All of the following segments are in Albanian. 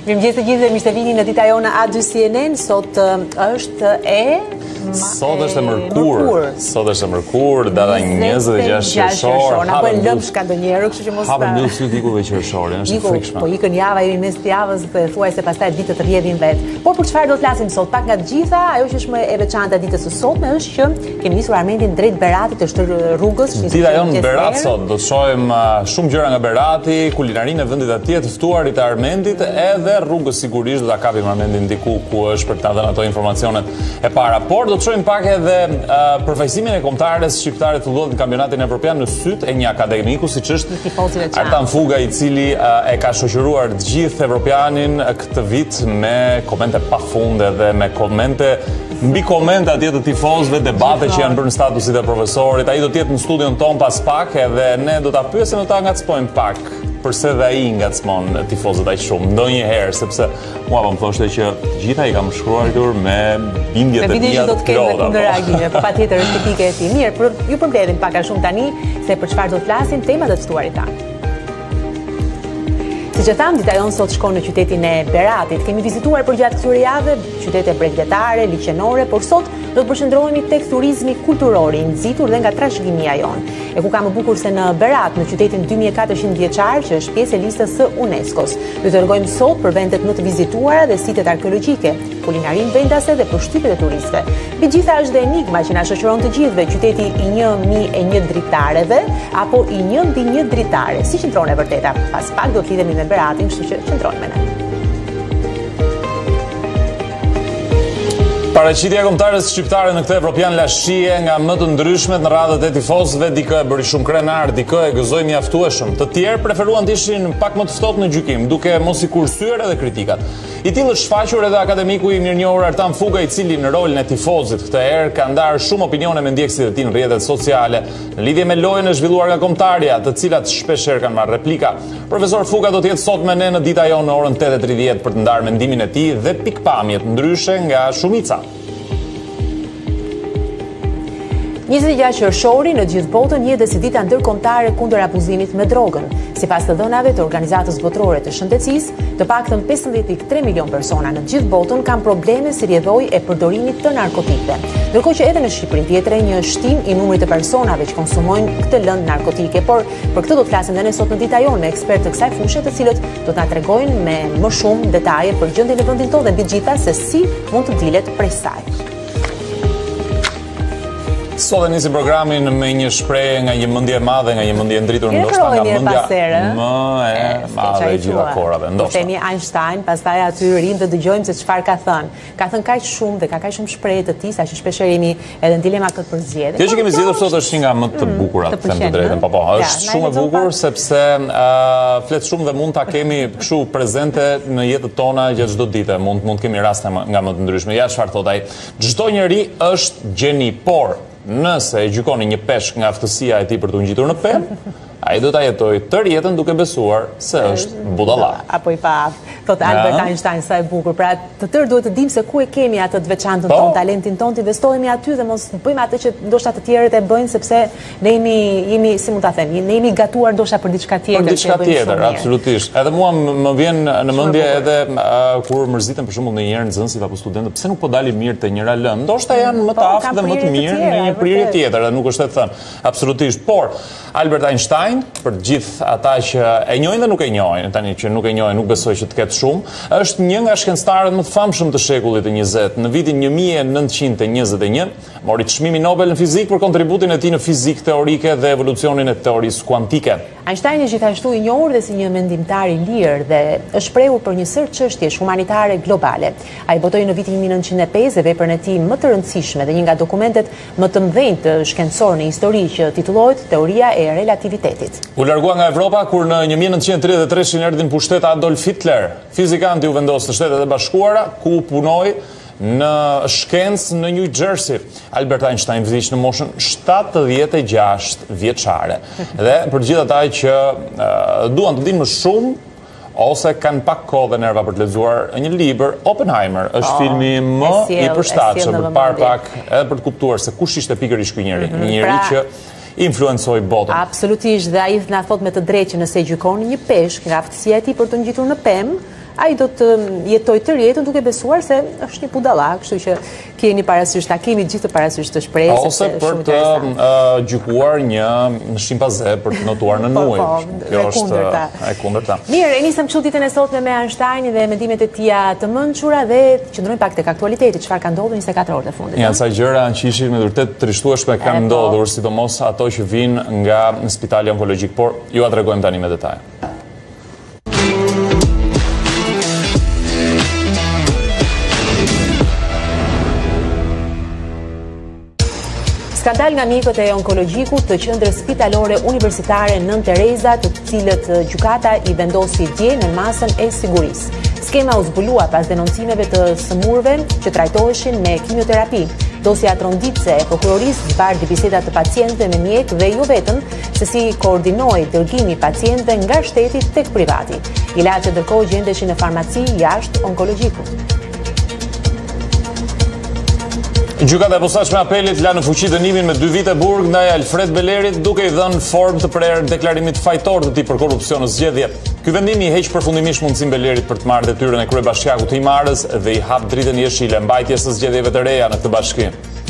Mirëmëngjes të gjithëve, mirë se vini në dita jone A2 CNN. Sot është Sot është e mërkur. Sot është e mërkur, data 26 qershor. Na bën lëmsh ka ndonjëherë, kështu që mos hapë mbyll syt ikujve qershorin, është e frikshme. Po ikën java, jemi mes të javës dhe thuajse pastaj ditët rrjedhin vet. Por për çfarë do të flasim sot? Pak nga të gjitha, ajo që është më e veçantë ditës së sotme është që kemi nisur Armendin drejt Beratit, është rrugës. Dita jonë në Berat sot, do të shohim shumë gjëra nga Berati, kulinarinë e vendit atje të ftuarit të Armendit, edhe rrugës sigurisht do ta kapim Armendin diku ku është për të dhënë ato informacionet e para. Por do të shohim pak edhe përfaqësimin e kombëtares shqiptare të luajtur në kampionatin evropian në syt e një akademiku siç është Artan Fuga, i cili e ka shoqëruar të gjithë evropianin këtë vit me komente pafunde dhe me komente mbi komente atje të tifozëve, debate që janë bërë në statusit e profesorit. Ai do të jetë në studion ton pas pak edhe ne do ta pyesim do ta ngacmojmë pak përse dhe ai ngacmon tifozët aq shumë ndonjëherë, sepse mua më thoshte që gjitha i kam shkruar me bindje të mia do të kemë kundër reagime, por patjetër është tipike e tij. Mirë, por ju përmbledhim pak a shumë tani se për çfarë do të flasim, temat e ftuarit tanë. Siç e tham, dita jonë sot shkon në qytetin e Beratit. Kemi vizituar përgjatë këtyre javëve qytete bregdetare, liçenore, por sot do të përqendrohemi tek turizmi kulturor i nxitur dhe nga trashëgimia jonë. E ku ka më bukur se në Berat, në qytetin 2400 vjeçar që është pjesë e listës së UNESCO-s. Do të tregojmë sot për vendet më të vizituara dhe sitet arkeologjike, kulinarinë vendase dhe përshtypjet e turistëve. Mbi gjitha është dhe enigma që na shoqëron të gjithëve, qyteti i 1001 dritareve apo i 1 mbi 1 dritare. Si qëndron e vërteta? Pas pak do të lidhemi me Beratin, kështu që qëndroni me ne. Paraqitja e kombëtares shqiptare në këtë evropian la shije nga më të ndryshmet në radhët e tifozëve, dikë e bëri shumë krenar, dikë e gëzoi mjaftueshëm. Të tjerë preferuan të ishin pak më të ftohtë në gjykim, duke mos i kursyer edhe kritikat. I tillë është shfaqur edhe akademiku i mirënjohur Artan Fuga, i cili në rolin e tifozit këtë herë ka ndarë shumë opinione me ndjekësit e tij në rrjetet sociale në lidhje me lojën e zhvilluar nga kombëtarja, të cilat shpeshherë kanë marrë replika. Profesor Fuga do të jetë sot me ne në dita jonë në orën 8:30 për të ndarë mendimin e tij dhe pikpamjet ndryshe nga shumica. 26 qershori në gjithë botën njëhet dhe si dita ndërkombëtare kundër abuzimit me drogën. Sipas të dhënave të Organizatës Botërore të Shëndetësisë, të paktën 15.3 milion persona në gjithë botën kanë probleme si rrjedhoi e përdorimit të narkotikëve. Ndërkohë që edhe në Shqipëri vjetre një shtim i numrit të personave që konsumojnë këtë lëndë narkotike, por për këtë do të flasim edhe ne sot në dita jonë me ekspertë të kësaj fushë, të cilët do të na tregojnë me më shumë detaje për gjendjen e vendit tonë dhe mbi gjitha se si mund të dilet prej saj. Sot e nisi programin me një shprehje nga një mendje e madhe, nga një mendje ndritur, ndoshta nga mendja më e madhe e gjitha kohërave. Ndoshta themi Einstein, pastaj aty rim të dëgjojmë se çfarë ka thënë. Ka thënë kaq shumë dhe ka kaq shumë shprehje të tij sa që shpesh jemi edhe në dilema këtë për zgjedhje. Kjo që kemi zgjedhur sot është një nga më të bukurat, them të drejtën. Po, është shumë e bukur sepse flet shumë dhe mund ta kemi kështu prezente në jetën tona gjatë çdo dite. Mund kemi raste nga më të ndryshme. Ja çfarë thot ai. Çdo njeri është gjeni, por nëse e gjykoni një peshk nga aftësia e tij për të ngjitur në pemë, ai do ta jetojë tërë jetën duke besuar se është budalla. Apo i pa, thot Albert Einstein, sa e bukur. Pra të tërë duhet të dimë se ku e kemi atë të veçantën tonë, talentin tonë, të investohemi aty dhe mos bëjmë atë që ndoshta të tjerët e bëjnë sepse ne jemi si mund ta them, ne jemi gatuar ndoshta për diçka tjetër. Për diçka tjetër, absolutisht. Edhe mua më vjen në mendje edhe kur mërziten për shembull ndonjëherë nxënësit apo studentët, pse nuk po dalin mirë te njëra lëndë? Ndoshta janë më të aftë dhe më të mirë në një prirje tjetër, nuk është e thënë. Absolutisht. Por Albert Einstein, për gjithë ata që e njohin dhe nuk e njohin, tani që nuk e njohin, nuk besoj që të ketë shumë, është një nga shkencëtarët më të famshëm të shekullit të 20. Në vitin 1921 mori çmimin Nobel në fizikë për kontributin e tij në fizikë teorike dhe evolucionin e teorisë kuantike. Einstein është gjithashtu i njohur dhe si një mendimtar i lirë dhe është prehur për një sër çështjesh humanitare globale. Ai botoi në vitin 1905 veprën e tij më të rëndësishme dhe një nga dokumentet më të mëdhenj të shkencorë në histori që titullohet Teoria e relativitetit. U largua nga Evropa kur në 1933 erdhi në pushtet Adolf Hitler, fizikanti u vendos në Shtetet e Bashkuara, ku punoi në shkencë në New Jersey. Albert Einstein vdiq në moshën 76 vjeçare. Dhe për gjithë ata që duan të dinë më shumë ose kanë pak kohë dhe nerva për të lexuar një libër, Oppenheimer është filmi më i përshtatshëm për parë pak edhe për të kuptuar se kush ishte pikërisht ky njeri, një njeri që influencoj botën. Absolutisht, dhe ai na thot me të drejtë që nëse gjykoni një peshk nga aftësia e tij për të ngjitur në pemë, ai do të jetoj tërë jetën duke besuar se është një budallak, kështu që keni parasysh takimin gjithë parasysh të shprehë ose për të gjykuar një shimpanze për të notuar në ujë. Kjo është e kundërta. Mirë, e nisëm kështu ditën e sotme me Einstein dhe mendimet e tija të mençura dhe qëndrojmë pak tek aktualiteti, çfarë ka ndodhur 24 orët e fundit. Janë sa gjëra që ishin me vërtet trishtueshme kanë ndodhur, sidomos ato që vijnë nga Spitali Onkologjik, por ju a tregojmë tani me detaje. Skandal nga mjekët e onkologjikut të qendrës spitalore universitare Nën Tereza, të cilët gjykata i vendosi dje në masën e sigurisë. Skema u zbulua pas denoncimeve të sëmurëve që trajtoheshin me kimjoterapi. Dosja tronditse e prokurorisë zbardhi bisedat të pacientëve me mjek dhe jo vetëm se si koordinoi dërgimi pacientëve nga shteti tek privati. Ilaçet ndërkohë gjendeshin në farmaci jashtë onkologjikut. Gjykata e posaçme apelit la në fuqi dënimin me 2 vite burg ndaj Alfred Belerit, duke i dhënë formë të prerë deklarimit fajtor të tij për korrupsion në zgjedhje. Ky vendim i heq përfundimisht mundësinë Belerit për të marrë detyrën e kryebashkiakut të Imarës dhe i hap dritën jeshile mbajtjes së zgjedhjeve të reja në këtë bashki.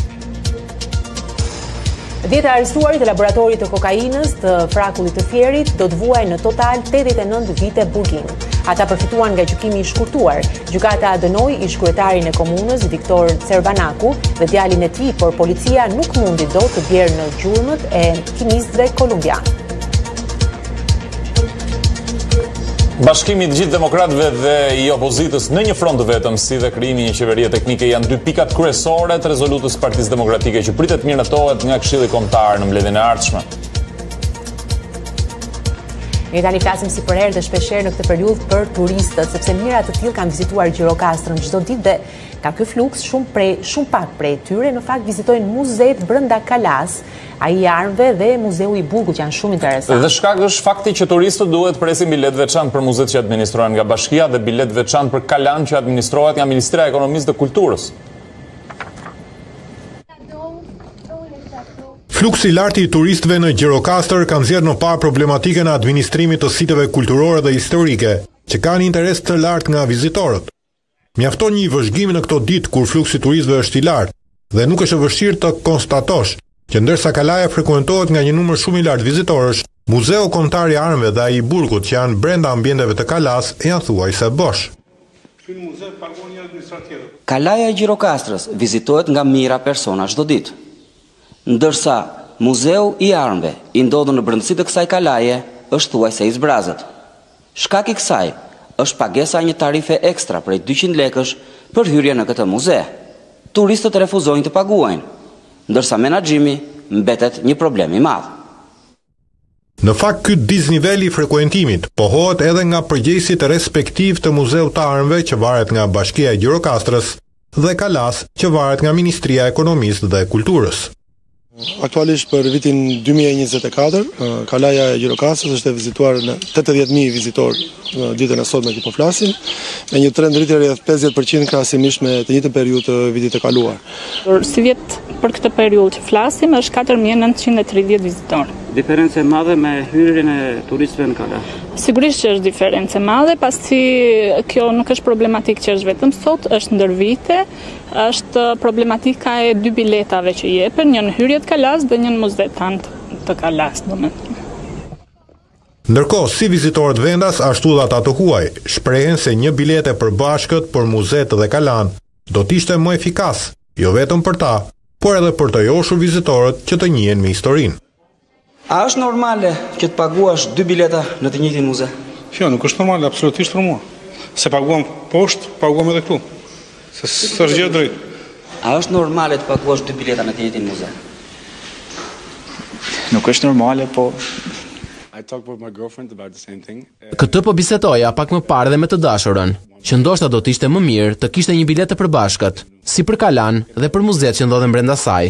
10 arrestuarit e laboratorit të kokainës të Frakullit të Fierit do të vuajnë në total 89 vite burgim. Ata përfituan nga gjykimi i shkurtuar. Gjykata dënoi ish-kryetarin e komunës Viktor Cervanaku dhe djalin e tij, por policia nuk mundi dot të bjerë në gjurmët e kimistëve kolumbianë. Bashkimi i të gjithë demokratëve dhe i opozitës në një front të vetëm, si dhe krijimi i një qeverie teknike, janë 2 pikat kryesore të rezolutës së Partisë Demokratike që pritet miratohet nga Këshilli Kombëtar në mbledhjen e ardhshme. Ne tani flasim si për herë dhe shpeshherë në këtë periudhë për turistët, sepse mira të tillë kanë vizituar Gjirokastrën çdo ditë dhe ka ky fluks shumë pak prej tyre në fakt vizitojnë muzeet brenda Kalas, ai i armëve dhe muzeu i burgut janë shumë interesantë. Dhe shkak është fakti që turistët duhet presin bilet veçantë për muzeet që administrohen nga bashkia dhe bilet veçantë për Kalan që administrohet nga Ministria e Ekonomisë dhe Kulturës. Fluksi i lartë i turistëve në Gjirokastër ka nxjerrë në parë problematike në administrimit të siteve kulturore dhe historike, që kanë interes të lartë nga vizitorët. Mjafton një vëzhgim në këto ditë kur fluksi i turistëve është i lartë dhe nuk është e vështirë të konstatosh që ndërsa Kalaja frekuentohet nga një numër shumë i lartë vizitorësh, Muzeu Kombëtar i Armëve dhe ai i burgut që janë brenda ambienteve të Kalas janë thuajse bosh. Kalaja e Gjirokastrës vizitohet nga mijëra persona çdo ditë. Ndërsa Muzeu i Armëve i ndodhur në brendësi të kësaj kalaje është thuajse i zbrazët. Shkak i kësaj është pagesa një tarife ekstra prej 200 lekësh për hyrje në këtë muze. Turistët refuzojnë të paguajnë, ndërsa menaxhimi mbetet një problem i madh. Në fakt, ky disniveli i frekuentimit pohohet edhe nga përgjegjësit respektiv të Muzeut të Armëve që varet nga Bashkia e Gjirokastrës dhe Kalas që varet nga Ministria e Ekonomisë dhe Kulturës. Aktualisht për vitin 2024, Kalaja e Gjirokastrës është e vizituar në 80.000 vizitor ditën e sotme që po flasim, me një trend rritje rreth 50% krahasimisht me të njëjtën periudhë të vitit të kaluar. Si vjet për këtë periudhë që flasim është 4.930 vizitor. Diferencë e madhe me hyrjen e turistëve në Kala. Sigurisht që është diferencë e madhe, pasi kjo nuk është problematikë që është vetëm sot, është ndër vite, është problematika e 2 biletave që jepen, një në hyrje të Kalas dhe një në muzeet të Kalas, domethënë. Ndërkohë, si vizitorët vendas, ashtu dhe ata të huaj, shprehen se një bilete për bashkët për muzeet dhe Kalan do të ishte më efikas, jo vetëm për ta, por edhe për të joshur vizitorët që të njihen me historinë. A është normale që të paguash 2 bileta në të njëjtin muze? Jo, nuk është normale, absolutisht për mua. Se paguam poshtë, paguam edhe këtu. Se s'është gjë drejt. A është normale të paguash 2 bileta në të njëjtin muze? Nuk është normale, po Këtë po bisetoja pak më parë dhe me të dashurën, që ndoshta do të ishte më mirë të kishte një biletë për bashkët, si për Kalan dhe për muzeet që ndodhen brenda saj.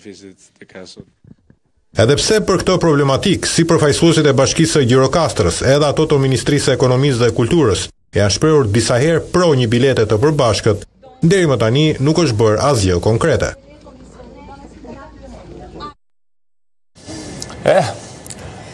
Edhe pse për këtë problematik, si përfaqësuesit e Bashkisë së Gjirokastrës, edhe ato të Ministrisë së Ekonomisë dhe Kulturës, janë shprehur disa herë pro një bilete të përbashkët, deri më tani nuk është bërë asgjë konkrete.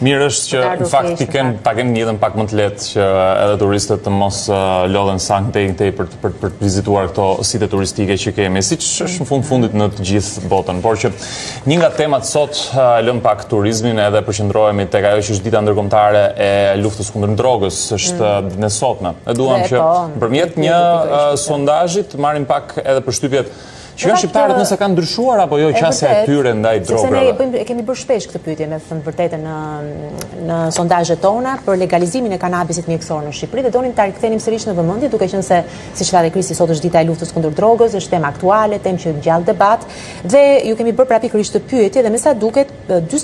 Mirë është që në fakt ta kenë jetën pak më të lehtë që edhe turistët të mos lodhen sa këtej për të vizituar këto site turistike që kemi, siç është në fundit në të gjithë botën. Por që një nga temat sot lëm pak turizmin edhe përqendrohemi tek ajo që është dita ndërkombëtare e luftës kundër drogës, është ditën e sotme. E duam që nëpërmjet një sondazhi të marrim pak edhe përshtypjet që janë shqiptarët nëse kanë ndryshuar apo jo qasja e tyre ndaj drograve. Sepse ne kemi bërë shpesh këtë pyetje me thënë vërtetën në sondazhet tona për legalizimin e kanabisit mjekësor në Shqipëri dhe donim ta rikthenim sërish në vëmendje, duke qenë se siç tha dhe Krisi, sot është dita e luftës kundër drogës, është temë aktuale, temë që gjallë debat dhe ju kemi bërë pikërisht të pyetje dhe me sa duket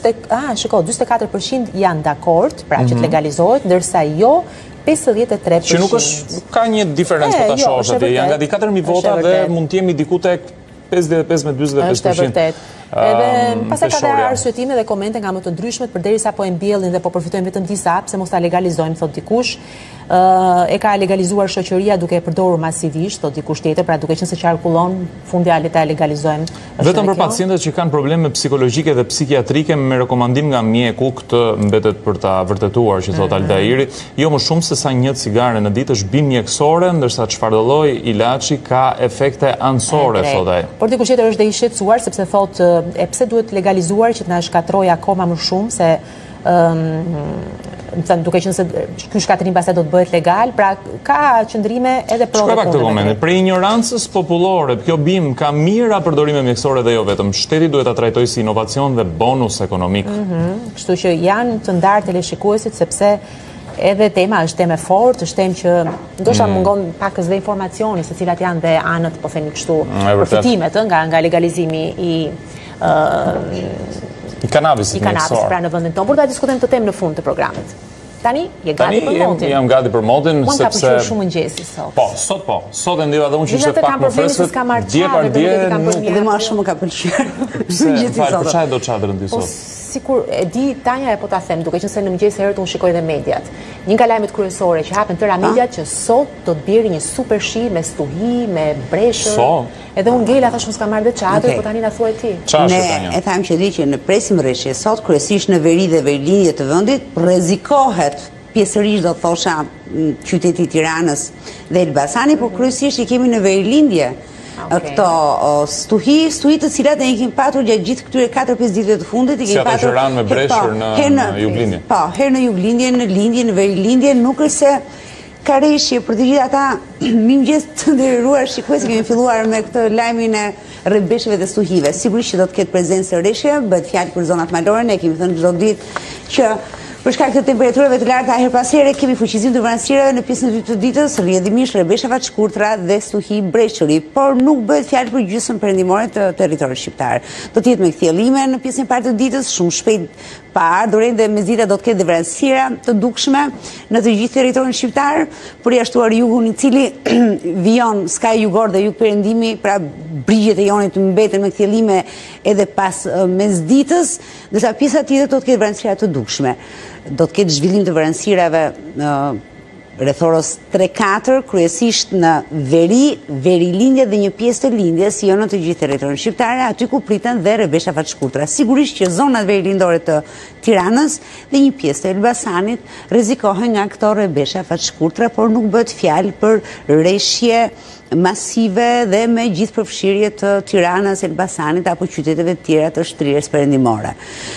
44% janë dakord, pra që të legalizohet, ndërsa jo 53%. Që nuk është, ka një diferencë për ta shohësh atje, janë gati 4000 vota dhe mund të jemi diku tek 55-45%. Është e vërtet. Edhe pastaj ka dhe arsyetime dhe komente nga më të ndryshmet përderisa po e mbjellin dhe po përfitojnë vetëm disa, pse mos ta legalizojmë, thot dikush. E ka legalizuar shoqëria duke e përdorur masivisht, thot dikush tjetër, pra duke qenë se qarkullon, fundjali ta legalizojmë. Vetëm për pacientët që kanë probleme psikologjike dhe psikiatrike me rekomandim nga mjeku, këtë mbetet për ta vërtetuar që thot Aldairi, jo më shumë se sa një cigare në ditë është bimë mjekësore, ndërsa çfarëdo lloj ilaçi ka efekte anësore, thot ai. Por dikush tjetër është dhe i shqetësuar sepse thot e pse duhet legalizuar që të na shkatrojë akoma më shumë se duke qenë se ky shkatrim pastaj do të bëhet legal, pra ka qëndrime edhe pro dhe kundër. Për ignorancës popullore, kjo bim ka mira përdorime mjekësore dhe jo vetëm. Shteti duhet ta trajtojë si inovacion dhe bonus ekonomik. Kështu që janë të ndarë teleshikuesit sepse edhe tema është temë fort, është temë që ndoshta mungon pakës dhe informacioni se cilat janë dhe anët, po themi kështu, përfitimet nga legalizimi i kanabisit mjekësor. Pra në vendin tonë, por ta diskutojmë këtë temë në fund të programit. Tani je gati për motin? Jam gati për motin, sepse ka pëlqyer shumë mëngjesi sot. Po, sot po. Sot e ndjeva dhe unë që ishte pak më freskët. Dje par dje edhe më shumë ka pëlqyer. Për çfarë do çadrën ti sot? Sikur e di Tanja e po ta them, duke qenë se në mëngjes herët unë shikoj dhe mediat. Një nga lajmet kryesore që hapen tëra mediat që sot do të bjerë një super shi me stuhi, me breshër. Edhe unë ngela thash s'ka marrë dhe çadër, po tani na thuaj ti. Ne e tham që di që në presim rreshje sot kryesisht në veri dhe verilinje të vendit rrezikohet pjesërisht do të thosha qyteti i Tiranës dhe Elbasani, por kryesisht i kemi në verilindje. Këto stuhi të cilat e kemi patur gjatë gjithë këtyre 4-5 ditëve të fundit, i kemi patur që ranë me breshër në juglindje. Po, herë në juglindje, në lindje, në verilindje, nuk është se ka rreshje për të gjithë ata. Mirëmëngjes të nderuar shikues, kemi filluar me këtë lajmin e rrebeshëve dhe stuhive. Sigurisht që do të ketë prezencë rreshje, bëhet fjalë për zonat malore, ne kemi thënë çdo ditë që për shkak të temperaturave të larta her pas here kemi fuqizim të vranësirave në pjesën e dytë të ditës, rrjedhimisht rrebeshava të shkurtra dhe stuhi breshëri, por nuk bëhet fjalë për gjysmën perëndimore të territorit shqiptar. Do të jetë me kthjellime në pjesën e parë të ditës, shumë shpejt pa ardhurën dhe mesdita do të ketë vranësira të dukshme në të gjithë territorin shqiptar, përjashtuar jugun i cili vijon skaj jugor dhe jug perëndimi, pra brigjet e jonit mbeten me kthjellime edhe pas mesditës, ndërsa pjesa tjetër do të ketë vranësira të dukshme. Do të ketë zhvillim të vranësirave rreth orës 3-4, kryesisht në verilindje dhe një pjesë të lindjes, jo në të gjithë territorin shqiptar, aty ku priten dhe rrebesha të shkurtra. Sigurisht që zonat verilindore të Tiranës dhe një pjesë të Elbasanit rrezikohen nga këto rrebesha të shkurtra, por nuk bëhet fjalë për rreshje masive dhe me gjithë përfshirje të Tiranës, Elbasanit apo qyteteve të tjera të shtrirës perëndimore.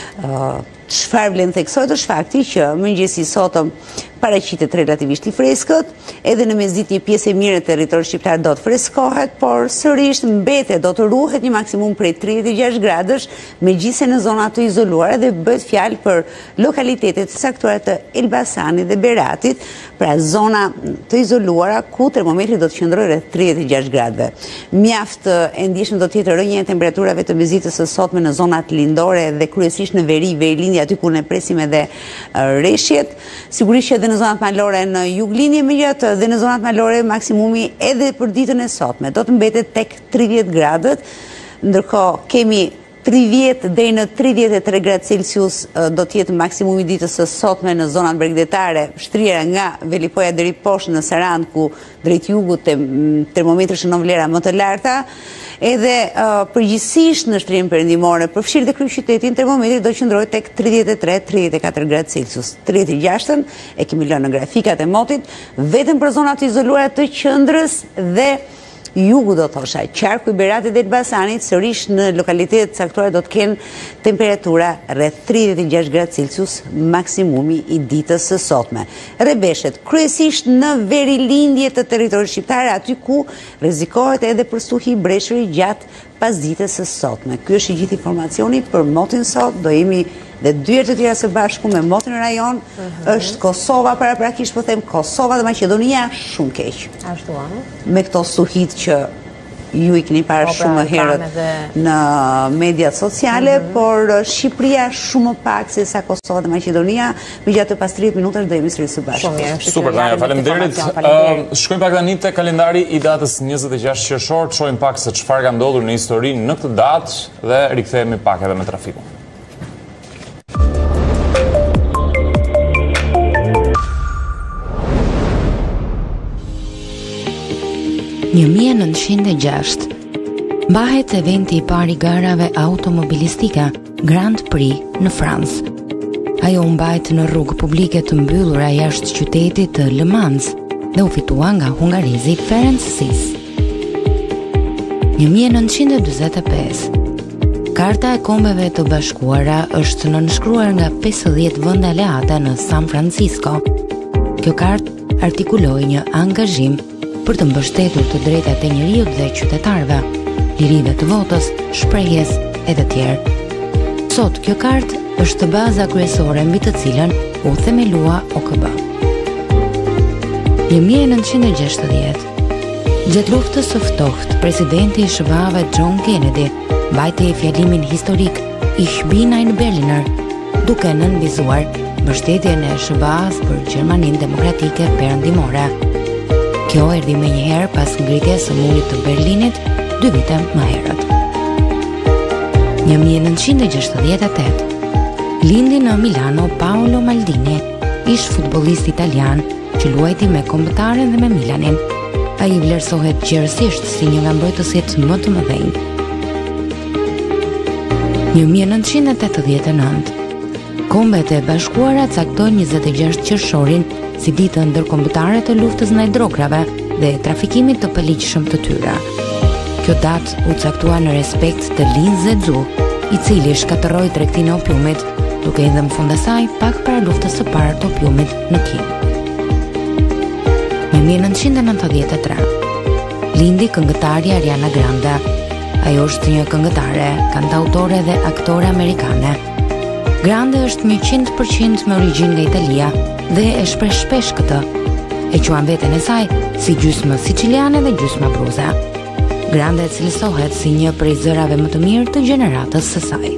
Çfarë vlen theksojë është fakti që mëngjesi sotëm paraqitet relativisht i freskët, edhe në mesditë një pjesë e mirë e territorit shqiptar do të freskohet, por sërish mbetet do të ruhet një maksimum prej 36 gradësh, megjithëse në zona të izoluara dhe bëhet fjalë për lokalitete të caktuara të Elbasanit dhe Beratit, pra zona të izoluara ku termometri do të qëndrojë rreth 36 gradëve. Mjaft e ndjeshëm do të jetë rënja e temperaturave të mesditës së sotme në zonat lindore dhe kryesisht në verilindje aty ku ne presim edhe rreshjet. Sigurisht që edhe në zonat malore në juglindje, megjithatë dhe në zonat malore maksimumi edhe për ditën e sotme do të mbetet tek 30 gradët, ndërkohë kemi 30 deri në 33 gradë Celsius do të jetë maksimumi ditës së sotme në zonat bregdetare, shtrira nga Velipoja deri poshtë në Sarand, ku drejt jugut termometri shënon vlera më të larta. edhe përgjithsisht në shtrim perëndimore, përfshirë dhe kryeqytetin, termometri do qëndrojë tek 33-34 gradë Celsius. 36-ën e kemi lënë në grafikat e motit, vetëm për zonat izoluara të qendrës dhe jugu do thosha, qarku i Beratit dhe Elbasanit, sërish në lokalitetet caktuara do të kenë temperatura rreth 36 gradë Celsius maksimumi i ditës së sotme. Rrebeshet kryesisht në verilindje të territorit shqiptar, aty ku rrezikohet edhe për stuhi i breshëri gjatë pasdites së sotme. Ky është i gjithë informacioni për motin sot, do jemi dhe dy herë të tjera së bashku me motin në rajon, është Kosova, paraprakisht po them Kosova dhe Maqedonia shumë keq. Ashtu anë. Me këto stuhit që ju i keni parë shumë më herët në mediat sociale, por Shqipëria shumë më pak se sa Kosova dhe Maqedonia, me gjatë pas 30 minutash do jemi sërish së bashku. Shumë mirë. Super, Tanja, faleminderit. Shkojmë pak tani te kalendari i datës 26 qershor, të shohim pak se çfarë ka ndodhur në histori në këtë datë dhe rikthehemi pak edhe me trafikun. Në 1906, mbahet eventi i parë i garave automobilistike Grand Prix në Francë. Ajo u mbajt në rrugë publike të mbyllura jashtë qytetit të Le Mans dhe u fitua nga hungarizi Ferenc Sis. Në 1945, Karta e Kombeve të Bashkuara është nënshkruar nga 50 vende aleate në San Francisco. Kjo kartë artikuloi një angazhim për të mbështetur të drejtat e njerëzit dhe qytetarëve, lirive të votës, shprehjes e të tjerë. Sot kjo kartë është baza kryesore mbi të cilën u themelua OKB. Në 1960, gjatë luftës së ftohtë, presidenti i SBA-ve John Kennedy mbajti fjalimin historik Ich bin ein Berliner, duke nënvizuar mbështetjen e SBA-s për Gjermaninë Demokratike Perëndimore. Kjo erdhi me njëherë pas ngritjes së murit të Berlinit 2 vite më herët. Në 1968, lindi në Milano Paolo Maldini, ish futbollist italian që luajti me Kombëtaren dhe me Milanin. Ai vlerësohet gjerësisht si një nga mbrojtësit më të mëdhenj. Në 1989, Kombet e Bashkuara caktojnë 26 qershorin si ditën ndërkombëtare të luftës ndaj drograve dhe trafikimit të paligjshëm të tyre. Kjo datë u caktua në respekt të Lin Zexu, i cili shkatërroi tregtinë e opiumit, duke i dhënë fund asaj pak para luftës së parë të opiumit në Kin. Në 1993, lindi këngëtarja Ariana Grande. Ajo është një këngëtare, kantautore dhe aktore amerikane. Grande është 100% me origjinë nga Italia dhe e shpreh shpesh këtë. E quan veten e saj si gjysmë siciliane dhe gjysmë abruze. Grande cilësohet si një prej zërave më të mirë të gjeneratës së saj.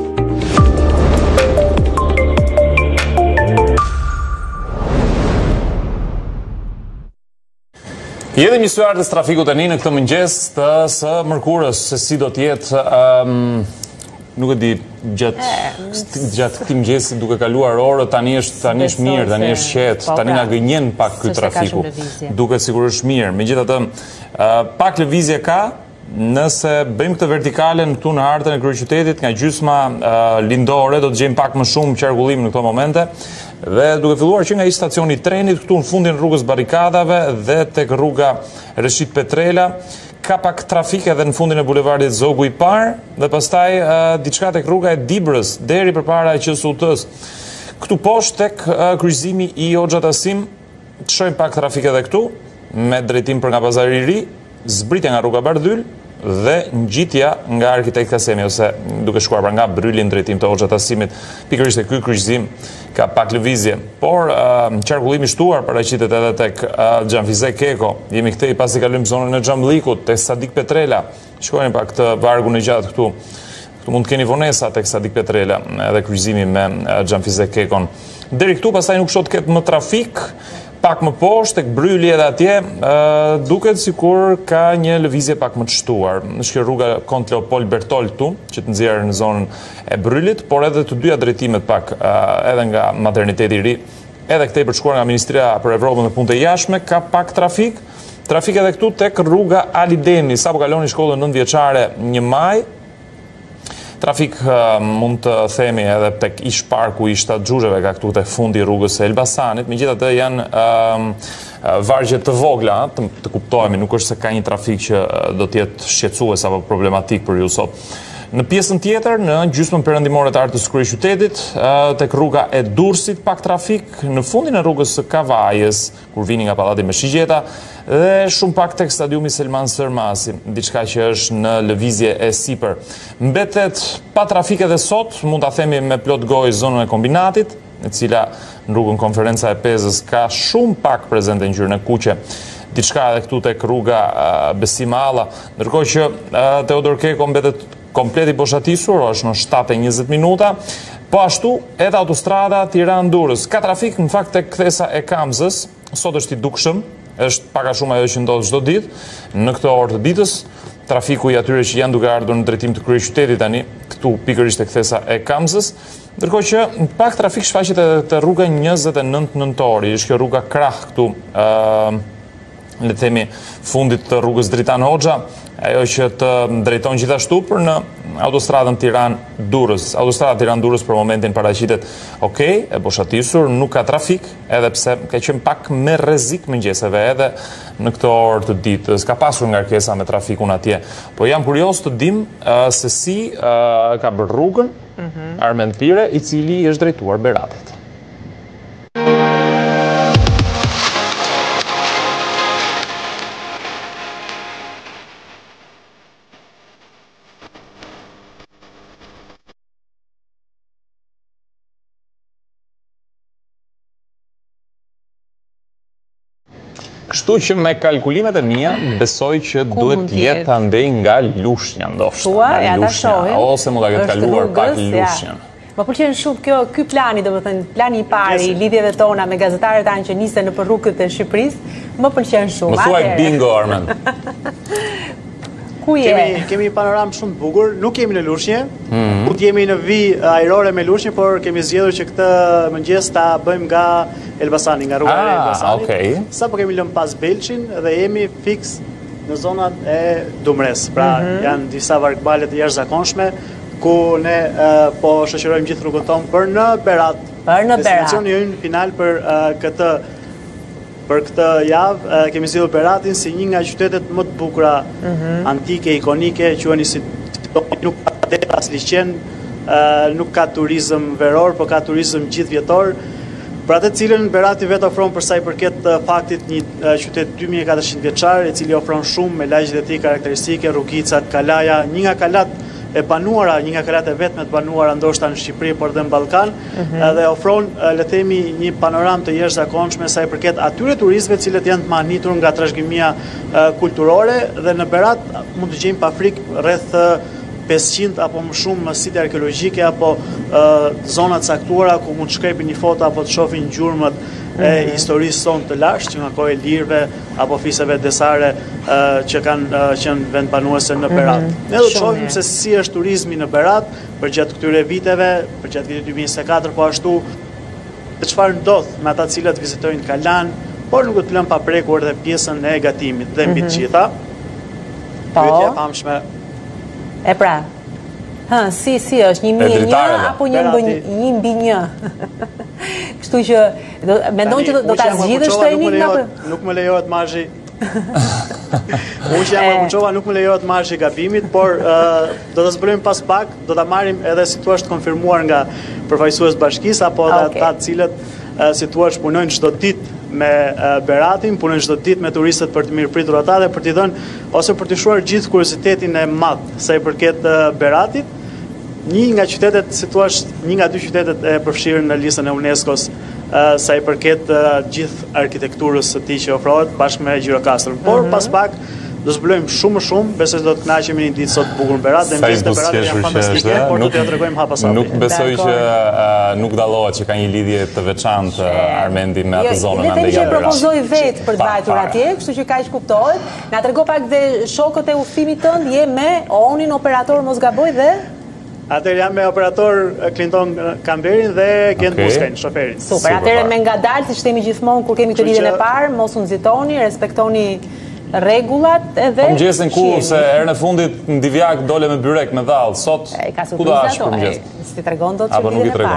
Jemi një syar të trafikut tani në këtë mëngjes të së mërkurës, se si do të jetë nuk e di gjatë këtij mëngjesi duke kaluar orë, tani është mirë, tani është qetë, tani na gënjen pak ky trafiku. Duket sigurisht mirë. Megjithatë, pak lëvizje ka, nëse bëjmë këtë vertikalen këtu në hartën e kryeqytetit, nga gjysma lindore do të gjejmë pak më shumë qarkullim në këto momente. Dhe duke filluar që nga i stacioni i trenit këtu në fundin rrugës Barrikadave dhe tek rruga Reshit Petrela, ka pak trafik edhe në fundin e bulevardit Zogu i parë dhe pastaj diçka tek rruga e Dibrës deri përpara QSUT-s. Këtu poshtë tek kryqëzimi i Hoxha Tasim të shohim pak trafik edhe këtu me drejtim për nga Pazari i Ri, zbritja nga rruga Bardhyl dhe ngjitja nga Arkitekt Kasemi ose duke shkuar pra nga Bryli në drejtim të Hoxha Tasimit. Pikërisht ky kryqëzim ka pak lëvizje, por qarkullimi shtuar paraqitet edhe tek Xhanfizek Keko. Jemi këtej pasi kalojmë zonën e Xhamllikut, tek Sadik Petrela. Shkojmë pak të vargun e gjatë këtu. Këtu mund të keni vonesa tek Sadik Petrela, edhe kryqëzimi me Xhanfizek Kekon. Deri këtu pastaj nuk shoh të ketë më trafik. Pak më poshtë, tek Bryli edhe atje, duket sikur ka një lëvizje pak më të shtuar. Është kjo rruga Kont Leopold Bertolt këtu, që të nxjerrë në zonën e Brylit, por edhe të dyja drejtimet pak edhe nga Materniteti i Ri, edhe këtej për të shkuar nga Ministria për Evropën dhe Punët e Jashtme, ka pak trafik, Trafik edhe këtu tek rruga Alidemi, sa po kaloni shkollën 9 vjeçare 1 maj. Trafik mund të themi edhe tek Ish Parku i Shtat Xhuxheve ka këtu te fundi rrugës së Elbasanit, megjithatë janë vargje të vogla, të kuptohemi, nuk është se ka një trafik që do të jetë shqetësues apo problematik për ju sot. Në pjesën tjetër, në gjysmën perëndimore të artës së kryeqytetit, tek rruga e Durrësit pak trafik, në fundin e rrugës së Kavajës, kur vini nga Pallati me Shigjeta, dhe shumë pak tek stadiumi Selman Sërmasi, diçka që është në lëvizje e sipër. Mbetet pa trafik edhe sot, mund ta themi me plot gojë zonën e kombinatit, e cila në rrugën Konferenca e Pezës ka shumë pak prezente ngjyrën e kuqe. Diçka edhe këtu tek rruga Besim Alla, ndërkohë që Teodor Keko mbetet komplet i boshatisur, është në 7:20 minuta. Po ashtu, edhe autostrada Tiranë-Durrës. Ka trafik, në fakt, tek kthesa e Kamzës, sot është i dukshëm, është pak a shumë ajo që ndodh çdo ditë, në këtë orë të ditës. Trafiku i atyre që janë duke ardhur në drejtim të kryeqytetit tani, këtu pikërisht tek kthesa e Kamzës, ndërkohë që pak trafik shfaqet edhe te rruga 29 Nëntori, është kjo rruga krah këtu, le të themi fundit të rrugës Dritan Hoxha, ajo që të drejton gjithashtu për në autostradën Tiranë-Durrës. Autostrada Tiranë-Durrës për momentin paraqitet okej, e boshatisur, nuk ka trafik, edhe pse ka qenë pak me rrezik mëngjeseve edhe në këtë orë të ditës. Ka pasur ngarkesa me trafikun atje. Po jam kurioz të dim se si ka bërë rrugën Armend Pire, i cili është drejtuar Beratit. Kështu që me kalkulimet e mia, besoj që duhet jetë andej nga Lushnja, ndoshta. Ose mund ta ketë kaluar pak Lushnjën. Më pëlqen shumë ky plani, domethënë plani i parë i lidhjeve tona me gazetarët tanë që nisen nëpër rrugët e Shqipërisë, më pëlqen shumë. Më thuaj bingo, Armend. Ku je? Kemi një panoramë shumë të bukur, nuk jemi në Lushnjë, mund jemi në vijë ajrore me Lushnjë, por kemi zgjedhur që këtë mëngjes ta bëjmë nga Elbasani, nga rruga e Elbasanit. Sa po kemi lënë pas Belçin dhe jemi fiks në zonat e Dumres. Pra janë disa varkbale të jashtëzakonshme ku ne po shoqërojmë gjithë rrugën tonë për në Berat. Destinacioni ynë final për këtë javë kemi zgjedhur Beratin si një nga qytetet më të bukura antike, ikonike, quheni si nuk ka det as liçen, nuk ka turizëm veror, por ka turizëm gjithvjetor. Për atë cilën Berati vetë ofron për sa i përket faktit një qytet 2400 vjeçar, i cili ofron shumë me lagjet e tij karakteristike, rrugicat, kalaja, një nga kalat e banuara, një nga kalat e vetme të banuara ndoshta në Shqipëri, por dhe në Ballkan, dhe ofron, le të themi, një panoramë të jashtëzakonshme sa i përket atyre turistëve të cilët janë të manitur nga trashëgimia kulturore, dhe në Berat mund të gjejmë pa frikë rreth 500 apo më shumë site arkeologjike apo zona të caktuara ku mund të shkrepin një foto apo të shohin gjurmët e historisë sonë të lashtë, që nga kohë e lirëve apo fiseve desare që kanë qenë vendbanuese në Berat. Ne do të shohim se si është turizmi në Berat përgjatë këtyre viteve, përgjatë vitit 2024, po ashtu çfarë ndodh me ata të cilët vizitojnë Kalan, por nuk do të lëm pa prekur edhe pjesën e gatimit dhe mbi të gjitha. Pyetja e famshme. E pra, si është, 1.1 apo 1/1? Kështu që, mendon që do ta zgjidhësh të enigma? Nuk më lejohet marrëshi. Unë që jam Arbuqova nuk më lejohet marrëshi gabimit, por do të zbulojmë pas pak, do ta marrim edhe si thua është konfirmuar nga përfaqësues bashkisë apo ata të cilët si thua punojnë çdo ditë me Beratin, punojnë çdo ditë me turistët për të mirëpritur ata dhe për t'i dhënë ose për t'i shuar gjithë kuriozitetin e madh sa i përket Beratit. Një nga qytetet, si thua, një nga dy qytetet e përfshirë në listën e UNESCO-s sa i përket gjithë arkitekturës së tij që ofrohet bashkë me Gjirokastrën. Por pas pak do zbulojmë shumë më shumë, besoj do të kënaqemi një ditë sot të bukur në Berat, dhe mbështet Berat janë fantastike, por do t'ja tregojmë hapa sa. Nuk besoj që nuk dallohet që ka një lidhje të veçantë Armendi me atë zonën andej. Le të themi propozoi vetë për të vajtur atje, kështu që kaq kuptohet. Na trego pak dhe shokët e udhëtimit tënd, je me Onin operator mos gaboj dhe atëherë jam me operator Clinton Kamberin dhe Gent Buskajn, shoferin. Super, atëherë me ngadalë, siç themi gjithmonë kur kemi këtë lidhjen e parë, mos u nxitoni, respektoni rregullat edhe mëngjesin ku se herën e fundit Divjak dole me byrek me dhall. Sot ku do ash për mëngjes? Si tregon dot që ditën e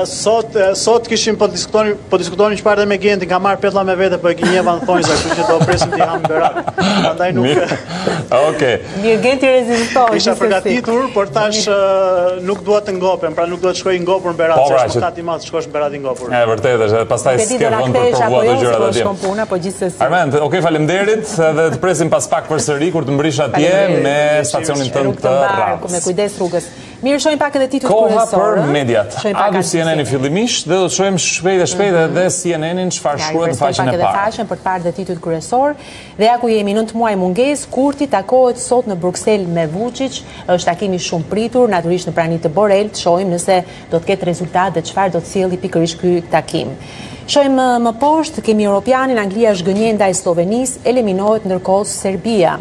parë. Sot kishim po diskutonin çfarë me Gentin, ka marr petlla me vete, po e Ginjeva në thonjza, kështu që do presim ti ham berat. Prandaj nuk. Okej. Mirë, Genti rezistoi. Isha përgatitur, por tash nuk dua të ngopem, pra nuk do të shkoj ngopur në berat, se është mëkat i madh të shkosh në berat i ngopur. E vërtetë është, pastaj s'ke vend për provuar ato gjërat atje. Puna, po gjithsesi. Armend, okej, faleminderit, edhe të presim pas pak përsëri kur të mbrish atje me stacionin tënd të radhës. Me kujdes rrugës. Mirë, shohim pak edhe titujt kryesorë. Koha për kryesorë. mediat. Adu CNN-i fillimisht dhe do të shohim shpejt edhe CNN-in çfarë shkruhet në faqen e parë. Faqen për të parë dhe titujt kryesor. Dhe ja ku jemi 9 muaj mungesë, Kurti takohet sot në Bruksel me Vučić. Është takimi shumë pritur, natyrisht në praninë të Borrell, të shohim nëse do të ketë rezultat dhe çfarë do të sjellë pikërisht ky takim. Shohim më poshtë, kemi Europianin, Anglia është gënjen ndaj Slovenisë, eliminohet ndërkohë Serbia.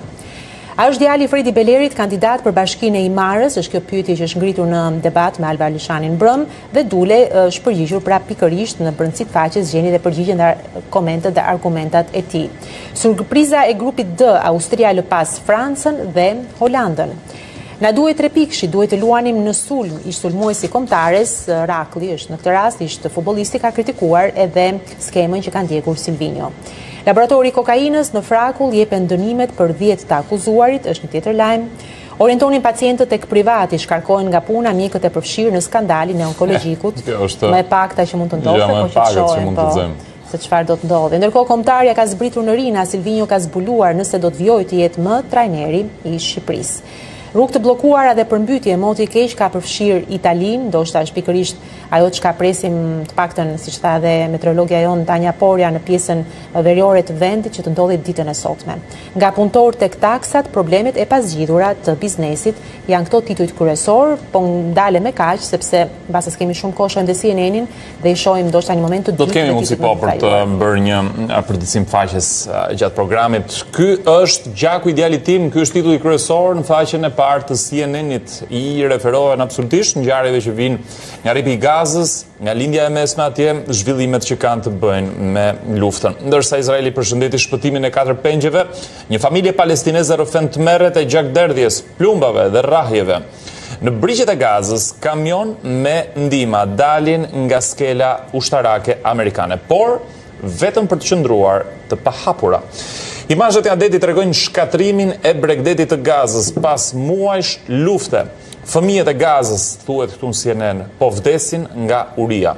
A është djali Fredi Belerit kandidat për bashkinë e Imarës, është kjo pyetje që është ngritur në debat me Alva Alishanin brëm, dhe Dule është përgjigjur pra pikërisht në brendësitë faqes gjeni dhe përgjigjen dhe komentet dhe argumentat e tij. Surpriza e grupit D, Austria lë pas Francën dhe Holandën. Na duhet 3 pikëshi, duhet të luanim në sulm, ish sulmuesi kombëtares Rakli është në këtë rast, ishte futbollisti, ka kritikuar edhe skemën që ka ndjekur Silvinho. Laboratori kokainës në Frakull jepen dënimet për 10 të akuzuarit, është një tjetër lajm. Orientonin pacientët tek privati, shkarkohen nga puna mjekët e përfshirë në skandalin e onkologjikut. Më e pakta që mund të ndodhte, po që shohim se çfarë do të ndodhë. Ndërkohë kombëtarja ka zbritur në Rina, Silvinho ka zbuluar nëse do të vjojë të jetë më trajneri i Shqipërisë. Rrugë të bllokuara dhe përmbytje, moti i keq ka përfshirë Italinë, ndoshta është pikërisht ajo çka presim të paktën, siç tha edhe meteorologja jon Tanja Porja në pjesën veriore të vendit që të ndodhi ditën e sotme. Nga punëtorë tek taksat, problemet e pazgjidhura të biznesit janë këto titujt kryesor, po ndale me kaq sepse mbas se kemi shumë kohë shohim dhe CNN-in dhe i shohim ndoshta një moment të do të kemi mundësi po për të bërë një përditësim faqes gjatë programit. Ky është gjaku i djalit tim, ky është titulli kryesor në faqen e parë të CNN-it. I referohen absolutisht ngjarjeve që vijnë nga ripi i Gazës, nga lindja e mesme atje, zhvillimet që kanë të bëjnë me luftën. Ndërsa Izraeli përshëndeti shpëtimin e 4 pengjeve, një familje palestineze rrëfen të merret e gjakderdhjes, plumbave dhe rrahjeve. Në brigjet e Gazës, kamion me ndihma dalin nga skela ushtarake amerikane, por vetëm për të qëndruar të pahapura. Imazhet e adetit tregojnë shkatrimin e Bregdetit të Gazës pas muajsh lufte. Fëmijët e Gazës, thuhet këtu në CNN, po vdesin nga uria.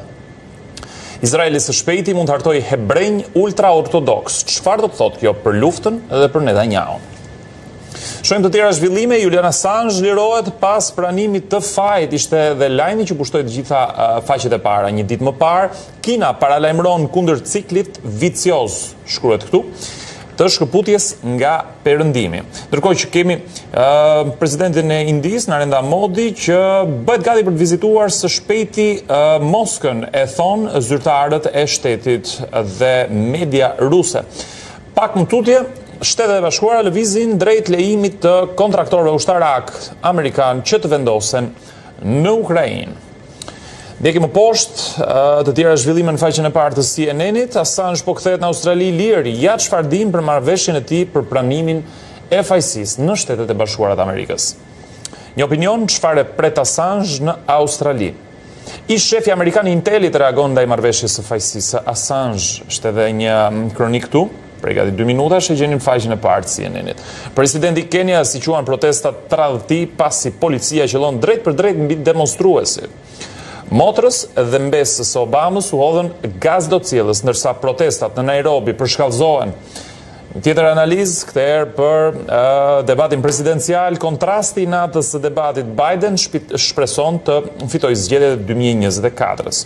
Izraeli së shpejti mund të hartojë hebrejnë ultra-ortodoks. Çfarë do të thotë kjo për luftën dhe për Netanyahu? Shohim të tjera zhvillime. Julian Assange lirohet pas pranimit të fajit. Ishte dhe lajmi që pushtoi të gjitha faqet e para. Një ditë më parë, Kina paralajmëron kundër ciklit vicioz, shkruhet këtu, të shkëputjes nga perëndimi. Ndërkohë që kemi presidentin e Indis, Narendra Modi, që bëhet gati për të vizituar së shpejti Moskën, e thonë zyrtarët e shtetit dhe media ruse. Pak më tutje, Shtetet e Bashkuara lëvizin drejt lejimit të kontraktorëve ushtarak amerikan që të vendosen në Ukrainë. Ndjekim më poshtë të tjera zhvillime në faqen e parë të CNN-it. Assange po kthehet në Australi liri. Ja çfarë dim për marrëveshjen e tij për pranimin e fajsisë në Shtetet e Bashkuara të Amerikës. Një opinion çfarë pret Assange në Australi. Ish shefi amerikan i Intelit reagon ndaj marrëveshjes së fajsisë. Assange është edhe një kronik këtu. Prej gati 2 minutash e gjenim faqen e parë të CNN-it. Presidenti i Kenia si quan protestat tradhti pasi policia qellon drejt për drejt mbi demonstruesi. Motrës dhe mbesës së Obamës u hodhën gaz do cjellës, ndërsa protestat në Nairobi përshkallëzohen. Tjetër analizë këtë herë për debatin presidencial, kontrasti i natës së debatit Biden shpreson të fitojë zgjedhjet e 2024-s.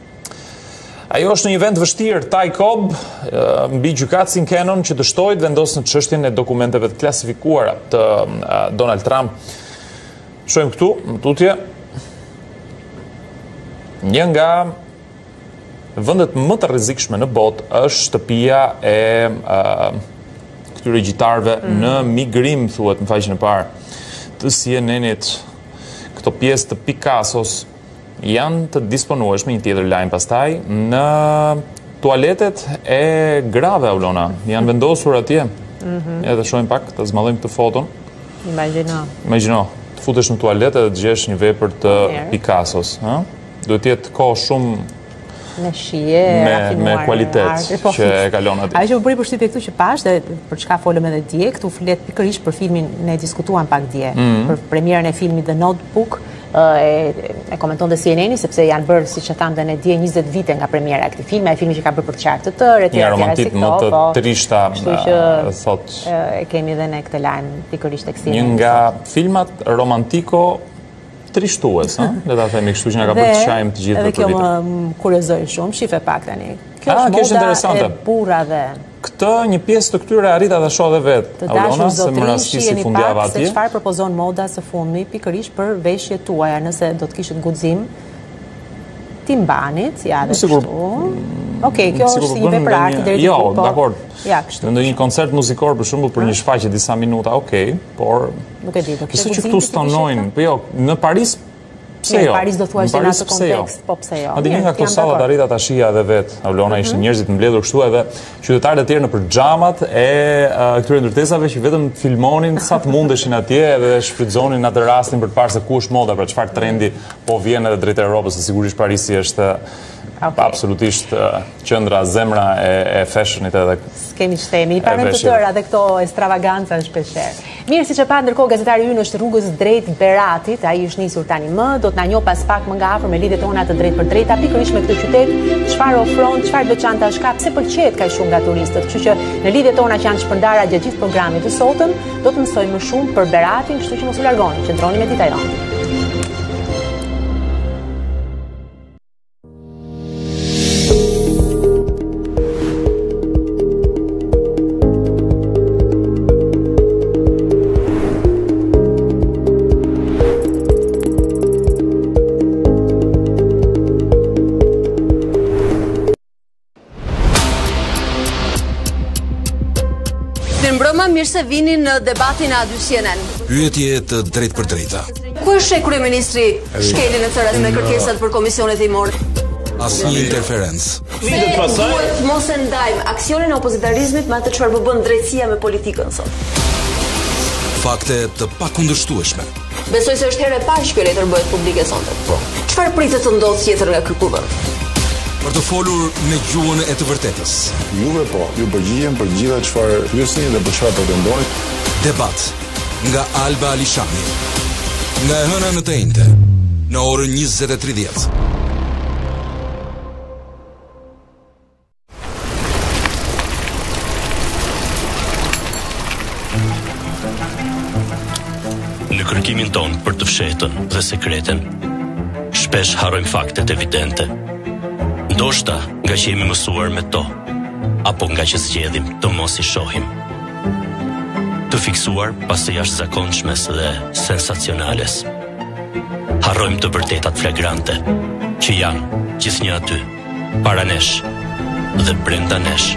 Ajo është në një vend vështirë, Ty Cobb, mbi gjykatësin Cannon që dështoi të vendosë në çështjen e dokumenteve të klasifikuara të Donald Trump. Shohim këtu, në tutje, një nga vendet më të rrezikshme në botë është shtëpia e këtyre gjyqtarëve në migrim, thuhet në faqen e parë të CNN-it. Këto pjesë të Picassos janë të disponueshme, një tjetër lajm pastaj, në tualetet e grave, Aulona. Janë vendosur atje. Edhe shohim pak, të zmadhojmë këtë foton. Imagjino, të futesh në tualet edhe të gjesh një vepër të Picassos, duhet të jetë kohë shumë me shije, me kualitet që e kalon aty. Ajo që më bëri përshtypje këtu që pash dhe për çka folëm edhe dje, këtu flet pikërisht për filmin, ne diskutuam pak dje, për premierën e filmit The Notebook, e komenton dhe CNN, sepse janë bërë, siç e tham dhe ne dje, 20 vite nga premiera e këtij filmi, ai filmi që ka bërë për të qartë të tërë, etj. Një romantik më të trishta, thot. E kemi dhe ne këtë lajm pikërisht tek CNN. Një nga filmat romantiko trishtues, le ta themi kështu që na ka bërë të qajmë të gjithë edhe kjo më kuriozoi shumë, shife pak tani. Kjo është moda e burrave. Këtë një pjesë të këtyre arrita ta shoh edhe vetë, Alona, se më rastisi fundjava atje. Se çfarë propozon moda së fundmi pikërisht për veshjet tuaja, nëse do të kishit guxim ti mbanit, ja dhe kështu. Okej, kjo është një vepër arti deri diku, po. Jo, dakor. Ja, kështu. Në një koncert muzikor për shembull për një shfaqje disa minuta, okej, por nuk e di, do të që këtu stonojnë, po jo, në Paris pse jo? Në Paris do thuash në atë kontekst, po pse jo? A dini nga këto sallat arrita ta shija edhe vet, Alona, ishte njerëzit mbledhur kështu edhe qytetarët e tjerë nëpër xhamat e këtyre ndërtesave që vetëm filmonin sa të mundeshin atje edhe shfrytëzonin atë rastin për të parë se ku është moda, për çfarë trendi po vjen edhe drejt Europës, se sigurisht Parisi është absolutisht qendra, zemra e fashionit edhe. Kemi që themi, i parën të tëra dhe këto ekstravaganca në shpeshherë. Mirë, si që pa, ndërkohë gazetari ynë është rrugës drejt Beratit, ai është nisur tani më, do të na njoh pas pak më nga afër me lidhjet tona të drejt për drejta, pikërisht me këtë qytet, çfarë ofron, çfarë veçanta ka, pse pëlqejet kaq shumë nga turistët. Kështu që në lidhjet tona që janë shpërndara gjatë gjithë programit të sotëm, do të mësojmë më shumë për Beratin, kështu që mos u largoni, qëndroni me Dita Jon. Mirë se vini në debatin A2 CNN. Pyetje të drejt për drejta. Ku është kryeministri Shkeli në Ceres me kërkesat për komisionet timore? Asnjë interferencë. Duhet mos e ndajmë aksionin e opozitarizmit me atë çfarë bën drejtësia me politikën sot. Fakte të pakundërshtueshme. Besoj se është herë e parë që kjo letër bëhet publike sonte. Po. Çfarë pritet të ndodhë tjetër nga ky kuvend? Për të folur me gjuhën e të vërtetës. Juve po, ju përgjigjem për gjitha çfarë pyesni dhe për çfarë pretendoni. Debat nga Alba Alishani. Nga e hëna në të njëjtë, në orën 20:30. Në kërkimin ton për të fshehtën dhe sekreten, shpesh harrojmë faktet evidente. Ndoshta nga që jemi mësuar me to, apo nga që zgjedhim të mos i shohim. Të fiksuar pas së jashtëzakonshmes dhe sensacionales. Harrojmë të vërtetat flagrante, që janë gjithnjë aty, para nesh dhe brenda nesh.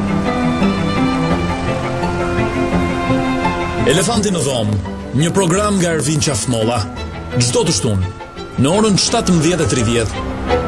Elefanti në dhomë, një program nga Ervin Qafmolla, çdo të shtunë, në orën 17:30.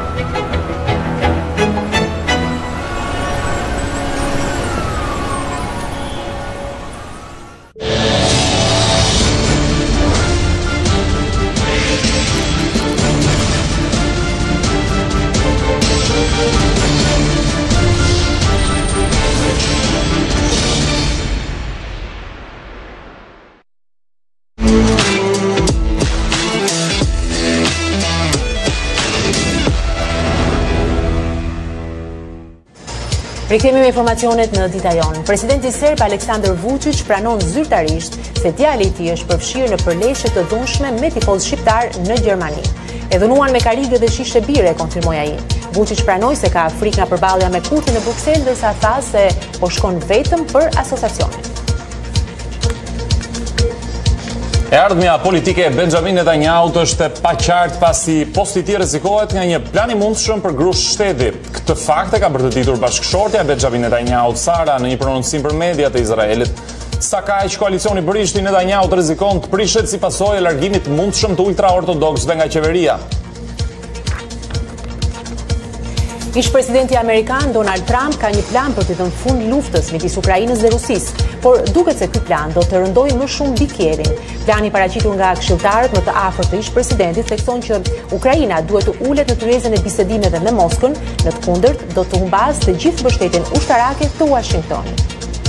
Rikthehemi me informacionet në Dita Jon. Presidenti serb Aleksandar Vučić pranon zyrtarisht se djali i tij është përfshirë në përleshje të dhunshme me tifozë shqiptar në Gjermani. E dhunuan me karige dhe shishe bire, konfirmoi ai. Vučić pranoi se ka frikë nga përballja me Putin në Bruksel, ndërsa tha se po shkon vetëm për asociacionin. E ardhmja politike e Benjamin Netanyahu është e paqartë pasi posti i tij rrezikohet nga një plan i mundshëm për grush shteti. Këtë fakt e ka bërtëtitur bashkëshortja e Benjamin Netanyahu, Sara, në një prononcim për mediat e Izraelit. Sa kaq koalicioni Brishti Netanyahu të rrezikon të prishet si pasojë e largimit të mundshëm të ultraortodoksëve nga qeveria. Ish-presidenti Amerikan Donald Trump ka një plan për të dhënë fund luftës midis Ukrainës dhe Rusisë, por duket se ky plan do të rëndojë më shumë mbi Kievin. Plani paraqitur nga këshilltarët më të afërt të ish-presidentit thekson që Ukraina duhet të ulet në tyrezën e bisedimeve me Moskën, në të kundërt do të humbasë të gjithë mbështetjen ushtarake të Washingtonit.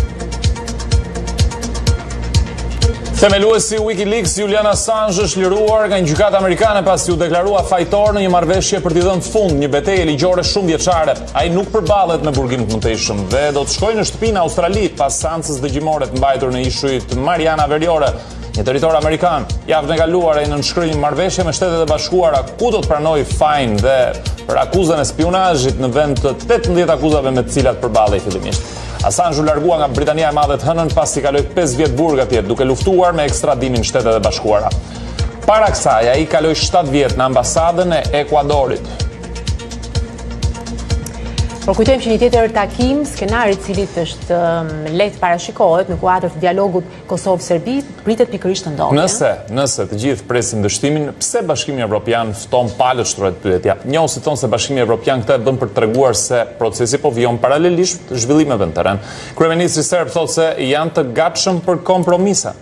Themeluesi Wikileaks Julian Assange është liruar nga një gjykatë amerikane pasi u deklarua fajtor në një marrëveshje për t'i dhënë fund një betejë ligjore shumë vjeçare. Ai nuk përballet me burgim të mëtejshëm dhe do të shkojë në shtëpinë në Australi pas seancës dëgjimore të mbajtur në ishujt Mariana Veriore, një territor amerikan. Javën e kaluar ai nënshkroi një marrëveshje me Shtetet e Bashkuara ku do të pranojë fajin dhe për akuzën e spionazhit në vend të 18 akuzave me të cilat përballej fillimisht. Assange u largua nga Britania e Madhe të hënën pasi kaloi 5 vjet burg atje, duke luftuar me ekstradimin Shtetet e Bashkuara. Para kësaj ai kaloi 7 vjet në ambasadën e Ekuadorit. Por kujtojmë që një tjetër takim, skenari i cilit është lehtë parashikohet në kuadër të dialogut Kosovë-Serbi, pritet pikërisht të ndodhë. Nëse të gjithë presin dështimin, pse Bashkimi Evropian fton palët shtrohet pyetja. Njohuesit thonë se Bashkimi Evropian këtë e bën për të treguar se procesi po vijon paralelisht zhvillimeve në terren. Kryeministri serb thotë se janë të gatshëm për kompromisa.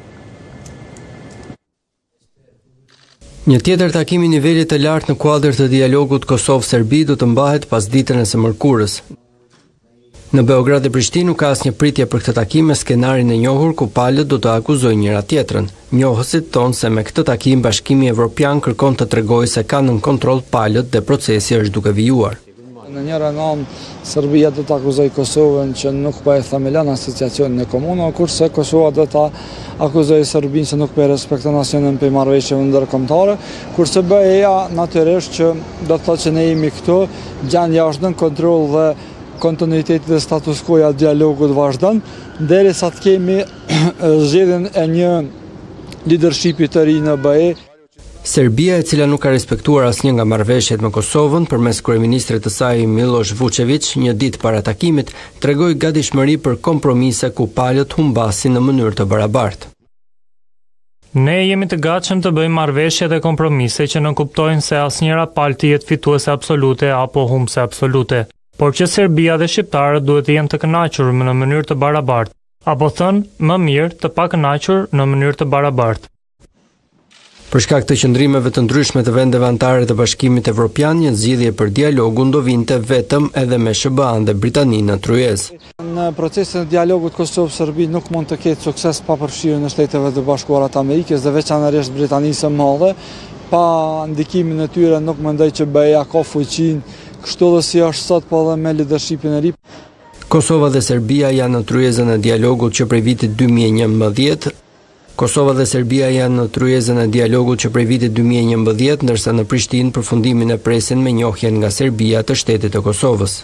Një tjetër takim i nivelit të lartë në kuadër të dialogut Kosovë-Serbi do të mbahet pas ditën e së mërkurës. Në Beograd dhe Prishtinë nuk ka asnjë pritje për këtë takim me skenarin e njohur ku palët do të akuzojnë njëra tjetrën. Njohësit thonë se me këtë takim Bashkimi Evropian kërkon të tregojë se ka nën kontroll palët dhe procesi është duke vijuar. Në njëra anë, Serbia do të akuzoj Kosovën që nuk po e themelon asociacionin e komunave, kurse Kosova do të akuzoj Serbinë se nuk po e respekton asnjën prej marrëveshjeve ndërkombëtare, kurse BE-ja natyrisht që do të thotë që ne jemi këtu, gjanë jashtë nën kontroll dhe kontinuiteti dhe status quo-ja dialogut vazhdon, derisa të kemi zgjedhjen e një leadershipi të ri në BE. Serbia, e cila nuk ka respektuar asnjë nga marrëveshjet me Kosovën përmes kryeministrit të saj Miloš Vučević, një ditë para takimit, tregoi gatishmëri për kompromise ku palët humbasin në mënyrë të barabartë. Ne jemi të gatshëm të bëjmë marrëveshje dhe kompromise që nënkuptojnë se asnjëra palë të jetë fituese absolute apo humbse absolute, por që Serbia dhe shqiptarët duhet të jenë të kënaqur në mënyrë të barabartë, apo thënë më mirë të pakënaqur në mënyrë të barabartë. Për shkak të qëndrimeve të ndryshme të vendeve anëtare të Bashkimit Evropian, një zgjidhje për dialogun do vinte vetëm edhe me SBA-n dhe Britaninë në tryezë. Në procesin e dialogut Kosovë-Serbi nuk mund të ketë sukses pa përfshirjen e Shteteve të Bashkuara të Amerikës dhe veçanërisht Britanisë së Madhe. Pa ndikimin e tyre nuk mendoj që BE-ja ka fuqinë kështu dhe si është sot, po edhe me leadershipin e ri. Kosova dhe Serbia janë në tryezën e dialogut që prej vitit 2011. Kosova dhe Serbia janë në tryezën e dialogut që prej vitit 2011, ndërsa në Prishtinë përfundimin e presin me njohjen nga Serbia të shtetit të Kosovës.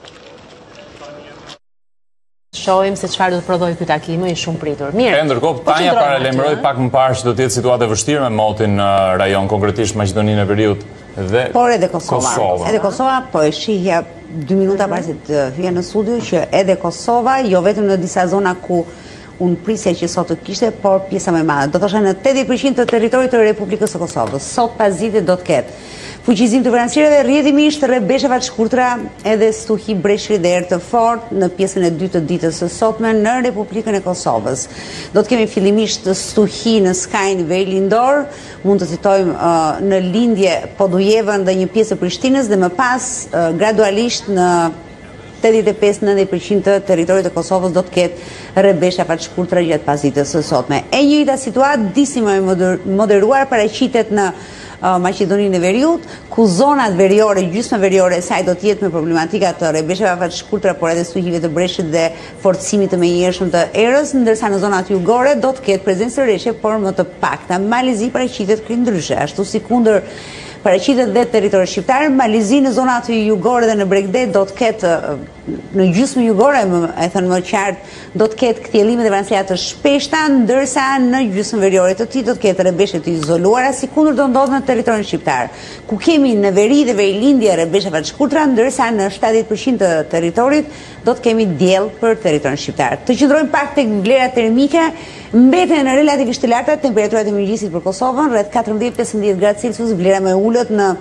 Shohim se çfarë do të prodhojë ky takim, është shumë pritur. Mirë. Ndërkohë Tanja paralajmëroi pak më parë që do të jetë situatë e vështirë me motin në rajon, konkretisht Maqedoninë e Veriut dhe por edhe Kosova. Edhe Kosova, po e shihja 2 minuta para se të hyja në studio që edhe Kosova, jo vetëm në disa zona ku unë prisja që sot të kishte, por pjesa më e madhe. Do thosha në 80% të territorit të Republikës së Kosovës. Sot pas ditës do të ketë fuqizim të vranësirave, rrjedhimisht rrebesheva të shkurtra, edhe stuhi breshri dhe erë të fortë në pjesën e dytë të ditës së sotme në Republikën e Kosovës. Do të kemi fillimisht stuhi në skajin Vejlindor, mund të citojmë në lindje Podujevën dhe një pjesë të Prishtinës dhe më pas gradualisht në 85-90% të teritorit të Kosovës do të ketë rrebesha të shkurtra gjatë pasdites së sotme. E njëjta situatë disi më moderuar paraqitet në Maqedoninë e Veriut, ku zonat veriore, gjysma veriore e saj do të jetë me problematika të rrebeshave të shkurtra, por edhe stuhive të breshit dhe forcimit të menjëhershëm të erës, ndërsa në zonat jugore do të ketë prezencë rreshe, por më të pakta. Malizi paraqitet krindryshe, ashtu si kundër paraqitet dhe territori shqiptar. Malizi në zonat jugore dhe në Bregdet do të ketë në gjysmën jugore, e thënë më qartë, do të ketë kthjellime dhe vranësia të shpeshta, ndërsa në gjysmën veriore të tij do të ketë rrebeshje të izoluara, si kundër do ndodhë në territorin shqiptar, ku kemi në veri dhe verilindje rrebeshave të shkurtra, ndërsa në 70% të territorit do të kemi diell për territorin shqiptar. Të qëndrojmë pak tek vlerat termike, mbeten relativisht të larta temperaturat e mëngjesit për Kosovën, rreth 14-15 gradë Celsius, vlera më e ulët në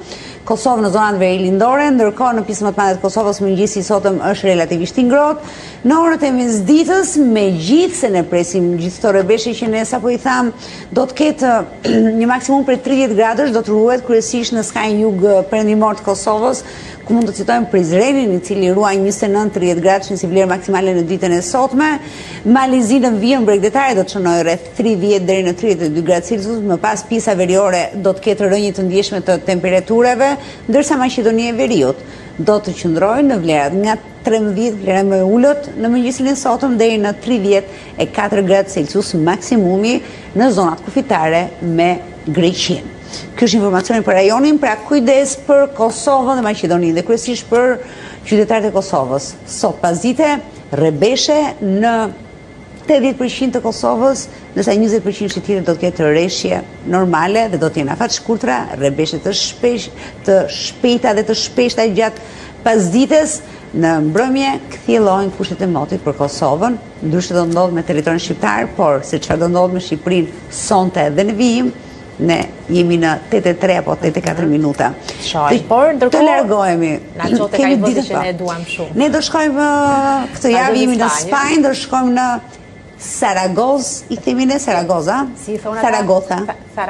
Kosovë në zonat verilindore, ndërkohë në pjesën më të madhe të Kosovës mëngjesi sotëm është relativisht i ngrohtë. Në orët e mesditës, megjithse ne presim gjithë këto rrebeshje që ne sapo i tham, do të ketë një maksimum për 30 gradësh, do të ruhet kryesisht në skajin jug perëndimor të Kosovës, ku mund të citojmë Prizrenin, i cili ruaj 29-30 gradësh në si vlerë maksimale në ditën e sotme. Malizi në vijën bregdetare do të çonojë rreth 30 deri në 32 gradë Celsius, më pas pjesa veriore do të ketë rënje të ndjeshme të temperaturave, ndërsa Maqedonia e Veriut do të qëndrojë në vlerat nga 13 vlera më ulët në mëngjesin e sotëm deri në 34 gradë Celsius maksimumi në zonat kufitare me Greqinë. Ky është informacioni për rajonin, pra kujdes për Kosovën dhe Maqedoninë dhe kryesisht për qytetarët e Kosovës. Sot pasdite rrebeshe në 80% të Kosovës, ndërsa 20% tjetër do të ketë rreshje normale dhe do të jenë afat shkurtra, rrebeshe të shpejta dhe të shpeshta gjatë pasdites. Në mbrëmje kthjellojnë kushtet e motit për Kosovën, ndryshe do ndodh me territorin shqiptar, por se çfarë do ndodh me Shqipërinë sonte dhe në vijim, ne jemi në 83 apo 84 minuta. Por ndërkohë të largohemi. Na çote ka vëzë që ne duam shumë. Ne do shkojmë këtë javë jemi në Spanjë, do shkojmë në Saragoza, i themi ne Saragoza? Si thona? Saragoza.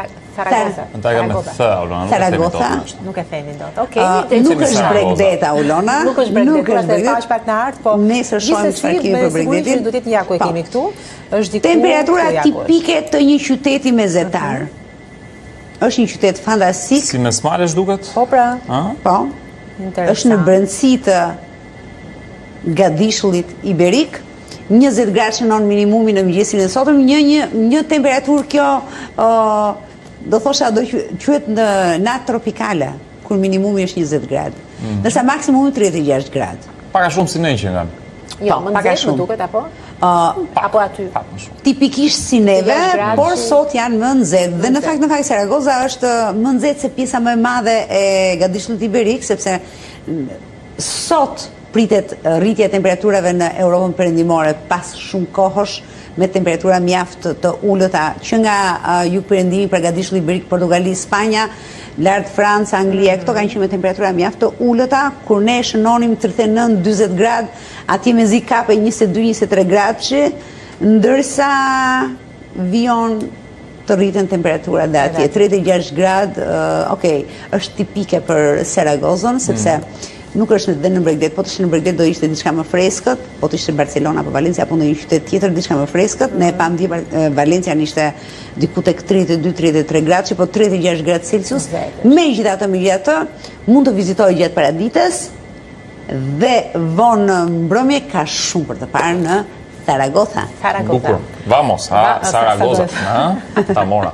Saragoza. Nuk e themi dot. Okej. Nuk është Bregdeta, Ulona. Nuk është Bregdeta, se pash pak në art, po nesër shojmë çfarë kemi për Bregdetin. Do të jetë Jako e kemi këtu. Është diku temperatura tipike të një qyteti mezetar. Është një qytet fantastik. Si mesmalesh duket? Po pra. Po. Është në brendësi të Gadishullit Iberik. 20 gradë shënon minimumi në mëngjesin e sotëm, një temperaturë kjo do thosha do quhet në natë tropikale, kur minimumi është 20 gradë. Ndërsa maksimumi 36 gradë. Paka shumë si ne që nga. Jo, më nxehtë më duket apo? Apo aty. Tipikisht si neve, por sot janë më nxehtë. Dhe në fakt Saragoza është më nxehtë se pjesa më e madhe e Gadishullit Iberik, sepse sot pritet rritja e temperaturave në Europën perëndimore pas shumë kohësh me temperatura mjaft të ulëta që nga jug perëndimi për Gadishulli Iberik, Portugali, Spanja, lart Franca, Anglia, këto kanë qenë me temperatura mjaft të ulëta, kur ne shënonim 39-40 gradë, atje mezi kape 22-23 gradë, ndërsa vijon të rriten temperatura dhe atje 36 gradë, okej, është tipike për Saragozën, sepse nuk është dhe në Bregdet, po të ishte në Bregdet do ishte diçka më freskët, po të ishte Barcelona apo Valencia apo në një qytet tjetër diçka më freskët, ne pam di Valencia ishte diku tek 32-33 gradë, po 36 gradë Celsius. Megjithatë mund të vizitojë gjatë paradites dhe vonë mbrëmje ka shumë për të parë në Saragoza. Bukur. Vamos, Saragoza. Ta mora.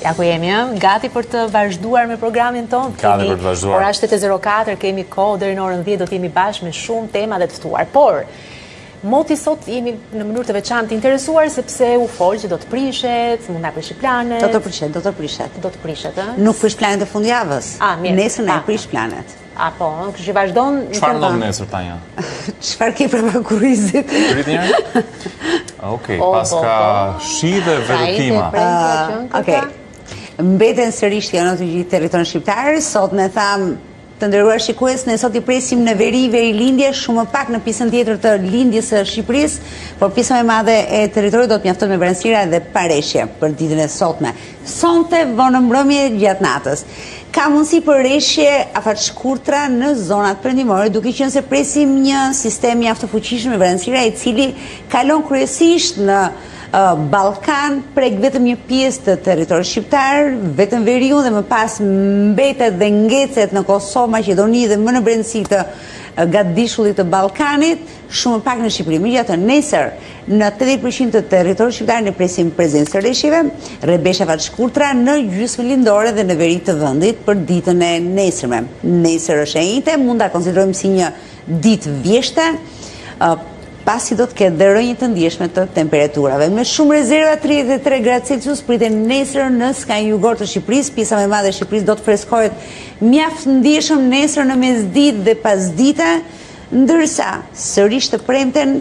Ja ku jemi, gati për të vazhduar me programin tonë. Gati për të vazhduar. Ora 7:04, kemi kohë deri në orën 10 do të jemi bashkë me shumë tema dhe të ftuar. Por moti sot jemi në mënyrë të veçantë interesuar sepse u fol që do të prishet, mund ta prish planet. Do të prishet. Do të prishet, ë? Nuk prish planet e fundjavës. Mirë. Nesër ne prish planet. Po, kështu që vazhdon. Çfarë ndodh nesër Tanja? Çfarë ke për kurrizit? Prit një herë? Okej, paska shi dhe vedëtima. Okej. Mbeten sërish janë të gjithë territorin shqiptar. Sot ne tham të nderuar shikues, ne sot I presim në veri lindje, shumë më pak në pjesën tjetër të lindjes së Shqipërisë, por pjesa më e madhe e territorit do të mjafton me vranësira dhe pareshje për ditën e sotme. Sonte vonë mbrëmje gjatë natës. Ka mundësi për reshje afatshkurtra në zonat perëndimore, duke qenë se presim një sistem mjaft të fuqishëm me vranësira I cili kalon kryesisht në Ballkan, prek vetëm një pjesë të territorit shqiptar, vetëm veriun dhe më pas mbetet dhe ngecet në Kosovë, Maqedoni dhe më në brendësi të gatdishullit të Ballkanit, shumë pak në Shqipëri. Megjithatë, nesër në 80% të territorit shqiptar ne presim prezencë së rreshjeve, rrebesha afatshkurtra në gjysmën lindore dhe në veri të vendit për ditën e nesërme. Nesër është e njëjtë, mund ta konsiderojmë si një ditë vjeshte, pasi do të ketë dhe rënje të ndjeshme të temperaturave. Me shumë rezerva 33 gradë Celsius priten nesër në skajin jugor të Shqipërisë, pjesa më e madhe e Shqipërisë do të freskohet mjaft ndjeshëm nesër në mesditë dhe pasdite, ndërsa sërish të premten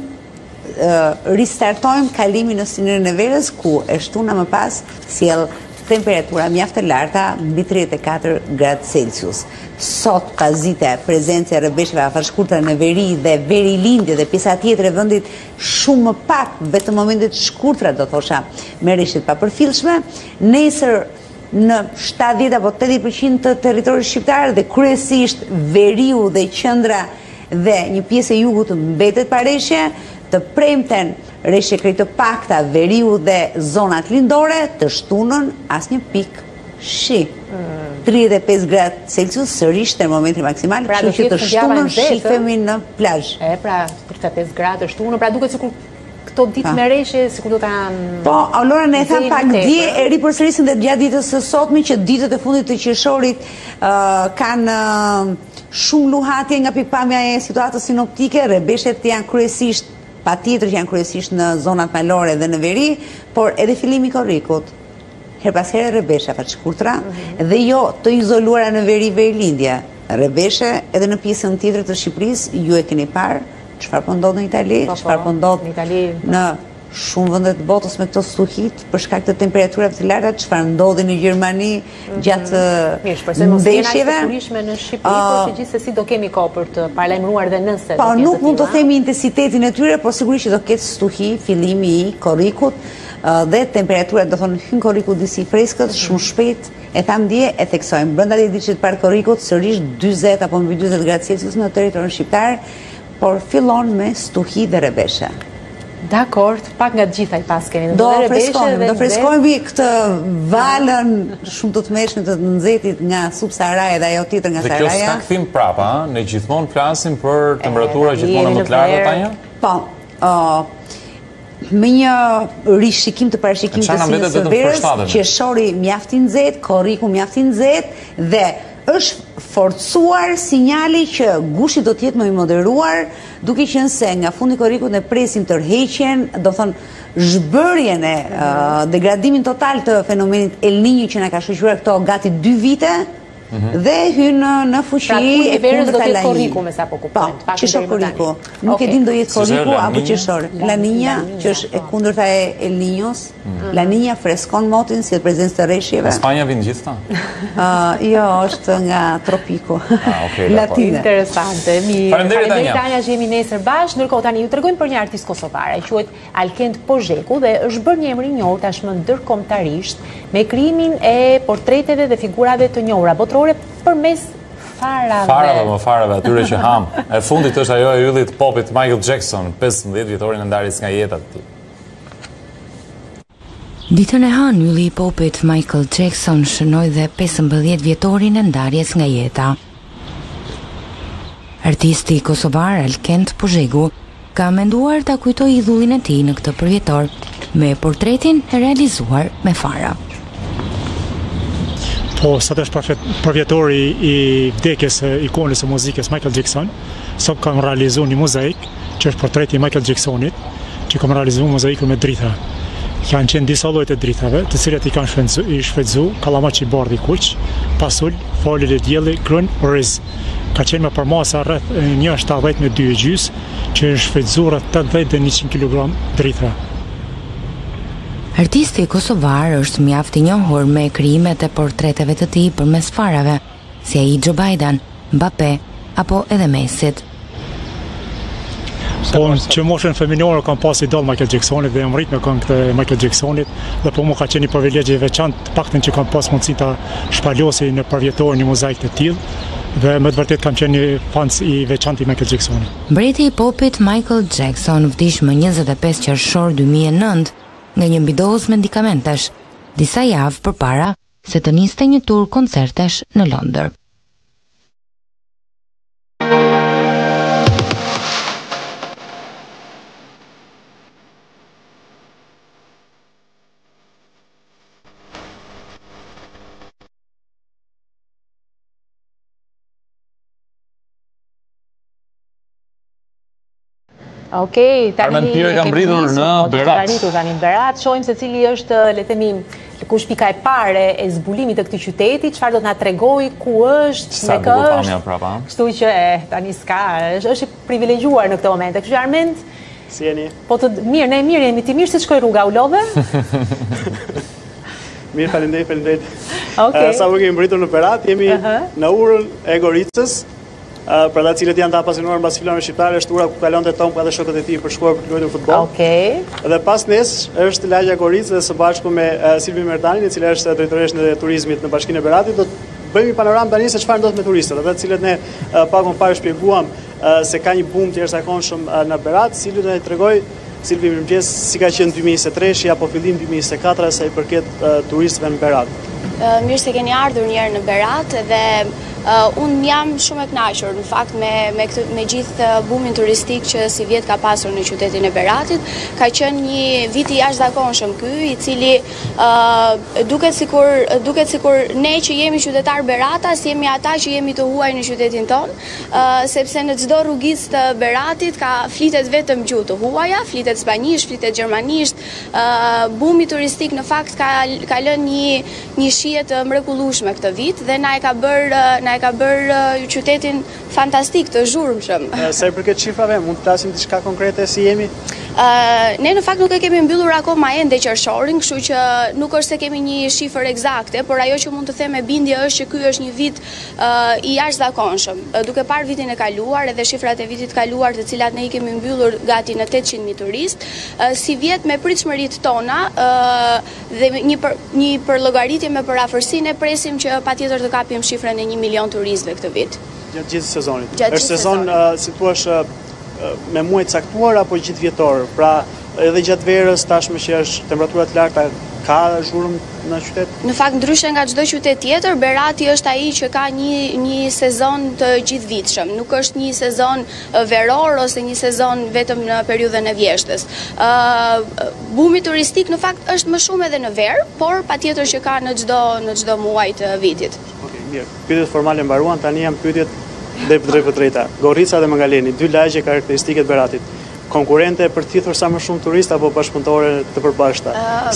ristartojmë kalimin në synën e verës, ku e shtuna më pas sjell temperatura mjaft të larta mbi 34 gradë Celsius. Sot pasdite prezencë e rrebeshëve afatshkurtra në veri dhe veri lindje dhe pjesa tjetër e vendit shumë më pak, vetëm momentet shkurtra do thosha me rreshtet papërfillshme. Nesër në 70 apo 80% të territorit shqiptar dhe kryesisht veriu dhe qendra dhe një pjesë e jugut mbetet pa rreshje, të premten rreshje krejt të pakta veriu dhe zonat lindore, të shtunën asnjë pikë shi. 35 gradë Celsius sërish termometri maksimal, kështu që të shtunën shifemi në plazh. Pra 35 gradë shtunën, pra duket sikur këto ditë me rreshje sikur do ta Po, Aurora ne tham pak dje e ripërsërisin dhe gjatë ditës së sotme që ditët e fundit të qershorit kanë shumë luhatje nga pikpamja e situatës sinoptike, rrebeshet janë kryesisht patjetër që janë kryesisht në zonat malore dhe në veri, por edhe fillimi I korrikut. Her pas here rrebesha afatshkurtra dhe jo të izoluara në veri lindje. Rrebeshe edhe në pjesën tjetër të Shqipërisë, ju e keni parë çfarë po ndodh në Itali, çfarë po ndodh në shumë vende të botës me këto stuhit për shkak të temperaturave të larta, çfarë ndodhi në Gjermani gjatë ndeshjeve. Në Shqipëri, por gjithsesi do kemi kohë për të paralajmëruar dhe nëse. Po nuk mund të themi intensitetin e tyre, por sigurisht që do ketë stuhi fillimi I korrikut dhe temperatura do thonë hyn korriku disi freskët shumë shpejt, e tham dje e theksojmë brenda 10 ditësh të parë korrikut sërish 40 apo mbi 40 gradë Celsius në territorin shqiptar, por fillon me stuhi dhe rrebeshe. Dakor, pak nga të gjitha I pas kemi. Do freskojmë këtë valën shumë të tmeshme të nxehtit nga subsaharaja dhe ajo tjetër nga Saharaja. Dhe kjo s'ka kthim prapa, ne gjithmonë flasim për temperatura gjithmonë më të larta Tanja? Po, me një rishikim të parashikim të sinës së verës, qershori mjaft I nxehtë, korriku mjaft I nxehtë dhe është forcuar sinjali që gushi do të jetë më I moderuar, duke qenë se nga fundi I korrikut ne presim tërheqjen, do thonë zhbërjen e degradimin total të fenomenit El Niño që na ka shoqëruar këto gati 2 vite. Dhe hynë në fuqi e kundërt do të jetë korriku me sa po kuptojmë. Po, qeshor korriku. Nuk e dim do jetë korriku apo qeshor. La Niña, që është e kundërta e El Niños, La Niña freskon motin si prezencë të rreshjeve. Spanja vjen gjithta? Jo, është nga tropiku. Latine. Interesante. Faleminderit Tanja që jemi nesër bashkë. Ndërkohë tani ju tregojmë për një artist kosovar, quhet Alkend Pozheku dhe është bërë një emër I njohur tashmë ndërkombëtarisht me krijimin e portreteve dhe figurave të njohura botërore përmes farave. Farave më farave atyre që ham. E fundit është ajo e yllit popit Michael Jackson, 15 vjetorin e ndarjes nga jeta e tij. Ditën e hënë ylli I popit Michael Jackson shënoi dhe 15 vjetorin e ndarjes nga jeta. Artisti kosovar Alkend Pozheku ka menduar ta kujtojë idhullin e tij në këtë përvjetor me portretin e realizuar me fara. Po, sot është përvjetori i vdekjes ikonës së muzikës Michael Jackson. Sot kam realizuar një mozaik që është portreti i Michael Jacksonit, që kam realizuar mozaikun me drita. Kanë qenë disa lloje të dritave, të cilat i kanë shfrytzu kallamaçi i bardhi kuq, pasul, folële dielli, grën, oriz. Ka qenë me përmasa rreth 1,70 me 2,5, që është shfrytzu rreth 80 dhe 100 kg drita. Artisti kosovar është mjaft i njohur me krijimet e portreteve të tij përmes farave, si ai Joe Biden, Mbappé apo edhe Messit. Po, që moshën feminore kam pas idol Michael Jacksonit dhe jam rrit me këngë të Michael Jacksonit dhe po mu ka qenë një privilegj i veçantë, të paktën që kam pas mundësi ta shpalosi në përvjetor një mozaik të tillë dhe me të vërtet kam qenë një fans i veçantë i Michael Jacksonit. Mbreti i popit Michael Jackson vdiq më 25 qershor 2009 nga një mbidozë medikamentesh, disa javë përpara se të niste një tur koncertesh në Londër. Okej, tani Pyre kam rritur në Berat. Arritur tani në Berat, shohim se cili është, le të themi, kush pika e pare e zbulimit të këtij qyteti, çfarë do të na tregoj, ku është, me kë është. Kështu që tani s'ka, është i privilegjuar në këtë moment. Kështu që Armend, si jeni? Po të mirë, ne mirë jemi, ti mirë se shkoi rruga, u lodhe? Mirë, faleminderit. Okej. Sa kemi mbritur në Berat, jemi në urën e Goricës. Për ata cilët janë të apasionuar mbas filmave shqiptare, është ura ku kalonte Tom ka dhe shokët e tij për shkuar për të luajtur futboll. Okej. Dhe pas nes është lagja Goricë dhe së bashku me Silvi Merdanin, e cila është drejtoresh e turizmit në Bashkinë e Beratit, do të bëjmë një panoramë tani se çfarë ndodh me turistët, ata të cilët ne pakon parë shpjeguam se ka një boom të jashtëzakonshëm në Berat. Silvi do të tregoj, Silvi, mirëmëngjes, si ka qenë 2023 apo fillim 2024 sa i përket turistëve në Berat. Mirë se keni ardhur një herë në Berat dhe unë jam shumë e kënaqur në fakt me gjithë bumin turistik që si vjet ka pasur në qytetin e Beratit. Ka qenë një vit i jashtëzakonshëm ky, i cili duket sikur ne që jemi qytetar Beratas jemi ata që jemi të huaj në qytetin ton, sepse në çdo rrugicë të Beratit flitet vetëm gjuhë të huaja, flitet spanjisht, flitet gjermanisht. Bumi turistik në fakt ka lënë një shije të mrekullueshme këtë vit dhe na e ka bërë qytetin fantastik të zhurmshëm. Sa i përket shifrave, mund të flasim diçka konkrete si jemi? Ne në fakt nuk e kemi mbyllur akoma ende qershorin, kështu që nuk është se kemi një shifër eksakte, por ajo që mund të them me bindje është që ky është një vit i jashtëzakonshëm. Duke parë vitin e kaluar edhe shifrat e vitit kaluar, të cilat ne i kemi mbyllur gati në 800.000 turist, si vjet me pritshmëritë tona dhe një përllogaritje me parafërsinë, presim që patjetër të kapim shifrën e 1 milion turistëve këtë vit. Gjatë gjithë sezonit. Është sezon, si thua, me muaj caktuar apo gjithë vjetor? Pra, edhe gjatë verës, tashmë që është temperaturat larta, ka zhurmë në qytet? Në fakt, ndryshe nga çdo qytet tjetër, Berati është ai që ka një sezon të gjithëvitshëm. Nuk është një sezon veror ose një sezon vetëm në periudhën e vjeshtës. Bumi turistik në fakt është më shumë edhe në verë, por patjetër që ka në çdo muaj të vitit. Okej, mirë. Pyetjet formale mbaruan, tani janë pyetjet drejt për drejta. Gorica dhe Mangaleni, dy lagje karakteristike të Beratit. Konkurente për të thithur sa më shumë turist apo bashkëpunëtore të përbashkëta?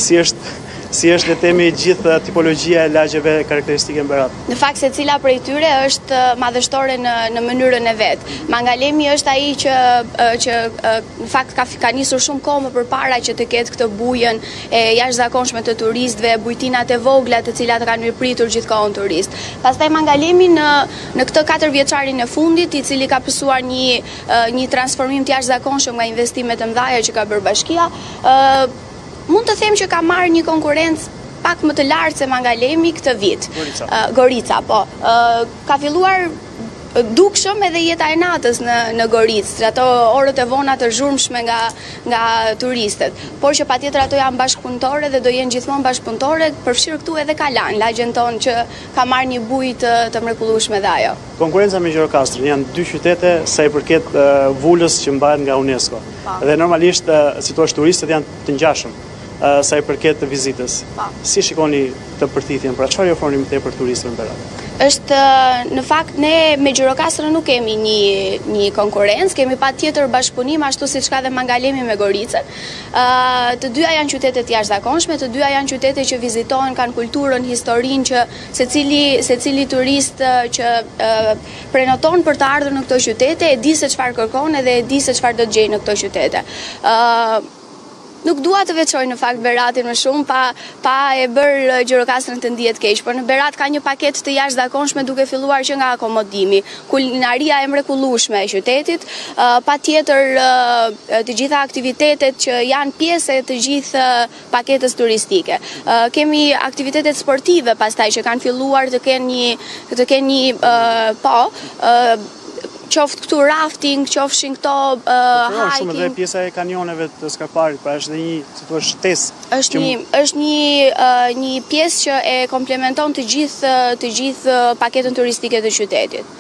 Si është le temi gjithë tipologjia e lagjeve karakteristike në Berat? Në fakt se cila prej tyre është madhështore në mënyrën e vet. Mangalemi është ai që në fakt ka nisur shumë kohë më përpara që të ketë këtë bujën e jashtëzakonshme të turistëve, bujtinat e vogla të cilat kanë mirëpritur gjithkohon turist. Pastaj Mangalemi në këtë 4 vjeçarin e fundit, i cili ka pësuar një transformim të jashtëzakonshëm nga investimet e mëdha që ka bërë bashkia, mund të them që ka marrë një konkurrencë pak më të lartë se Mangalemi këtë vit. Gorica, po. Ka filluar dukshëm edhe jeta e natës në Goricë, ato orët e vona të zhurmshme nga turistët. Por që patjetër ato janë bashkëpunëtore dhe do jenë gjithmonë bashkëpunëtore, përfshirë këtu edhe Kalan, lagjen tonë që ka marrë një bujë të mrekullueshme dhe ajo. Konkurenca me Gjirokastër janë dy qytete sa i përket vulës që mbahet nga UNESCO. Dhe normalisht, si thua, turistët janë të ngjashëm. sa i përket të vizitës. Si shikoni të përthithjen, pra çfarë ofroni më tepër turistëve në Berat? Është në fakt ne me Gjirokastrën nuk kemi një konkurrencë, kemi patjetër bashkëpunim ashtu siç ka dhe Mangalemi me Goricën. Të dyja janë qytete të jashtëzakonshme, të dyja janë qytete që vizitohen, kanë kulturën, historinë që secili turist që prenoton për të ardhur në këto qytete e di se çfarë kërkon edhe e di se çfarë do të gjejë në këto qytete. Nuk dua të veçoj në fakt Beratin më shumë pa e bërë Gjirokastrën të ndihet keq, por në Berat ka një paketë të jashtëzakonshme duke filluar që nga akomodimi, kulinaria e mrekullueshme e qytetit, patjetër të gjitha aktivitetet që janë pjesë e të gjithë paketës turistike. Kemi aktivitetet sportive pastaj që kanë filluar të kenë një qoftë këtu rafting, qofshin këto hiking. Shumë edhe pjesa e kanioneve të Skarparit, pra është dhe një, si thua, shtesë. Është një pjesë që e komplementon të gjithë paketën turistike të qytetit.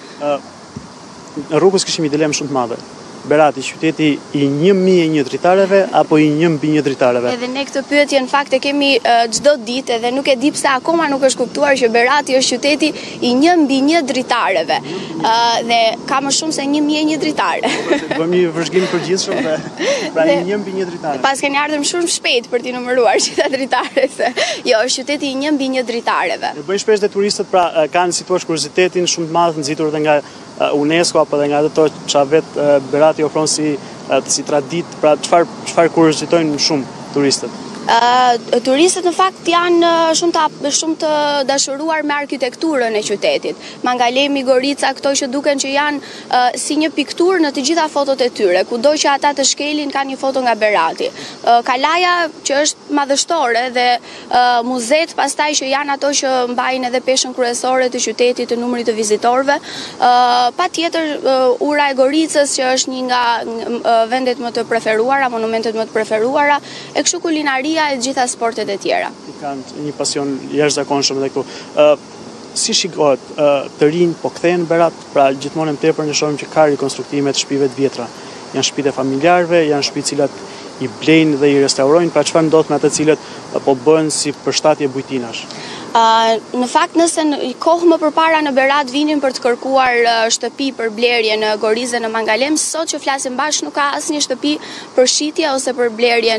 Në Rrugës kishim një dilemë shumë të madhe. Berati, qyteti i 1.001 dritareve apo i 1/1 dritareve? Edhe ne këtë pyetje në fakt e kemi çdo ditë dhe nuk e di pse akoma nuk është kuptuar që Berati është qyteti i 1/1 dritareve. Dhe ka më shumë se 1.001 dritare. Bëmi vëzhgim përgjithshëm dhe pra 1/1 dritare. Pas keni ardhur shumë shpejt për t'i numëruar gjitha dritaret. Jo, është qyteti i 1/1 dritareve. Ne bëjnë shpesh dhe turistët, pra kanë si thua kuriozitetin shumë të madh nxitur edhe nga UNESCO apo edhe nga ato çfarë vetë Berati ofron si traditë, pra çfarë kuriozitojnë shumë turistët. Turistët në fakt janë shumë të dashuruar me arkitekturën e qytetit. Mangalemi, Gorica, këto që duken që janë si një pikturë në të gjitha fotot e tyre, kudo që ata të shkelin ka një foto nga Berati. Kalaja që është madhështore dhe muzet pastaj që janë ato që mbajnë edhe peshën kryesore të qytetit, të numrit të vizitorëve. Patjetër ura e Goricës që është një nga vendet më të preferuara, monumentet më të preferuara, e kështu kulinaria e gjitha sportet e tjera. Kanë një pasion jashtëzakonshëm edhe këtu. Si shikohet të rinj po kthehen në Berat, pra gjithmonë më tepër ne shohim që ka rikonstruktime të shtëpive të vjetra. Janë shtëpitë e familjarëve, janë shtëpi të cilat i blejnë dhe i restaurojnë, pra çfarë ndodh me ato të cilët po bëhen si përshtatje bujtinash? Në fakt nëse kohë më përpara në Berat vinin për të kërkuar shtëpi për blerje në Gorizë në Mangalem, sot që flasim bashkë nuk ka asnjë shtëpi për shitje ose për blerje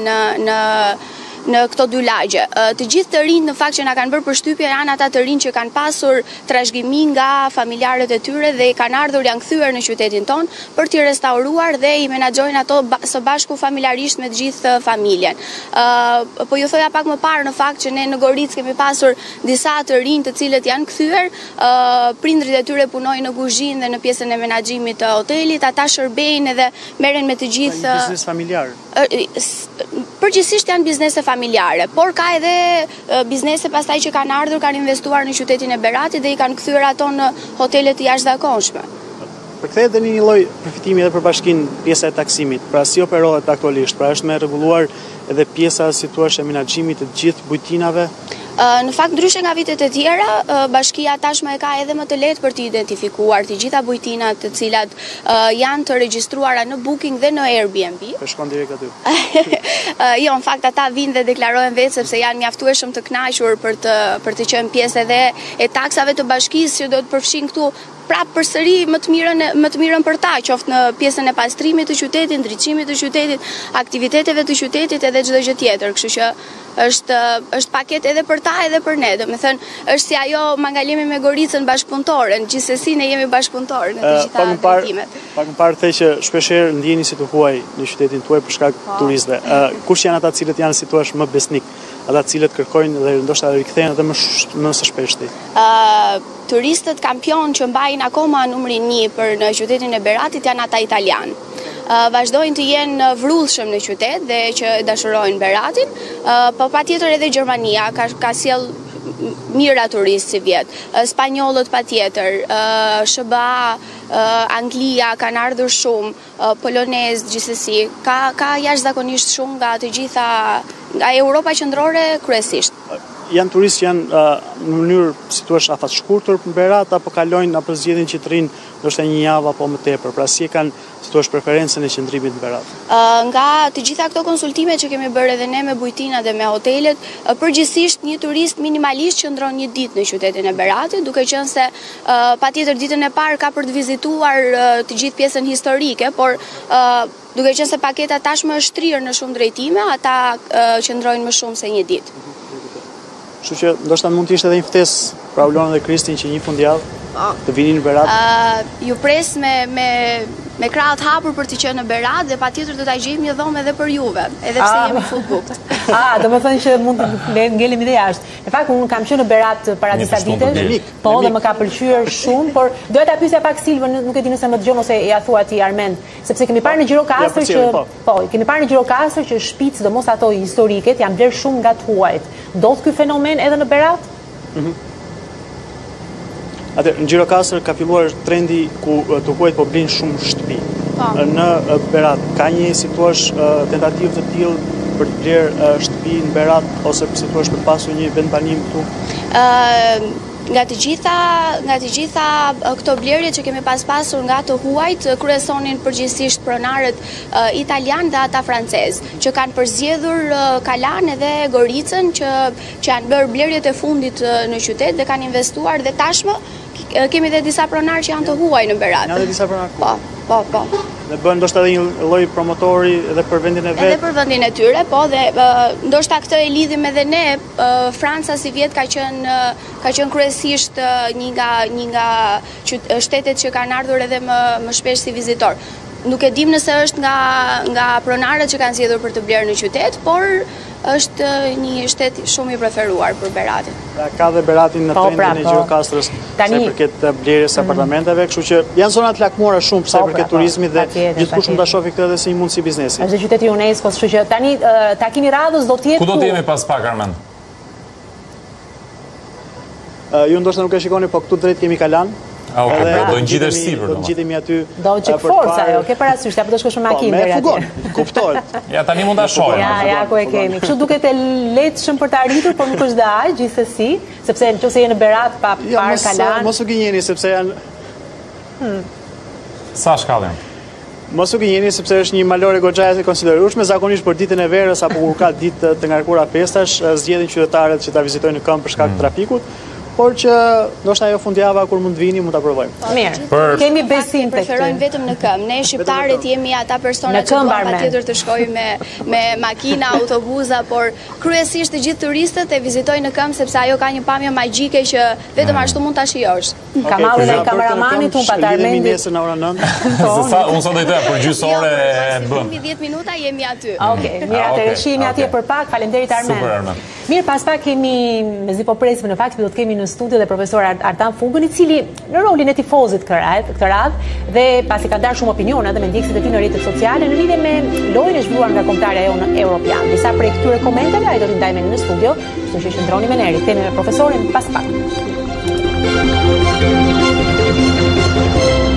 në këto dy lagje. Të gjithë të rinj në fakt që na kanë bërë përshtypje janë ata të rinj që kanë pasur trashëgimi nga familjarët e tyre dhe kanë ardhur, janë kthyer në qytetin ton për t'i restauruar dhe i menaxhojnë ato së bashku familjarisht me të gjithë familjen. Po ju thoja pak më parë në fakt që ne në Goricë kemi pasur disa të rinj të cilët janë kthyer, prindrit e tyre punojnë në kuzhinë dhe në pjesën e menaxhimit të hotelit, ata shërbejnë edhe merren me të gjithë. Biznes familjar. Përgjithsisht janë biznese familjare, por ka edhe biznese pastaj që kanë ardhur, kanë investuar në qytetin e Beratit dhe i kanë kthyer ato në hotele të jashtëzakonshme. Përkthehet dhe një lloj përfitimi edhe për bashkinë pjesa e taksimit. Pra si operohet aktualisht? Pra është më rregulluar edhe pjesa si thua e menaxhimit të gjithë bujtinave? Në fakt, ndryshe nga vitet e tjera, bashkia tashmë e ka edhe më të lehtë për të identifikuar të gjitha bujtinat të cilat janë të regjistruara në Booking dhe në Airbnb. Po shkon direkt aty. Jo, në fakt ata vinë dhe deklarojnë vetë sepse janë mjaftueshëm të kënaqur për të qenë pjesë edhe e taksave të bashkisë që do të përfshin këtu prapë përsëri më të mirën për ta, qoftë në pjesën e pastrimit të qytetit, ndriçimit të qytetit, aktiviteteve të qytetit edhe çdo gjë tjetër, kështu që është paketë edhe për ta edhe për ne. Domethënë, është si ajo Mangalemi me Goricën bashkëpunëtore, gjithsesi ne jemi bashkëpunëtorë në të gjitha drejtimet. Pak më parë the që shpeshherë ndjeni si të huaj në qytetin tuaj për shkak të turistëve. Kush janë ata të cilët janë si thua më besnik? Ata të cilët kërkojnë dhe ndoshta rikthehen edhe më së shpeshti. Turistët kampion që mbajnë akoma numrin 1 për në qytetin e Beratit janë ata italianë. Vazhdojnë të jenë vrullshëm në qytet dhe që dashurojnë Beratin, po patjetër edhe Gjermania ka sjell mira turistë si vjet. Spanjollët patjetër, SBA, Anglia kanë ardhur shumë, polonezë gjithsesi. Ka jashtëzakonisht shumë nga të gjitha nga Europa qendrore kryesisht. janë turistë që janë në mënyrë, si thua, afat shkurtër në Berat, apo kalojnë apo zgjedhin qytetin ndoshta një javë apo më tepër. Pra si e kanë, si thua, preferencën e qëndrimit në Berat? Nga të gjitha këto konsultime që kemi bërë edhe ne me bujtina dhe me hotelet, përgjithsisht një turist minimalisht qëndron një ditë në qytetin e Beratit, duke qenë se patjetër ditën e parë ka për të vizituar të gjithë pjesën historike, por duke qenë se paketa tashmë është shtrirë në shumë drejtime, ata qëndrojnë më shumë se një ditë. Kështu që ndoshta mund të ishte edhe një ftesë pra Ulona dhe Kristin që një fundjavë të vinin në Berat. Ju pres me krahët hapur për të qenë në Berat dhe patjetër do ta gjejmë një dhomë edhe për juve, edhe pse jemi full booked. Do të thënë që mund të ngelim ide jashtë. Në fakt unë kam qenë në Berat para disa ditësh, po dhe më ka pëlqyer shumë, por doja ta pyesja pak Silvën, nuk e di nëse më dëgjon ose ja thua ti Armend, sepse kemi parë në Gjirokastër kemi parë në Gjirokastër që shtëpitë, sidomos ato historike, janë blerë shumë nga të huajt. Ndodh ky fenomen edhe në Berat? Në Gjirokastër ka filluar trendi ku të huajt po blinë shumë shtëpi. Në Berat ka një, si thua, tentativë të tillë për të blerë shtëpi në Berat ose si thua për të pasur një vendbanim këtu? Nga të gjitha këto blerje që kemi pasur nga të huajt, kryesonin përgjithsisht pronarët italian dhe ata francez, që kanë përzgjedhur Kalan edhe Goricën që janë bërë blerjet e fundit në qytet dhe kanë investuar dhe tashmë kemi dhe disa pronarë që janë të huaj në Berat. Janë dhe disa pronarë? Po. Dhe bën ndoshta edhe një lloj promotori edhe për vendin e vet. Edhe për vendin e tyre, po, dhe ndoshta këtë e lidhim edhe ne. Franca si vjet ka qenë kryesisht një nga shtetet që kanë ardhur edhe më shpesh si vizitor. Nuk e dim nëse është nga pronarët që kanë zgjedhur për të blerë në qytet, por është një shtet shumë i preferuar për Beratin. Ka dhe Beratin në trendin e Gjirokastrës sa përket blerjes së apartamenteve, kështu që janë zona të lakmuara shumë sa përket turizmit dhe gjithkusht mund ta shohë këtë edhe si një mundësi biznesi. Është qyteti i UNESCO-s, kështu që tani takimi i radhës do të jetë ku do të jemi pas pak, Armend? Ju ndoshta nuk e shikoni, po këtu drejt kemi Kalan. Do ngjitesh sipër. Do ngjitemi aty. Do çik forca ajo, ke parasysh apo do shkosh me makinë deri aty. Kuptohet. Ja tani mund ta shohim. Ja ku e kemi. Kështu duket e lehtëshëm për të arritur, por nuk është dhe aq gjithsesi, sepse nëse je në Berat pa parë Kalan. Mos u gënjeni sepse janë Sa shkallën? Mos u gënjeni sepse është një malore goxha e konsiderueshme, zakonisht për ditën e verës apo kur ka ditë të ngarkuara festash, zgjedhin qytetarët që ta vizitojnë në këmbë për shkak të trafikut. Por që ndoshta ajo fundjava kur mund të vini mund ta provojmë. Mirë. Kemi besim tek preferojmë vetëm në këmbë. Ne shqiptarët jemi ata persona që duan patjetër të shkojmë me makina, autobusa, por kryesisht të gjithë turistët e vizitojnë në këmbë sepse ajo ka një pamje magjike që vetëm ashtu mund ta shijosh. Kamalli dhe kameramanit un pa të Armendit. Nesër në orën 9. Unë sa do të për gjysore e bëm. 10 minuta jemi aty. Okej, mirë, atëherë shihemi atje për pak. Faleminderit Armend. Mirë, pas pak kemi, mezi po presim në fakt do të kemi në studio dhe profesor Artan Fungën, i cili në rolin e tifozit këtë radhë dhe pasi ka ndarë shumë opinione dhe me ndjekësit e tij në rrjetet sociale në lidhje me lojën e zhvilluar nga kombëtarja jonë europian. Disa prej këtyre komenteve ai do t'i ndajmë në studio, kështu që qëndroni me ne. Rikthehemi me profesorin pas pak.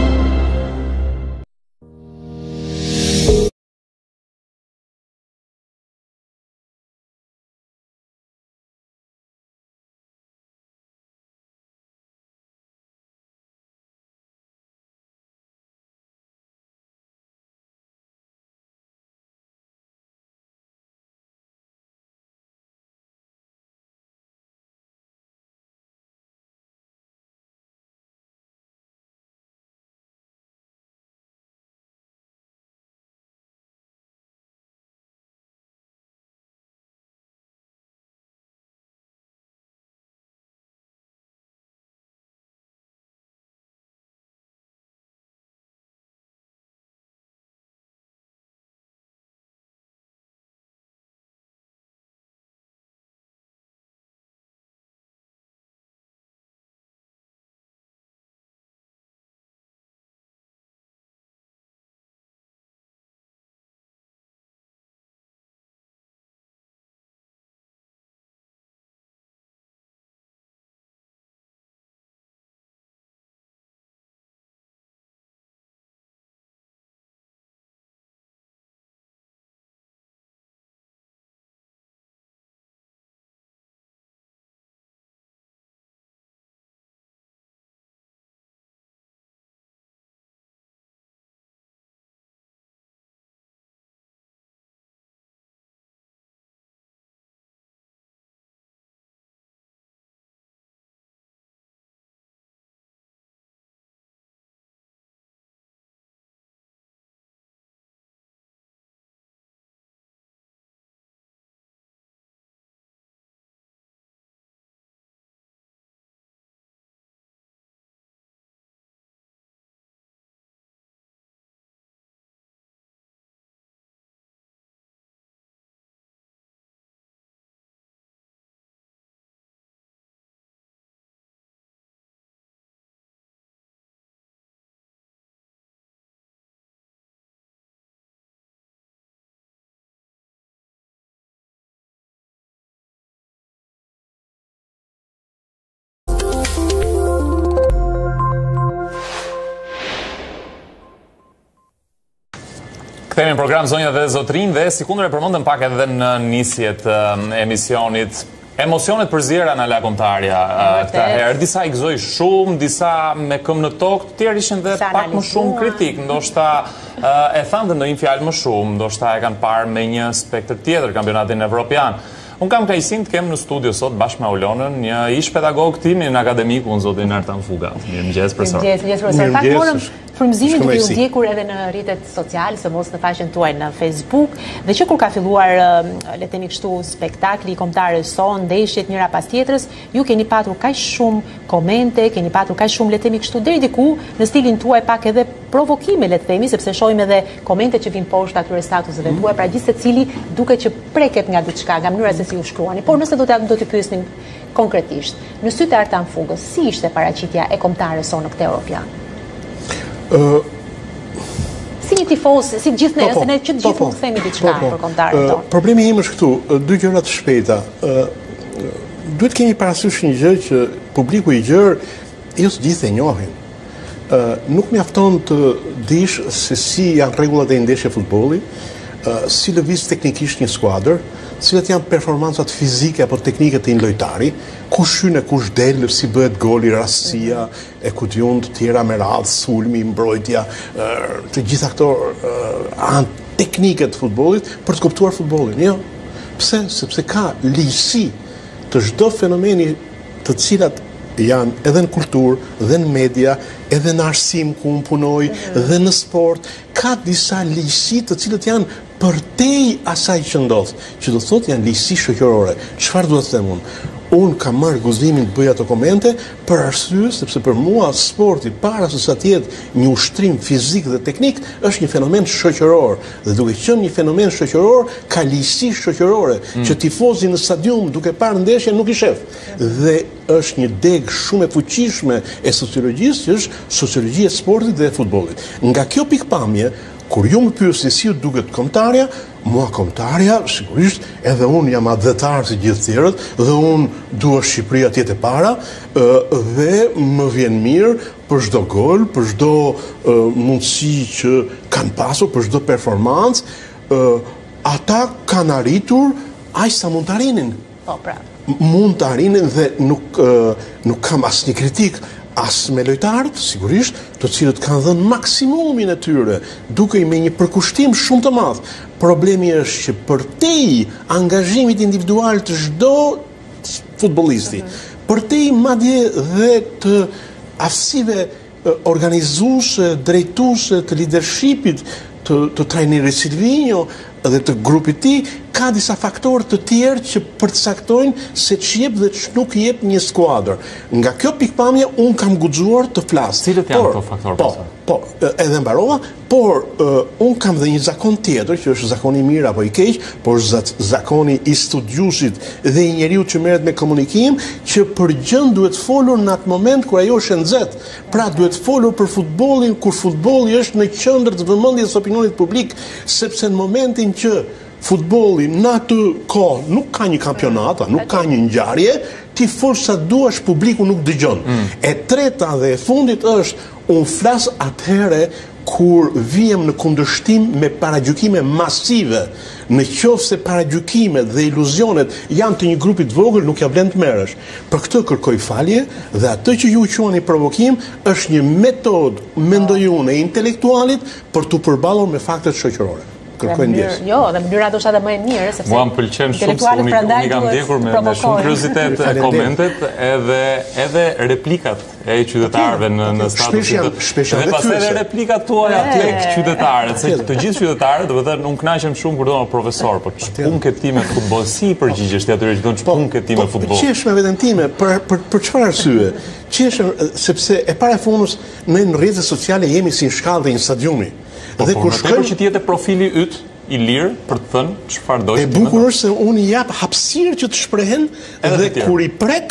Kthehemi në program zonja dhe zotrin dhe sikundur e përmendëm pak edhe në nisje të emisionit. Emocionet përzjera në la kombëtarja këtë herë. Disa i gëzoi shumë, disa me këmbë në tokë, të tjerë ishin dhe pak më shumë kritik, ndoshta e thanë ndonjë fjalë më shumë, ndoshta e kanë parë me një spektër tjetër kampionatin evropian. Unë kam kënaqësinë të kem në studio sot bashkë me Aulonën, një ish pedagog timi në akademiku, unë zotin Artan Fuga. Mirëmëngjes profesor. Mirëmëngjes profesor. Fakt morëm frymëzimin duke u ndjekur edhe në rrjetet sociale, së mos në faqen tuaj në Facebook, dhe që kur ka filluar le të themi kështu spektakli kombëtar son, ndeshjet njëra pas tjetrës, ju keni patur kaq shumë komente, keni patur kaq shumë le të themi kështu deri diku në stilin tuaj pak edhe provokime le të themi, sepse shohim edhe komente që vijnë poshtë atyre statuseve tuaj, pra gjithë secili duket që preket nga diçka, nga mënyra se si u shkruani. Por nëse do t'i pyesnim konkretisht, në sytë e Artan Fugës, si ishte paraqitja e kombëtares sonë në këtë Europian? Si një tifoz, si gjithë ne, se ne që gjithë mund të themi diçka për kombëtarën tonë. Problemi im është këtu, dy gjëra të shpejta. Duhet kemi parasysh një gjë që publiku i gjerë jo të gjithë e njohin. Nuk mjafton të dish se si janë rregullat e ndeshje futbolli, si lëviz teknikisht një skuadër, cilat janë performancat fizike apo teknike të një lojtari, kush hyn e kush del, si bëhet goli, rastësia, e ku diun të tjera me radhë, sulmi, mbrojtja, të gjitha këto anë teknike të futbollit për të kuptuar futbollin. Jo. Pse? Sepse ka ligjësi të çdo fenomeni të cilat janë edhe në kulturë, dhe në media, edhe në arsim ku unë punoj, dhe në sport, ka disa ligjësi të cilët janë përtej asaj që ndodh, që do thotë janë ligjësi shoqërore. Çfarë duhet të them unë? Unë kam marrë guximin të bëj ato komente për arsye sepse për mua sporti para se sa të jetë një ushtrim fizik dhe teknik është një fenomen shoqëror, dhe duke qenë një fenomen shoqëror ka ligjësi shoqërore që tifozi në stadium duke parë ndeshjen nuk i shef. Dhe është një deg shumë e fuqishme e sociologjisë, që është sociologjia e sportit dhe e futbollit. Nga kjo pikpamje, kur ju më pyesni si ju duket kombëtarja, mua kombëtarja, sigurisht, edhe unë jam adhetar si gjithë tjerët, dhe unë dua Shqipëria të jetë e para, dhe më vjen mirë për çdo gol, për çdo mundësi që kanë pasur, për çdo performancë, ata kanë arritur aq sa mund të arrinin. Po, pra. Mund të arrinin dhe nuk kam asnjë kritik as me lojtarët, sigurisht, të cilët kanë dhënë maksimumin e tyre, duke i me një përkushtim shumë të madh. Problemi është që përtej angazhimit individual të çdo futbollisti, përtej madje dhe të aftësive organizuese, drejtuese, të leadershipit të trajnerit Silvinho dhe të grupit tij, ka disa faktorë të tjerë që përcaktojnë se ç'jep dhe ç'nuk jep një skuadër. Nga kjo pikpamje unë kam guxuar të flas. Cilët janë këto faktorë? Po, edhe mbarova, por unë kam dhe një zakon tjetër, që është zakoni i mirë apo i keq, por zakoni i studiusit dhe i njeriu që merret me komunikim, që për gjën duhet folur në atë moment kur ajo është e nxehtë. Pra duhet folur për futbollin kur futbolli është në qendër të vëmendjes së opinionit publik, sepse në momentin që futbolli në atë kohë nuk ka një kampionat, nuk ka një ngjarje, ti fol sa duash, publiku nuk dëgjon. E treta dhe e fundit është, unë flas atëherë kur vijem në kundërshtim me paragjykime masive. Në qoftë se paragjykimet dhe iluzionet janë të një grupi të vogël, nuk ja vlen të merresh. Për këtë kërkoj falje, dhe atë që ju quani provokim është një metodë, mendoj unë, e intelektualit për të përballur me faktet shoqërore. Kërkoj ndjes. Jo, dhe mënyra do shta dhe më e mirë, sepse mua më pëlqen shumë se unë kam ndjekur me shumë kuriozitet komentet edhe replikat e qytetarëve në statusin. Dhe pastaj edhe replikat tuaja tek qytetarët, se të gjithë qytetarët, do të thënë unë kënaqem shumë kur do të profesor, por ç'pun ke ti me futboll, si përgjigjesh ti atyre që thonë ç'pun ke ti me futboll? Qesh me veten time, për çfarë arsye? Qesh sepse e para fundit ne në rrjetet sociale jemi si në shkallë dhe një stadiumi. Dhe kur shkojmë që t'jetë profili yt i lirë për të thënë çfarë do të. E bukur është se unë i jap hapësirë që të shprehen dhe kur i prek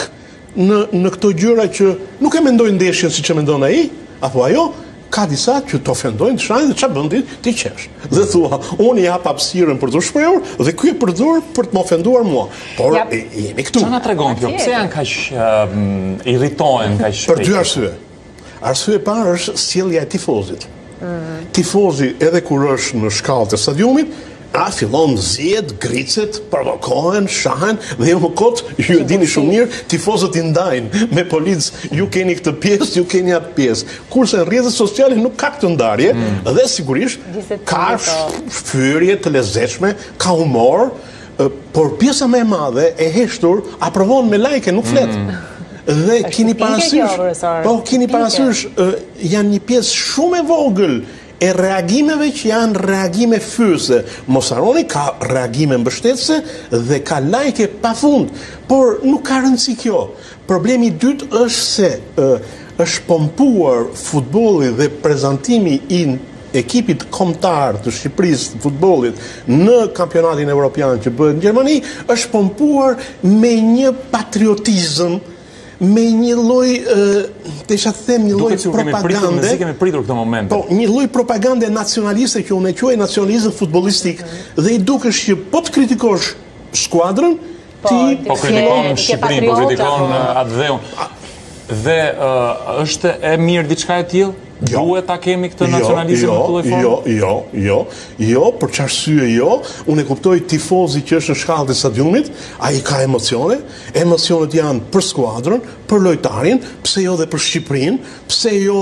në këto gjëra që nuk e mendojnë ndeshjen siç e mendon ai, apo ajo, ka disa që të ofendojnë, të shajnë dhe ç'a bën ti qesh. Dhe thua, unë i jap hapësirën për të shprehur dhe ky e përdor për të më ofenduar mua. Por jemi këtu. Çfarë na tregon kjo? Pse janë kaq irritohen kaq shpejt? Për dy arsye. Arsye e parë është sjellja e tifozit. Tifozi edhe kur është në shkallët e stadiumit, fillon zjedh, gricet, provokohen, shahen, dhe jo më kotë, ju e dini shumë mirë, tifozët i ndajnë me policë, ju keni këtë pjesë, ju keni atë pjesë. Kurse në rrjetet sociale nuk ka këtë ndarje, dhe sigurisht ka fyerje të lezetshme, ka humor, por pjesa më e madhe e heshtur aprovon me like, nuk flet. Dhe keni parasysh, janë një pjesë shumë e vogël e reagimeve që janë reagime fyse. Mos harroni, ka reagime mbështetëse dhe ka like pa fund, por nuk ka rëndësi kjo. Problemi i dytë është se është pompuar futbolli dhe prezantimi i ekipit kombëtar të Shqipërisë të futbollit në kampionatin evropian që bëhet në Gjermani, është pompuar me një patriotizëm, me një lloj, desha të them, një lloj propagande. Kemi pritur këtë moment. Po, një lloj propagande nacionaliste që unë e quaj nacionalizëm futbollistik, dhe i dukesh që po të kritikosh skuadrën, ti kritikon Shqipërinë, po kritikon atë dheun. Dhe është e mirë diçka e tillë? Duhet ta kemi këtë nacionalizëm në këtë formë? Jo, për çarsye jo. Unë e kuptoj tifozi që është në shkallët e stadiumit, ai ka emocione, emocionet janë për skuadrën, për lojtarin, pse jo dhe për Shqipërinë, pse jo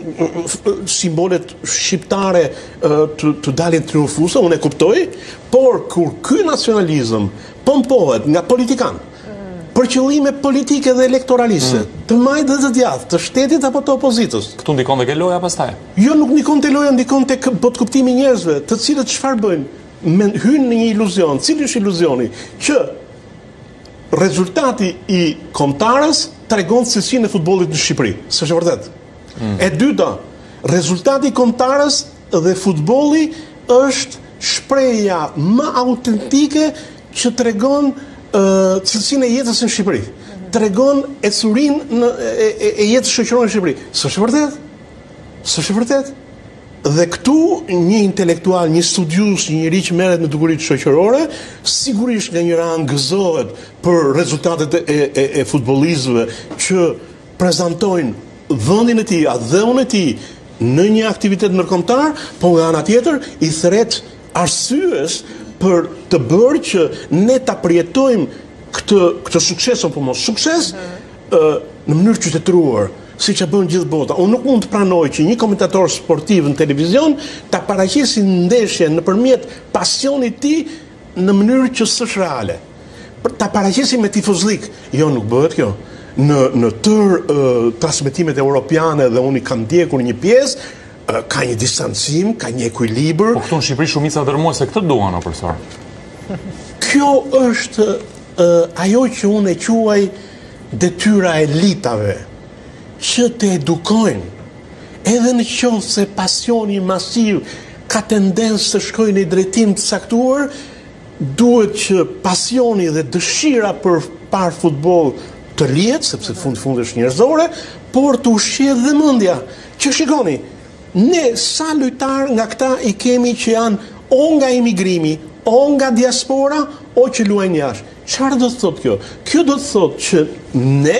simbolet shqiptare të dalin triumfuese, unë e kuptoj, por kur ky nacionalizëm pompohet nga politikanë, për qëllime politike dhe elektoraliste, të majtë dhe të djathtë, të shtetit apo të opozitës. Këtu ndikon dhe ke loja pastaj? Jo, nuk ndikon të loja, ndikon të botkuptimi njerëzve, të cilët çfarë bëjnë, hynë në një iluzion. Cili është iluzioni? Që rezultati i kombëtarës tregon cilësinë e futbollit në Shqipëri. S'është vërtet. E dyta, rezultati i kombëtarës dhe futbolli është shprehja më autentike që tregon cilësinë e jetës në Shqipëri. Tregon ecurinë e jetës shoqërore në Shqipëri. S'është vërtet? S'është vërtet? Dhe këtu një intelektual, një studius, një njeri që merret me dukuritë shoqërore, sigurisht nga njëra anë gëzohet për rezultatet e futbollistëve që prezantojnë vendin e tij, dhëun e tij në një aktivitet ndërkombëtar, po nga ana tjetër i thret arsyes për të bërë që ne ta përjetojmë këtë sukses apo mos sukses në mënyrë qytetëruar, siç e bën gjithë bota. Unë nuk mund të pranoj që një komentator sportiv në televizion ta paraqesë ndeshjen nëpërmjet pasionit të tij në mënyrë që s'është reale. Ta paraqesë me tifozlik, jo, nuk bëhet kjo. Në tërë transmetimet europiane, dhe unë i kam ndjekur një pjesë, ka një distancim, ka një ekuilibër. Po këtu në Shqipëri shumica dërmuese këtë duan, o profesor. Kjo është ajo që unë e quaj detyra e elitave, që të edukojnë, edhe në qoftë se pasioni masiv ka tendencë të shkojnë në drejtim të saktuar, duhet që pasioni dhe dëshira për par futboll të lihet, sepse fund është njerëzore, por të ushqet dhe mendja. Që shikoni, ne sa lojtar nga këta i kemi që janë o nga emigrimi, o nga diaspora, o që luajnë jashtë. Çfarë do të thotë kjo? Kjo do të thotë që ne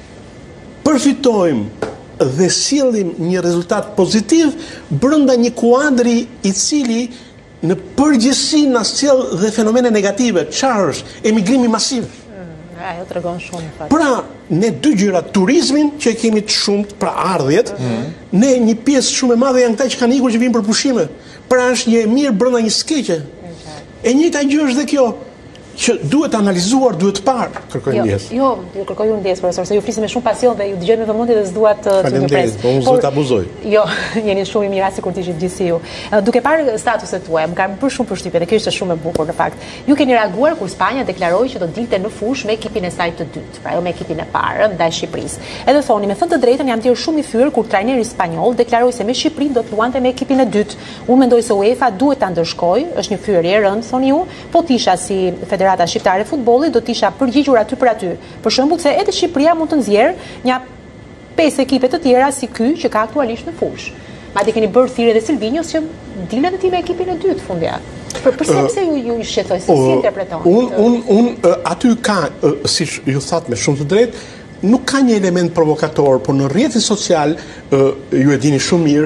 përfitojmë dhe sillim një rezultat pozitiv brenda një kuadri i cili në përgjithësi na sjell dhe fenomene negative. Çfarë është? Emigrimi masiv. Ajo tregon shumë. Pra, ne dy gjëra, turizmin që kemi të shumt, pra ardhjet, ne një pjesë shumë e madhe janë këta që kanë ikur që vinë për pushime. Pra është një e mirë brenda një skeqe. E njëjta gjë është dhe kjo, që duhet analizuar, duhet parë. Kërkoj ndjes. Jo, ju kërkoj unë ndjes, profesor, se ju flisim me shumë pasion dhe ju dëgjoj me vëmendje dhe s'dua të Faleminderit, po unë s'do ta abuzoj. Jo, jeni shumë i mirë sikur të ishit gjithë ju. Duke parë statuset tuaja, më kanë bërë shumë përshtypje dhe kjo ishte shumë e bukur në fakt. Ju keni reaguar kur Spanja deklaroi që do dilte në fushë me ekipin e saj të dytë, pra jo me ekipin e parë ndaj Shqipërisë. Edhe thoni, me thënë të drejtën, jam dhënë shumë i fyer kur trajneri spanjoll deklaroi se me Shqipërinë do të luante me ekipin e dytë. Unë mendoj se UEFA duhet ta ndërshkojë, është një fyerje e rëndë, thoni ju, po tisha si Federata Shqiptare futbollit do të isha përgjigjur aty për aty. Për shembull se edhe Shqipëria mund të nxjerrë një 5 ekipe të tjera si ky që ka aktualisht në fushë. Madje keni bërë thirrje dhe Silvinjos që dilet ti me ekipin e dytë fundjavë. Pse ju i shqetësoj, si interpreton? Unë aty ka, siç ju thatë me shumë të drejtë, nuk ka një element provokator, por në rrjetin social, ju e dini shumë mirë,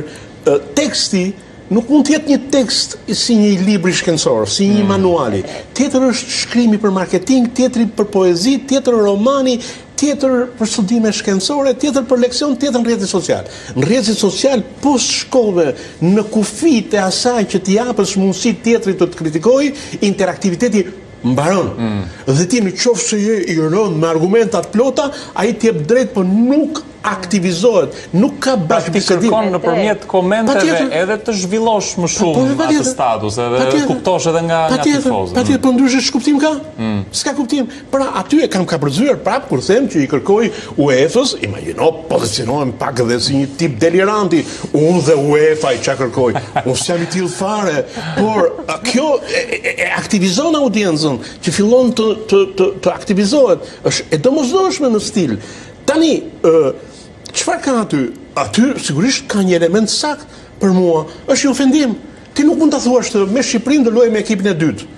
teksti nuk mund të jetë një tekst si një libri shkencor, si një manuali. Tjetër është shkrimi për marketing, tjetri për poezi, tjetër romani, tjetër për studime shkencore, tjetër për leksion, tjetër në rrjetin social. Në rrjetin social, post shkove në kufit e asaj që t'i japësh mundësi tjetrit të kritikojë, interaktiviteti mbaron. Dhe ti në qoftë se je i rënd me argumentat plota, ai t'jep drejt, por nuk aktivizohet, nuk ka bashkëbisedim. Ti kërkon nëpërmjet komenteve edhe të zhvillosh më shumë atë status, edhe kuptosh edhe nga tifozët. Patjetër, po ndryshe ç'kuptim ka? S'ka kuptim. Pra aty e kam kapërcyer prap kur them që i kërkoj UEFA-s, imagjino, pozicionohem pak edhe si një tip deliranti, unë dhe UEFA i çka kërkoj. Unë s'jam i tillë fare, por kjo e aktivizon audiencën që fillon të aktivizohet, është e domosdoshme në stil. Tani, çfarë ka aty? Aty sigurisht ka një element sakt për mua, është një ofendim. Ti nuk mund ta thuash me Shqipërinë do luaj me ekipin e dytë.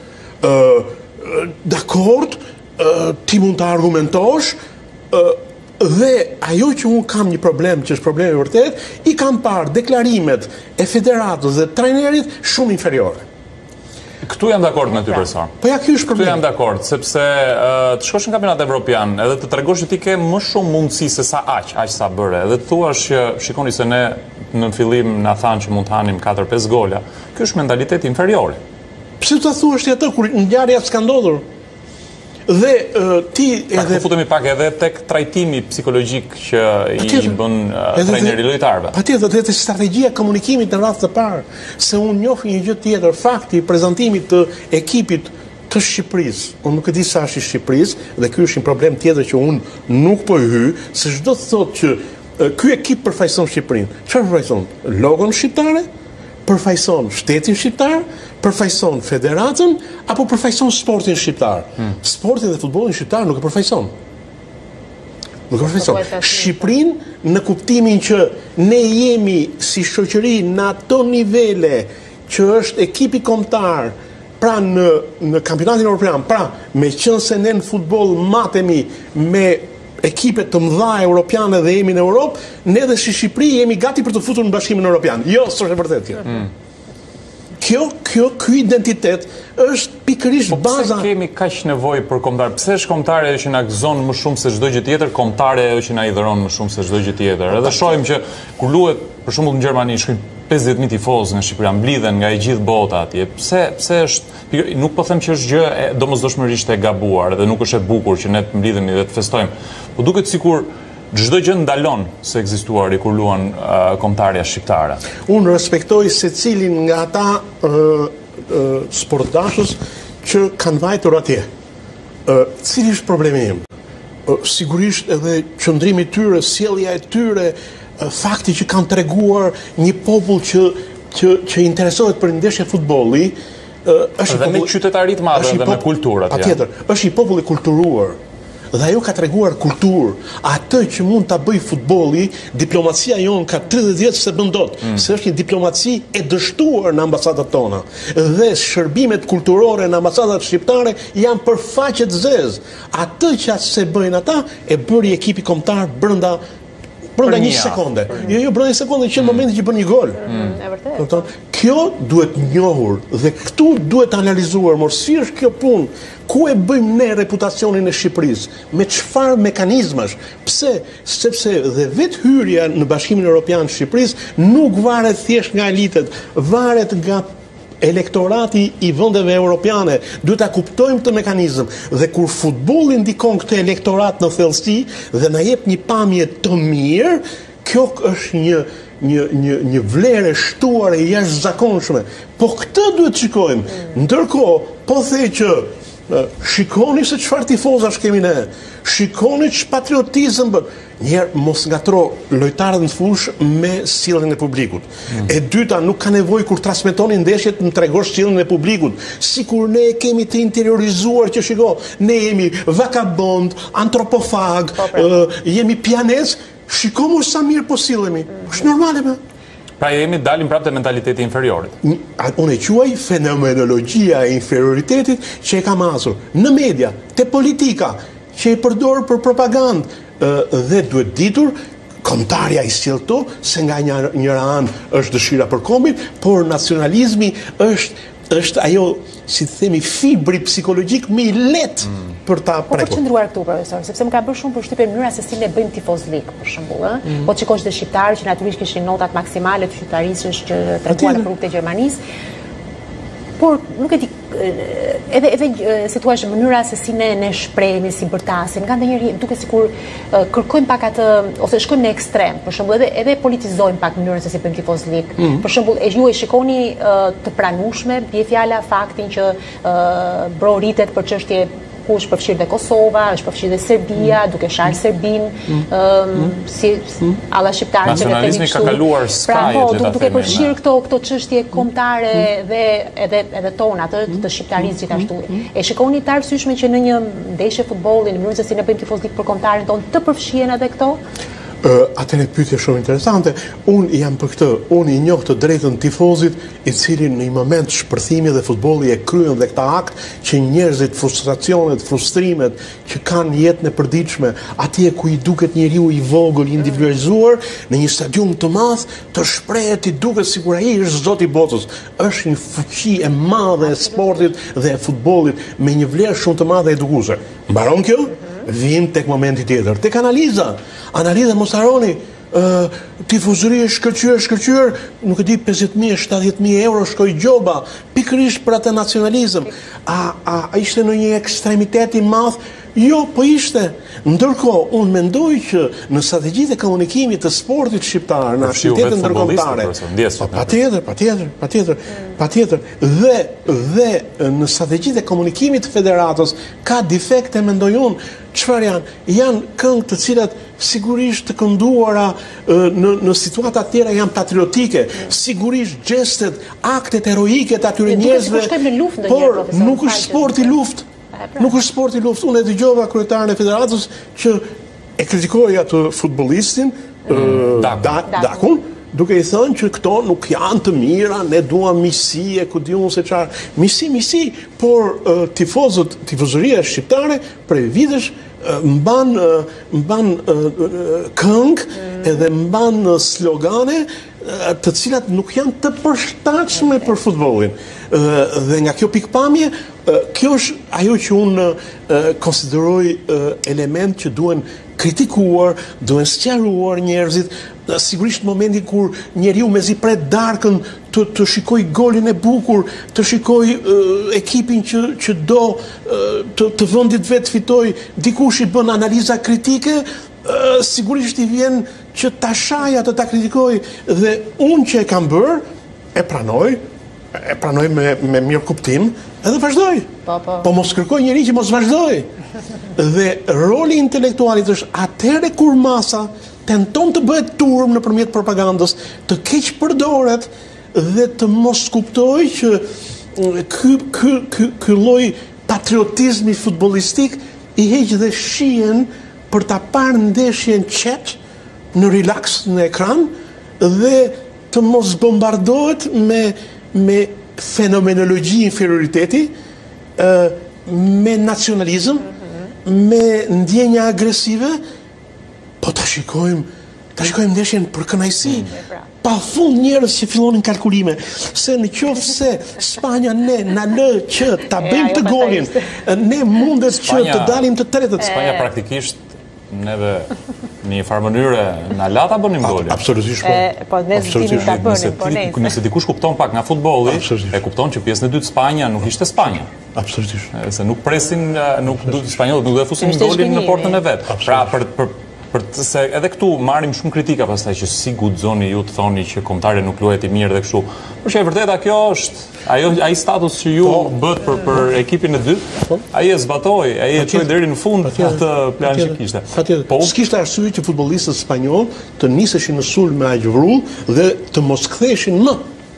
Dakord, ti mund ta argumentosh, dhe ajo që unë kam një problem, që është problemi vërtet, i kam parë deklarimet e federatës dhe trajnerit shumë inferiore. Këtu jam dakord me ty profesor. Po ja ky është problemi. Këtu jam dakord, sepse të shkosh në kampionat evropian edhe të tregosh që ti ke më shumë mundësi se sa aq sa bëre. Edhe të thuash që shikoni se ne në fillim na thanë që mund të hanim 4-5 gola. Ky është mentaliteti inferior. Pse ta thuash ti atë kur ngjarja s'ka ndodhur? Dhe ti edhe futemi pak edhe tek trajtimi psikologjik që i bën trajneri lojtarëve. Patjetër, dhe strategjia e komunikimit në radhë të parë, se unë njoh një gjë tjetër, fakti i prezantimit të ekipit të Shqipërisë. Unë nuk e di sa është i Shqipërisë, dhe ky është një problem tjetër që unë nuk po i hy, se çdo të thotë që ky ekip përfaqëson Shqipërinë. Çfarë përfaqëson? Logon shqiptare? Përfaqëson shtetin shqiptar, përfaqëson federatën, apo përfaqëson sportin shqiptar? Sportin dhe futbollin shqiptar nuk e përfaqëson. Nuk e përfaqëson. Shqipërinë në kuptimin që ne jemi si shoqëri në ato nivele që është ekipi kombëtar, pra në kampionatin evropian, pra me qenë se ne në futboll matemi me ekipet të mëdha europiane dhe jemi në Europë, ne dhe si Shqipëri jemi gati për të futur në Bashkimin Evropian. Jo, s'është e vërtetë kjo. Ky identitet është pikërisht baza. Pse kemi kaq nevojë për kombëtar? Pse është kombëtari ajo që na gëzon më shumë se çdo gjë tjetër, kombëtari ajo që na i dhuron më shumë se çdo gjë tjetër? Edhe shohim që kur luhet, për shembull në Gjermani, shkojnë 50.000 tifozë nga Shqipëria, mblidhen nga e gjithë bota atje. Pse është, nuk po them që është gjë domosdoshmërisht e gabuar dhe nuk është e bukur që ne të mblidhemi dhe të festojmë, po duket sikur çdo gjë ndalon se ekzistuari kur luan kombëtarja shqiptare. Unë respektoj secilin nga ata sportdashës që kanë vajtur atje. Cili është problemi im? Sigurisht edhe qëndrimi tyre, sjellja e tyre, fakti që kanë treguar një popull që interesohet për ndeshje futbolli, është dhe me qytetarit madhe dhe me kulturë atje. Patjetër, është një popull i kulturuar. Dhe ajo ka treguar kulturë. Atë që mund ta bëj futbolli, diplomacia jonë ka 30 vjet se bën dot, se është një diplomaci e dështuar në ambasadat tona. Dhe shërbimet kulturore në ambasadat shqiptare janë për faqe të zezë. Atë që se bëjnë ata e bëri ekipi kombëtar brenda një sekonde. Jo, brenda një sekonde që në momentin që bën një gol. E vërtetë. Kjo duhet njohur dhe këtu duhet analizuar, mos si është kjo punë, ku e bëjmë ne reputacionin e Shqipërisë, me çfarë mekanizmash? Pse? Sepse dhe vetë hyrja në Bashkimin Evropian të Shqipërisë nuk varet thjesht nga elitet, varet nga elektorati i vendeve europiane. Duhet ta kuptojmë këtë mekanizëm dhe kur futbolli ndikon këtë elektorat në thellësi dhe na jep një pamje të mirë, kjo është një vlerë shtuar e jashtëzakonshme. Po këtë duhet të shikojmë. Ndërkohë, po thej që shikoni se çfarë tifozash kemi ne. Shikoni ç'patriotizëm bën. Njerë mos ngatro lojtarët në fush me sjelljen e publikut. E dyta, nuk ka nevojë kur transmetoni ndeshjet të tregosh sjelljen e publikut. Sikur ne kemi të interiorizuar që shiko, ne jemi vakabond, antropofag, jemi pianez, shikomu sa mirë po sillemi. Është normale më. Pra jemi dalim prapë te mentaliteti inferiorit. Unë e quaj fenomenologjia e inferioritetit që e ka masur në media, te politika, që e përdor për propagandë, dhe duhet ditur kontarja i sjell këto, se nga njëra anë është dëshira për kombin, por nacionalizmi është ajo, si të themi, fibri psikologjik më i lehtë për ta prekur. Po për qëndruar këtu, profesor, sepse më ka bërë shumë përshtypje mënyra se si ne bëjmë tifozlik, për shembull, ëh. Po shikosh dhe shqiptarë që natyrisht kishin notat maksimale të shqiptarisë që treguan në rrugët e Gjermanisë. Por nuk e di, edhe si thua mënyra se si ne shprehemi, si bërtasim, nga ndonjëherë duket sikur kërkojmë pak atë ose shkojmë në ekstrem, për shembull edhe politizojmë pak mënyrën se si bëjmë tifozlik. Për shembull, ju e shikoni të pranueshme, bie fjala faktin që rritet për çështje ku është përfshirë dhe Kosova, është përfshirë dhe Serbia, duke sharë Serbin, si alla shqiptarë që nacionalizmi ka kaluar skaje, duke përfshirë këto çështje kombëtare dhe edhe tona të shqiptarisë gjithashtu. E shikoni të arsyeshme që në një ndeshje futbolli, në mënyrën se si ne bëjmë tifozlik për kombëtarin tonë, të përfshihen edhe këto? Atëre pyetje shumë interesante. Unë jam për këtë, unë i njoh të drejtën tifozit i cili në një moment shpërthimi dhe futbolli e kryen dhe këta akt që njerëzit, frustracionet, frustrimet që kanë në jetën e përditshme, atje ku i duket njeriu i vogël, individualizuar, në një stadium të madh, të shprehet i duket sikur ai është zoti i botës. Është një fuqi e madhe e sportit dhe e futbollit me një vlerë shumë të madhe edukuese. Mbaron kjo? Vim tek momenti tjetër, tek analiza mos harroni, tifozëria shkëlqyer, nuk e di 50.000, 70.000 euro shkoi gjoba, pikërisht për atë nacionalizëm. A ishte në një ekstremitet i madh? Jo, po ishte. Ndërkohë, unë mendoj që në strategjitë e komunikimit të sportit shqiptar, në aktivitetet ndërkombëtare, patjetër, dhe në strategjitë e komunikimit të federatës ka defekte, mendoj unë. Çfarë janë? Janë këngë të cilat sigurisht të kënduara në situata të tjera janë patriotike, sigurisht gjestet, aktet heroike të atyre njerëzve, por nuk është sport i luftë. Nuk është sport i luftë. Unë e dëgjova kryetarin e federatës që e kritikoi atë futbollistin Dakun, duke i thënë që këto nuk janë të mira, ne duam miqësi, ku diun se çfarë. Miqësi, por tifozëria shqiptare prej vitesh mban këngë edhe mban slogane të cilat nuk janë të përshtatshme për futbollin. Dhe nga kjo pikpamje, kjo është ajo që unë konsideroj element që duhen kritikuar, duhen sqaruar njerëzit, sigurisht në momentin kur njeriu mezi pret darkën të shikoj golin e bukur, të shikoj ekipin që do të vendit vet fitoj, dikush i bën analiza kritike, sigurisht i vjen që ta shaja të ta kritikoj, dhe unë që e kam bërë, e pranoj me mirë kuptim, edhe vazhdoj. Po mos kërkoj njëri që mos vazhdoj. Dhe roli intelektualit është atëherë kur masa tenton të bëhet turm nëpërmjet propagandës, të keq përdoret dhe të mos kuptoj që ky lloj patriotizmi futbollistik i heq dhe shihen për ta parë ndeshjen qet në relax në ekran dhe të mos bombardohet me fenomenologji inferioriteti, me nacionalizëm, me ndjenja agresive, po ta shikojmë ndeshjen për kënaqësi. Pa fund njerëz që fillonin kalkulime se në qoftë se Spanja na lë që ta bëjmë të golin, ne mundet që të dalim të tretët. Spanja praktikisht neve në një farë mënyre na lata bënim golin. Absolutisht po. Po ne zgjidhim ta bënim, po ne. Nëse dikush kupton pak nga futbolli, e kupton që pjesën e dytë Spanja nuk ishte Spanja. Absolutisht. Se nuk presin, spanjollët nuk do të fusin golin në portën e vet. Pra se edhe këtu marrim shumë kritika pastaj që si guxoni ju të thoni që kombëtari nuk luhet i mirë dhe kështu. Por që e vërteta kjo është ai status që ju bët për ekipin e dytë, ai e zbatoi, ai e çoi deri në fund atë plan që kishte. Po s'kishte arsye që futbollistët spanjoll të niseshin në sulm me aq vrull dhe të mos ktheheshin më.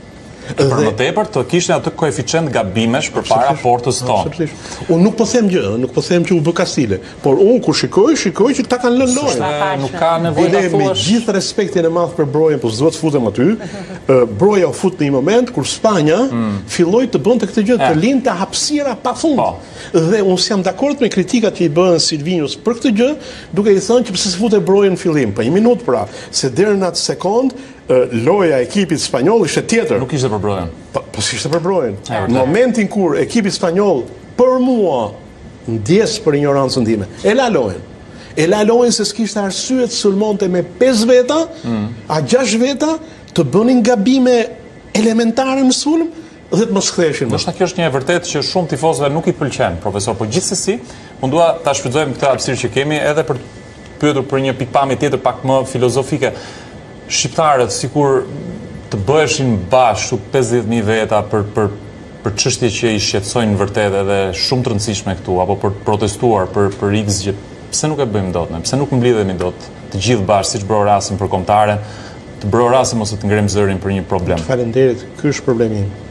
Për më tepër të kishin atë koeficient gabimesh përpara portës tonë. Unë nuk po them gjë, nuk po them që u bë Kastile, por unë kur shikoj që ta kanë lënë lojën. Nuk ka nevojë ta thuash. Me gjithë respektin e madh për Brojen, po s'do të futem aty. Broja u fut në një moment kur Spanja filloi të bënte këtë gjë, të linte hapësira pafund. Dhe unë jam dakord me kritikat që i bën Silvinus për këtë gjë, duke i thënë që pse s'fute Broja në fillim, pa 1 minutë pra, se deri në atë sekond loja e ekipit spanjoll ishte tjetër. Nuk ishte për Brojen. Po ishte për Brojen. Në momentin kur ekipi spanjoll për mua ndjes për ignorancën time, e la lojën. E la lojën se s'kishte arsye të sulmonte me 5 veta, a 6 veta të bënin gabime elementare në sulm dhe të mos ktheheshin. Ndoshta kjo është një e vërtetë që shumë tifozëve nuk i pëlqen, profesor, por gjithsesi, unë dua ta shfrytëzojmë këtë hapësirë që kemi edhe për të pyetur për një pikpamje tjetër pak më filozofike. Shqiptarët sikur të bëheshin bashkë 50.000 veta për çështje që i shqetësojnë vërtet edhe shumë të rëndësishme këtu, apo për të protestuar për X gjë, pse nuk e bëjmë dot ne? Pse nuk mblidhemi dot të gjithë bashkë siç brorasim për kombëtare, të brorasim ose të ngrem zërin për një problem? Faleminderit, ky është problemi im.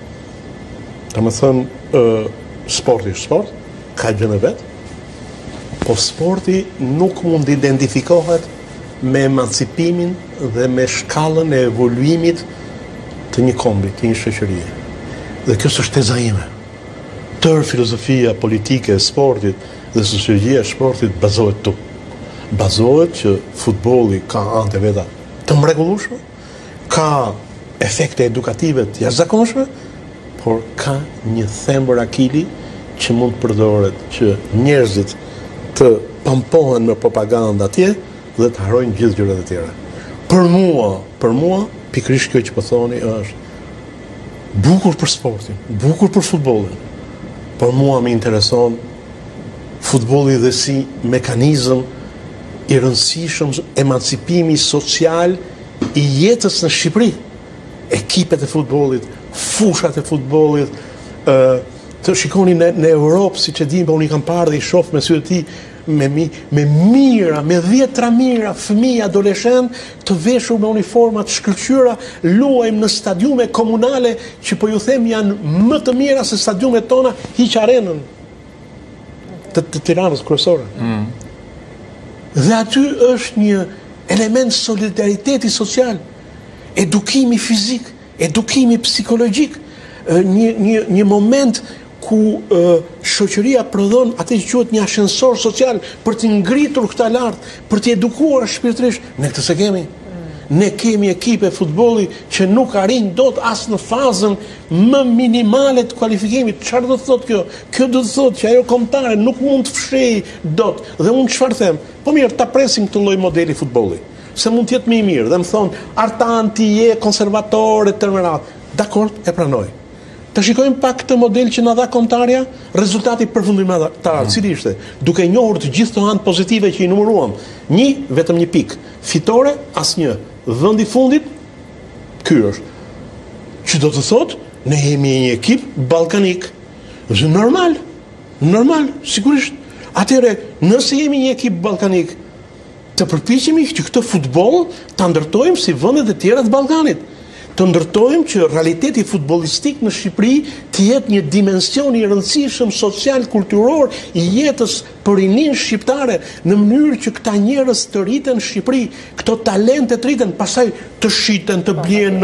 Domethënë, sporti është sport, ka gjën e vet, po sporti nuk mund të identifikohet me emancipimin dhe me shkallën e evoluimit të një kombi, të një shoqërie. Dhe kjo është teza ime. Tërë filozofia politike e sportit dhe sociologjia e sportit bazohet tu. Bazohet që futbolli ka anë të veta të mrekullueshme, ka efekte edukative të jashtëzakonshme, por ka një thembër akili që mund të përdoret që njerëzit të pampohen me propaganda atje dhe të harrojnë gjithë gjërat e tjera. Për mua, pikërisht kjo që po thoni është bukur për sportin, bukur për futbollin. Por mua më intereson futbolli dhe si mekanizëm i rëndësishëm emancipimi social i jetës në Shqipëri. Ekipet e futbollit, fushat e futbollit, të shikoni në Europë, siç e dim, po unë i kam parë dhe i shoh me sy të tij, me mira, me 10 mira fëmijë adoleshent të veshur me uniforma të shkëlqyera, luajmë në stadiume komunale që po ju them janë më të mira se stadiumet tona, hiq arenën të Tiranës kryesore. Dhe aty është një element solidariteti social, edukimi fizik, edukimi psikologjik, një moment ku shoqëria prodhon atë që quhet një ashensor social për të ngritur këta lart, për të edukuar shpirtërisht. Ne këtë se kemi. Ne kemi ekipe futbolli që nuk arrin dot as në fazën më minimale të kualifikimit. Çfarë do të thotë kjo? Kjo do të thotë që ajo kombëtare nuk mund të fshehej dot. Dhe unë çfarë them? Po mirë, ta presim këtë lloj modeli futbolli. Se mund të jetë më i mirë. Dhe më thonë, Artan ti je konservator e tërmerat. Dakord, e pranoj. Të shikojmë pak këtë model që na dha kombëtarja, rezultati përfundimtar, cili ishte, duke njohur të gjithë të anë pozitive që i numëruam. Vetëm një pikë. Fitore, asnjë. Vendi i fundit, ky është. Që do të thotë, ne jemi një ekip ballkanik. Është normal, sigurisht. Atëherë, nëse jemi një ekip ballkanik, të përpiqemi që këtë futboll ta ndërtojmë si vendet e tjera të Ballkanit. Të ndërtojmë që realiteti futbollistik në Shqipëri të jetë një dimension i rëndësishëm social, kulturor i jetës për rinin shqiptare, në mënyrë që këta njerëz të rriten në Shqipëri, këto talente të rriten, pastaj të shiten, të blien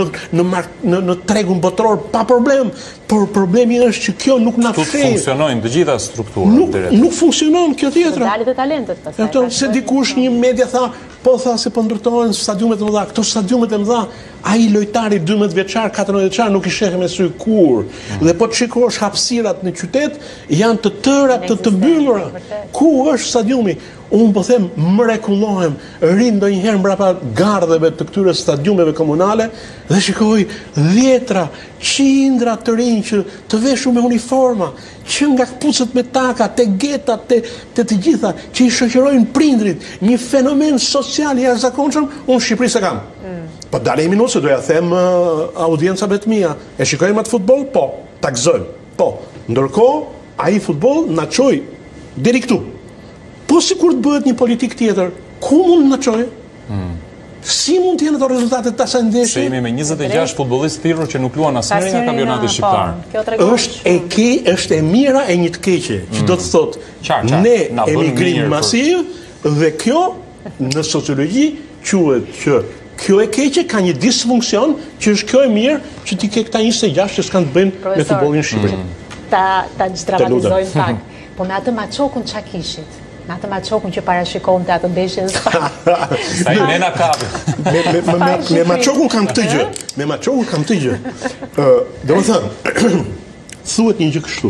në tregun botror pa problem, por problemi është që kjo nuk na fsheh. Nuk funksionojnë të gjitha strukturat. Nuk funksionon kjo tjetra. Dalë të talentet pastaj. Se dikush një media tha se po ndërtohen stadiumet e mëdha. Këto stadiumet e mëdha, ai lojtari 12 vjeçar, 14 vjeçar nuk i sheh me sy kur. Dhe po të shikosh hapësirat në qytet janë të tëra të mbyllura. Ku është stadiumi? Unë po them, mrekullohem, rinë ndonjëherë mbrapa gardheve të këtyre stadiumeve komunale dhe shikoj dhjetra, qindra të rinj që të veshur me uniforma, që nga kpucët me taka, te getat, te të gjitha, që i shoqërojnë prindrit, një fenomen social i jashtëzakonshëm, unë Shqipëri se kam. Po dalej minutë se doja them audiencave të mia, e shikojmë atë futboll? Po, ta gëzojmë. Po, ndërkohë ai futboll na çoi deri këtu. Po sikur të bëhet një politik tjetër, ku mund na çojë? Si mund të jenë ato rezultatet të asaj ndeshje? Se jemi me 26 futbollistë thirrur që nuk luan asnjëri nga kampionati shqiptar. Është e mira e një të keqe, që do të thotë ne emigrim masiv dhe kjo në sociologji quhet që kjo e keqe ka një disfunksion që është kjo e mirë që ti ke këta 26 që s'kan të bëjnë me futbollin shqiptar. Ta dramatizojmë pak. Po me atë Maçokun ç'a kishit? Me atë Maçokun që parashikonte atë ndeshje. Sa i nena kapi. Me Maçokun kam këtë gjë. Me Maçokun kam këtë gjë. Domethënë, thuhet një gjë kështu.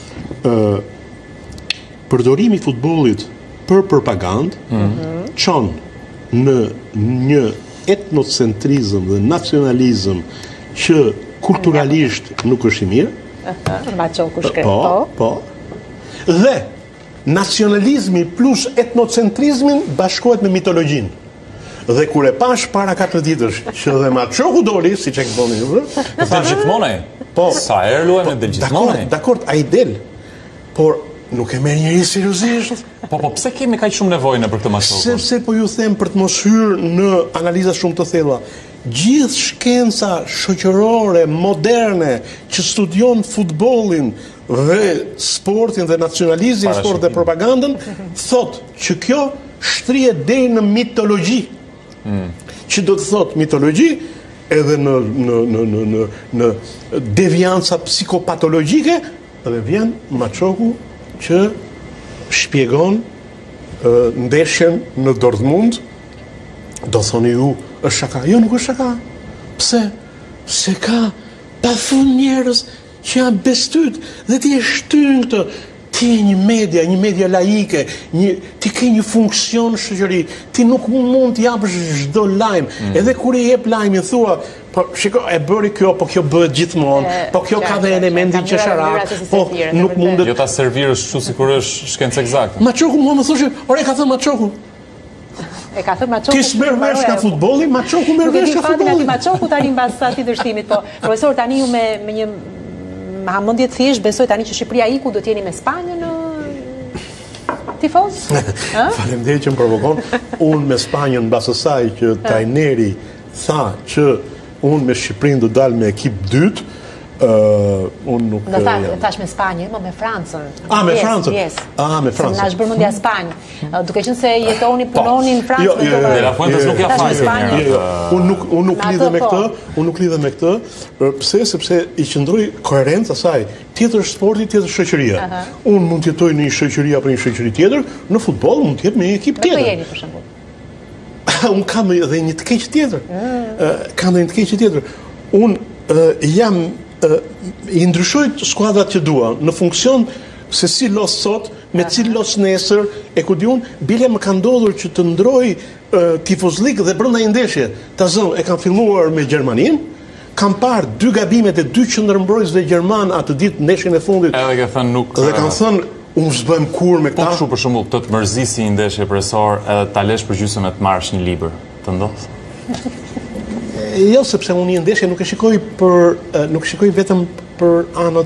Përdorimi i futbollit për propagandë çon në një etnocentrizëm dhe nacionalizëm që kulturalisht nuk është i mirë. Maçoku shkret. Po. Dhe nacionalizmi plus etnocentrizmin bashkohet me mitologjinë. Dhe kur e pash para 4 ditësh që dhe Maçoku doli, siç e bëni ju, del gjithmonë. Po, sa herë luajmë del gjithmonë. Dakor, ai del. Por nuk e merr njëri seriozisht. Po, pse kemi kaq shumë nevojë në për këtë Maçoku? Sepse po ju them për të mos hyrë në analiza shumë të thella. Gjithë shkenca shoqërore moderne që studion futbollin dhe sportin dhe nacionalizmin, sport dhe propagandën, thot që kjo shtrihet deri në mitologji. Që do të thot mitologji edhe në devianca psikopatologjike, dhe vjen Maçoku që shpjegon ndeshjen në Dortmund. Do thoni ju, është shaka. Jo, nuk është shaka. Pse? Se ka pafund njerëz që janë bestyt dhe ti e shtyn këtë. Ti e një media laike, ti ke një funksion shoqëri, ti nuk mund të japësh çdo lajm. Edhe kur i jep lajmin thua, po shiko, e bëri kjo, po kjo bëhet gjithmonë, po kjo ka dhe elementin qesharak, po nuk mundet. Jo ta servirësh kështu sikur është shkencë eksakte. Maçoku mua më thoshte, ore ka thënë Maçoku. E ka thënë Maçoku. Ti s'merr vesh ka futbolli, Maçoku merr vesh ka futbolli. Maçoku tani mbas asaj dështimit, po profesor tani ju me një hamendje të thjesht besoj tani që Shqipëria iku do të jeni me Spanjën në tifoz? Faleminderit që më provokon. Unë me Spanjën mbas asaj që trajneri tha që unë me Shqipërinë do dal me ekip dytë, unë nuk... Do thash me Spanjë, më me Francën. Me Francën? Me Francën. Se na është bërmendja Spanjë. Duke qenë se jetoni, punoni në Francë... De La Fuentes nuk ja fajtë. Unë nuk lidhe me këtë, pse, sepse i qëndroj koherent asaj. Tjetër është sporti, tjetër është shoqëria. Unë mund të jetoj në një shoqëri apo një shoqëri tjetër, në futboll mund të jetë me një ekip tjetër. Në jeni, për shembull. Unë kam edhe një të keq tjetër. Unë jam i ndryshoj skuadrat që dua në funksion se si los sot me cili los nesër e ku di unë bile më ka ndodhur që të ndroj tifozlik dhe brenda një ndeshje ta zëm e kam filluar me Gjermanin, kam parë 2 gabimet e 2 qendërmbrojtësve gjerman atë ditë ndeshjen e fundit edhe ka thënë nuk dhe kanë thënë unë s'bëm kur me këta. Po kështu për shembull të mërzisi një ndeshje presor edhe ta lesh për gjysmë e të marrësh një libër të ndodh. Jo, sepse unë një ndeshje nuk e shikoj vetëm për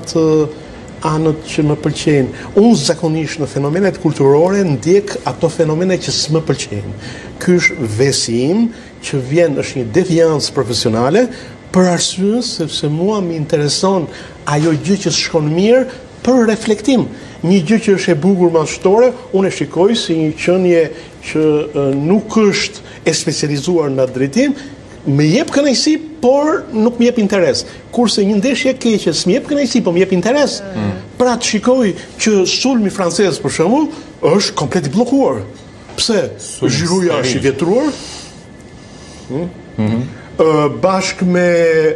anët që më pëlqejnë. Unë zakonisht në fenomenet kulturore ndjek ato fenomene që s'më pëlqejnë. Ky është vesi im që vjen është një deviancë profesionale për arsye sepse mua më intereson ajo gjë që shkon mirë për reflektim. Një gjë që është e bukur madhështore, unë e shikoj si një qenie që nuk është e specializuar në atë drejtim, më jep kënaqësi, por nuk më jep interes. Kurse një ndeshje e keqe s'më jep kënaqësi, po më jep interes. Pra të shikoj që sulmi francez për shembull është komplet i bllokuar. Pse? Zhiruja është i vjetruar. Bashk me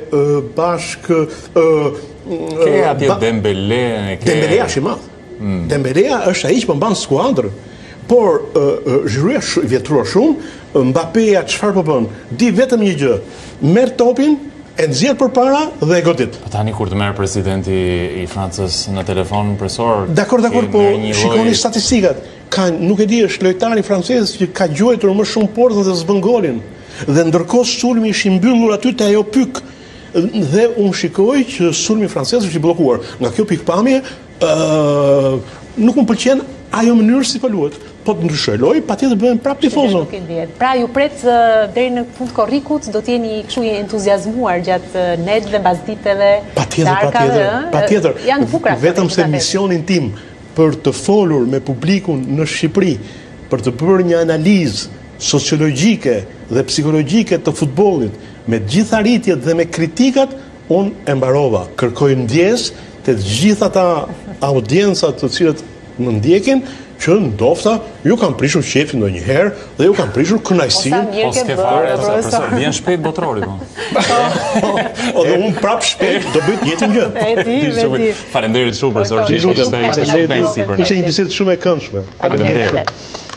ke atje Dembele, Dembele është i madh. Dembele është ai që mban skuadrën. Por zhiruja është i vjetruar shumë. Mbappéja çfarë po bën? Di vetëm një gjë. Merr topin, e nxjerr përpara dhe e godit. Tani kur të merr presidenti i Francës në telefon presor. Dakor, po shikoni statistikat. Nuk e di, është lojtari francez që ka gjuajtur më shumë portë dhe s'bën golin. Dhe ndërkohë sulmi është i mbyllur aty te ajo pyk. Dhe unë shikoj që sulmi francez është i bllokuar. Nga kjo pikpamje nuk më pëlqen ajo mënyrë si po luhet. po të ndryshoj lojë, patjetër bëhen prapë tifozë. Pra ju pret deri në fund korrikut do të jeni kështu i entuziazmuar gjatë netëve, mbasditeve, patjetër. Janë bukura. Vetëm se misionin tim për të folur me publikun në Shqipëri, për të bërë një analizë sociologjike dhe psikologjike të futbollit, me gjitha arritjet dhe me kritikat, unë e mbarova. Kërkoj ndjes të gjitha ata audiencat të cilët më ndjekin, që ndofta ju kam prishur qefin ndonjëherë dhe ju kam prishur kënaqësinë. Po s'ke fare, profesor, vjen shpejt botrori po. Dhe unë prap shpejt do bëj të njëjtën gjë. E di. Faleminderit shumë profesor, ishte një bisedë shumë e këndshme. Faleminderit.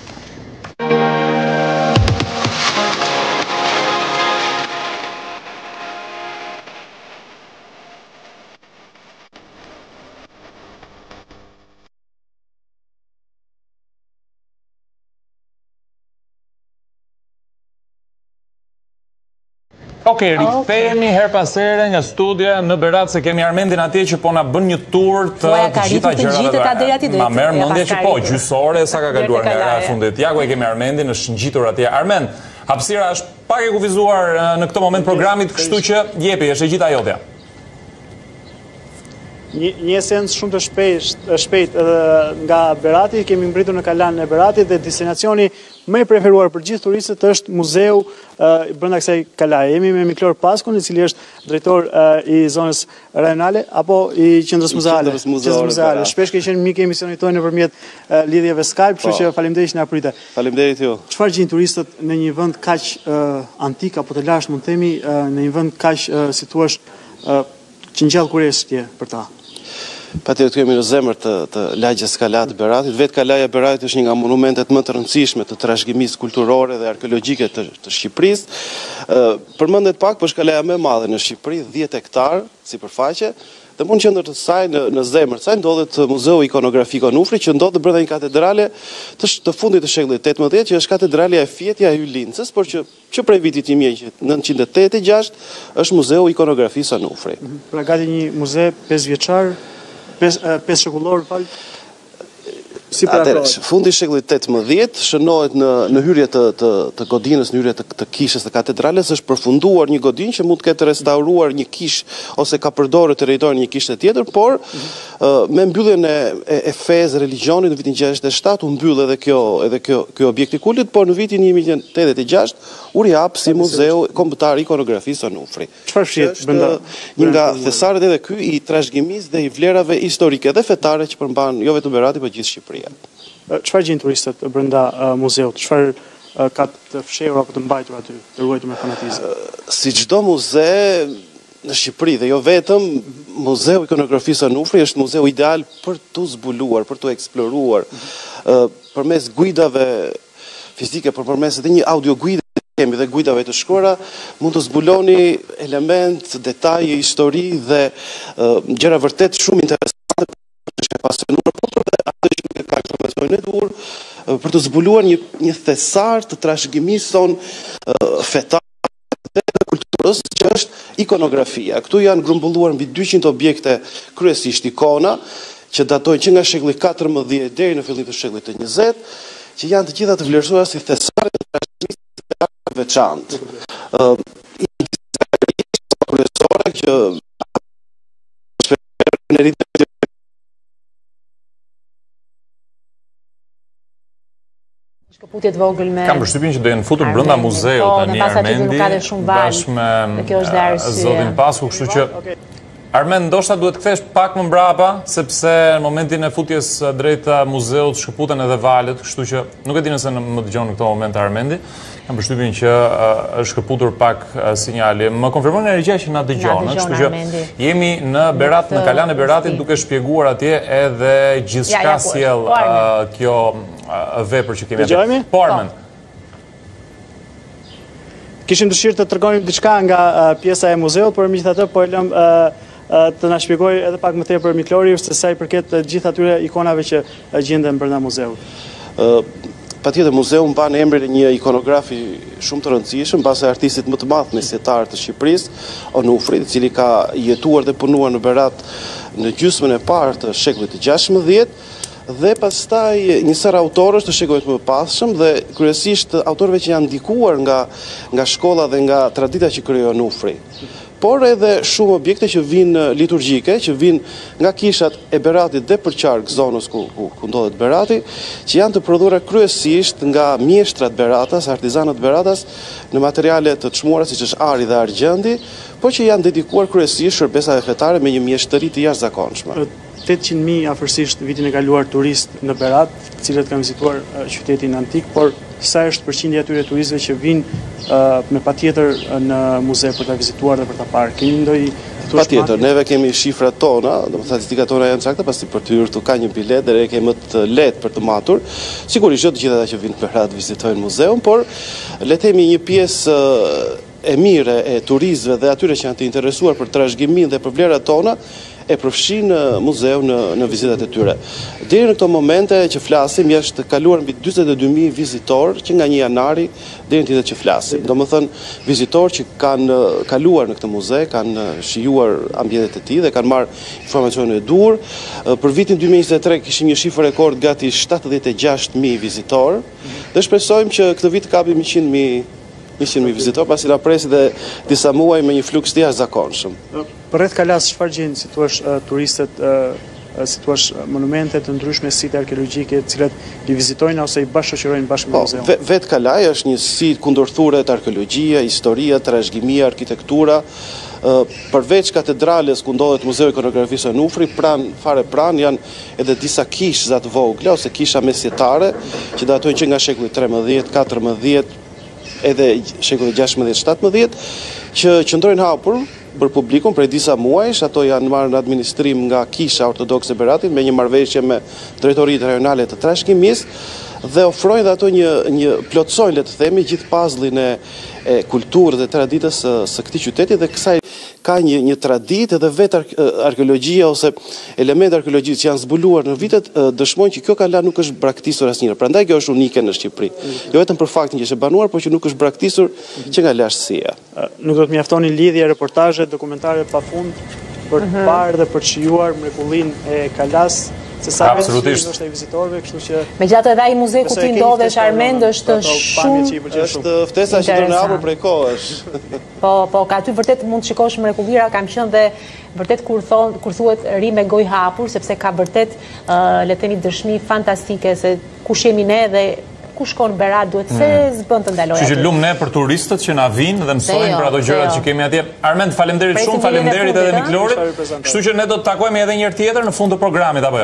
Okej, rikthehemi her pas here nga studia në Berat se kemi Armendin atje që po na bën një tur të gjitha gjërat. Ma merr mendje që po, gjysore sa ka kaluar nga era e fundit. Ja ku e kemi Armendin, është ngjitur atje. Armend, hapësira është pak e kufizuar në këtë moment programit, kështu që jepi, është e gjitha jotja. Një esencë shumë të shpejt edhe nga Berati, kemi mbritur në kalan e Beratit dhe destinacioni më i preferuar për gjithë turistët është muzeu brenda kësaj kalaje. Jemi me Miklor Paskun, i cili është drejtor i zonës rajonale apo i qendrës muzeale. Shpesh ke qenë mik e emisionit tonë nëpërmjet lidhjeve Skype, kështu që faleminderit që na pritët. Faleminderit ju. Çfarë gjejnë turistët në një vend kaq antik apo të lashtë, mund të themi, në një vend kaq si thua që ngjall kuriozitje për ta? Patjetër kemi në zemër të lagjes Kalat Beratit. Vetë Kalaja e Beratit është një nga monumentet më të rëndësishme të trashëgimisë kulturore dhe arkeologjike të Shqipërisë. Përmendet pak, por është kalaja më e madhe në Shqipëri, 10 hektar sipërfaqe. Dhe mund qendër të saj në zemër të saj ndodhet Muzeu Ikonografik Onufri, që ndodhet brenda një katedrale të fundit të shekullit 18, që është katedralja e Fjetja e Hylincës, por që prej vitit 1986 është Muzeu Ikonografisë Onufri. Pra gati një muze 5 vjeçar, 5 shekullor, fundi shekullit 18 shënohet në hyrje të godinës, në hyrje të kishës të katedrales, është përfunduar një godinë që mund të ketë restauruar një kishë ose ka përdorur territorin një kishë tjetër, por me mbylljen e fesë religionit në vitin 67 u mbyll edhe kjo objekt i kultit, por në vitin 1986 u rihap si muzeu kombëtar ikonografisë Onufri. Çfarë fshihet brenda? Një nga thesaret edhe ky i trashëgimisë dhe i vlerave historike dhe fetare që përmban jo vetëm Berati, por gjithë Shqipëria. Çfarë gjejnë turistët brenda muzeut? Çfarë ka të fshehur apo të mbajtur aty, të ruajtur me fanatizëm? Si çdo muze në Shqipëri dhe jo vetëm, Muzeu Ikonografisë Onufri është muzeu ideal për të zbuluar, për të eksploruar përmes guidave fizike, por përmes edhe një audio guide kemi dhe guidave të shkruara, mund të zbuloni element, detaje, histori dhe gjëra vërtet shumë interesante për të pasionuar, por dhe atë që ka informacionin e dur, për të zbuluar një thesar të trashëgimisë tonë fetare dhe kulturës, që është ikonografia. Këtu janë grumbulluar mbi 200 objekte, kryesisht ikona, që datojnë që nga shekulli 14 deri në fillim të shekullit të 20, që janë të gjitha të vlerësuara si thesare të trashëgimisë veçantë. Kryesore që shkëputjet vogël me... Kam përshtypjen që do jenë futur brenda muzeut tani Armendi, bashkë me zotin Pasku, kështu që Armend, ndoshta duhet të kthesh pak më mbrapa, sepse në momentin e futjes drejt muzeut shkëputen edhe valët, kështu që nuk e di nëse më dëgjon në këtë moment Armendi. Kam përshtypjen që është shkëputur pak sinjali. Më konfirmon nga regjia që na dëgjon, kështu që jemi në Berat, në kalan e Beratit, duke shpjeguar atje edhe gjithçka sjell kjo vepër që kemi atje. Po Armend. Kishim dëshirë të tregojmë diçka nga pjesa e muzeut, por megjithatë po e lëm të na shpjegoj edhe pak më tepër Miklori se sa i përket gjithë atyre ikonave që gjenden brenda muzeut. Patjetër muzeu mban emrin e një ikonografi shumë të rëndësishëm, mbase artistit më të madh mesetar të Shqipërisë, Onufri, i cili ka jetuar dhe punuar në Berat në gjysmën e parë të shekullit të 16, dhe pastaj një sër autorësh të shekujve të mëpasshëm dhe kryesisht autorëve që janë ndikuar nga shkolla dhe nga tradita që krijon Nufri. Por edhe shumë objekte që vinë liturgjike, që vinë nga kishat e Beratit dhe për qark zonës ku ndodhet Berati, që janë të prodhuara kryesisht nga mjeshtrat Beratas, artizanët Beratas, në materiale të çmuara siç është ari dhe argjendi, por që janë dedikuar kryesisht shërbesave fetare me një mjeshtëri të jashtëzakonshme. 800.000 afërsisht vitin e kaluar turist në Berat, të cilët kanë vizituar qytetin antik, por sa është përqindja e atyre turistëve që vinë me patjetër në muze për ta vizituar dhe për ta parë? Keni ndonjë patjetër, neve kemi shifrat tona, domethënë statistikat tona janë sakta, pasi për të hyrë tu ka një bilet dhe ke më të lehtë për të matur. Sigurisht jo të gjithë ata që vinë në Berat vizitojnë muzeun, por le të themi një pjesë e mire e turistëve dhe atyre që janë të interesuar për trashëgiminë dhe për vlerat tona e përfshin muzeu në vizitat e tyre. Deri në këto momente që flasim, është kaluar mbi 42.000 vizitor që nga 1 janari deri në ditët që flasim. Domethënë vizitor që kanë kaluar në këtë muze, kanë shijuar ambientet e tij dhe kanë marrë informacione e duhur. Për vitin 2023 kishim një shifër rekord gati 76.000 vizitor dhe shpresojmë që këtë vit kapim 100.000 vizitor, pasi na presi dhe disa muaj me një fluks të jashtëzakonshëm. Për rreth Kalas, çfarë gjejnë si thua turistët, si thua monumente të ndryshme, site arkeologjike, të cilat i vizitojnë ose i bashkëshoqërojnë bashkë me muzeun? Vet Kalaj është një sit kundërthure të arkeologjia, historia, trashëgimia, arkitektura. Përveç katedrales ku ndodhet Muzeu i Ikonografisë së Nufrit, fare pranë janë edhe disa kishza të vogla ose kisha mesjetare që datojnë që nga shekulli 13, 14, edhe shekulli 16-17, që qëndrojnë hapur për publikun prej disa muajsh. Ato janë marrë në administrim nga Kisha Ortodokse Beratit me një marrëveshje me drejtoritë rajonale të trashëgimisë dhe ofrojnë dhe ato një plotsojnë, le të themi, gjithë puzzlin e kulturës dhe traditës së këtij qyteti dhe kësaj ka një traditë edhe vetë arkeologjia ose elemente arkeologjisë që janë zbuluar në vitet dëshmojnë që kjo kala nuk është braktisur asnjëherë. Prandaj kjo është unike në Shqipëri. Jo vetëm për faktin që është e banuar, por që nuk është braktisur që nga lashtësia. Nuk do të mjaftonin lidhje, reportazhe, dokumentare pafund për të parë dhe për të shijuar mrekullinë e Kalas, se sa absolutisht është e vizitorëve, kështu që megjithatë edhe ai muzeu ku ti ndodhesh Armend është shumë është ftesa që do në hapur prej kohësh. Po ka aty vërtet mund të shikosh mrekullira, kam qenë dhe vërtet kur thuhet ri me gojë hapur, sepse ka vërtet le të themi dëshmi fantastike se kush jemi ne dhe ku shkon Berat duhet se s'bën të ndalojë. Kështu që lumë ne për turistët që na vinë dhe mësojnë për ato gjërat që kemi atje. Armend, faleminderit shumë, faleminderit edhe Miklorit. Kështu që ne do të takojmë edhe një herë tjetër në fund të programit apo jo?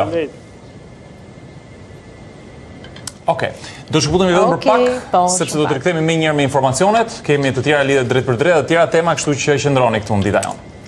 Okej. Do shkëputemi vetëm për pak, sepse do të rikthehemi më njëherë me informacionet. Kemi të tjera lidhje drejt për drejt, të tjera tema, kështu që qëndroni këtu në dita jonë.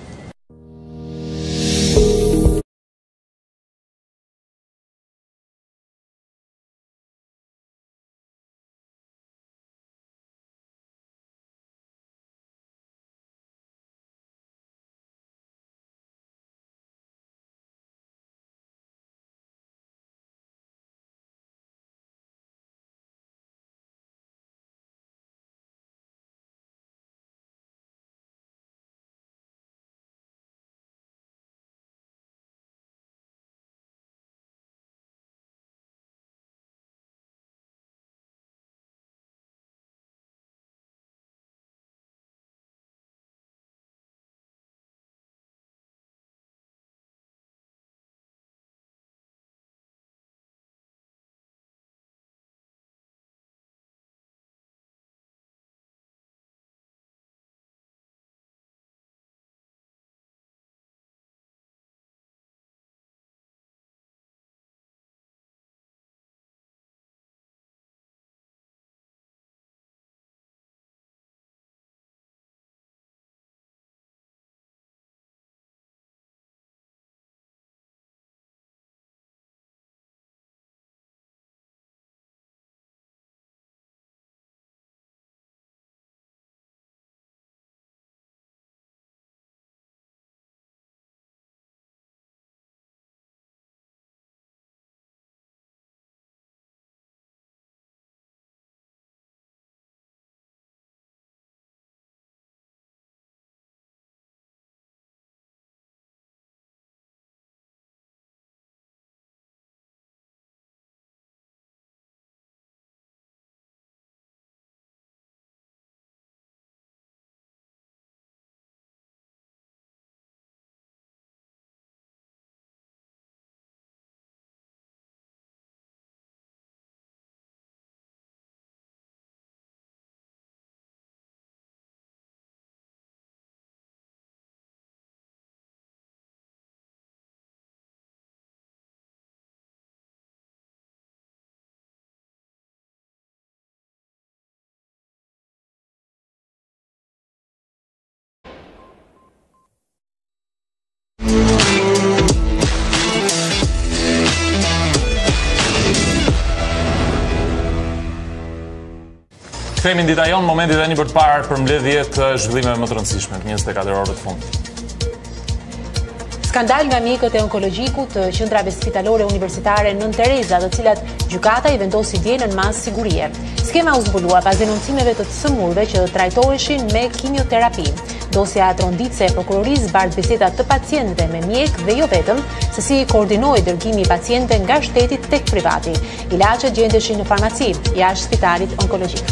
Kthehemi në dita jonë, momenti tani për të parë përmbledhje të zhvillimeve më të rëndësishme të 24 orëve të fundit. Skandal nga mjekët e onkologjiku të qendrave spitalore universitare Nën Tereza, të cilat gjykata i vendosi dje në mas sigurie. Skema u zbulua pas denoncimeve të sëmurëve që trajtoheshin me kimioterapi. Dosja tronditse e prokurorisë bart biseda të pacientëve me mjek dhe jo vetëm, se si koordinoi dërgimi i pacientëve nga shteti tek privati. Ilaçet gjendeshin në farmaci jashtë spitalit onkologjik.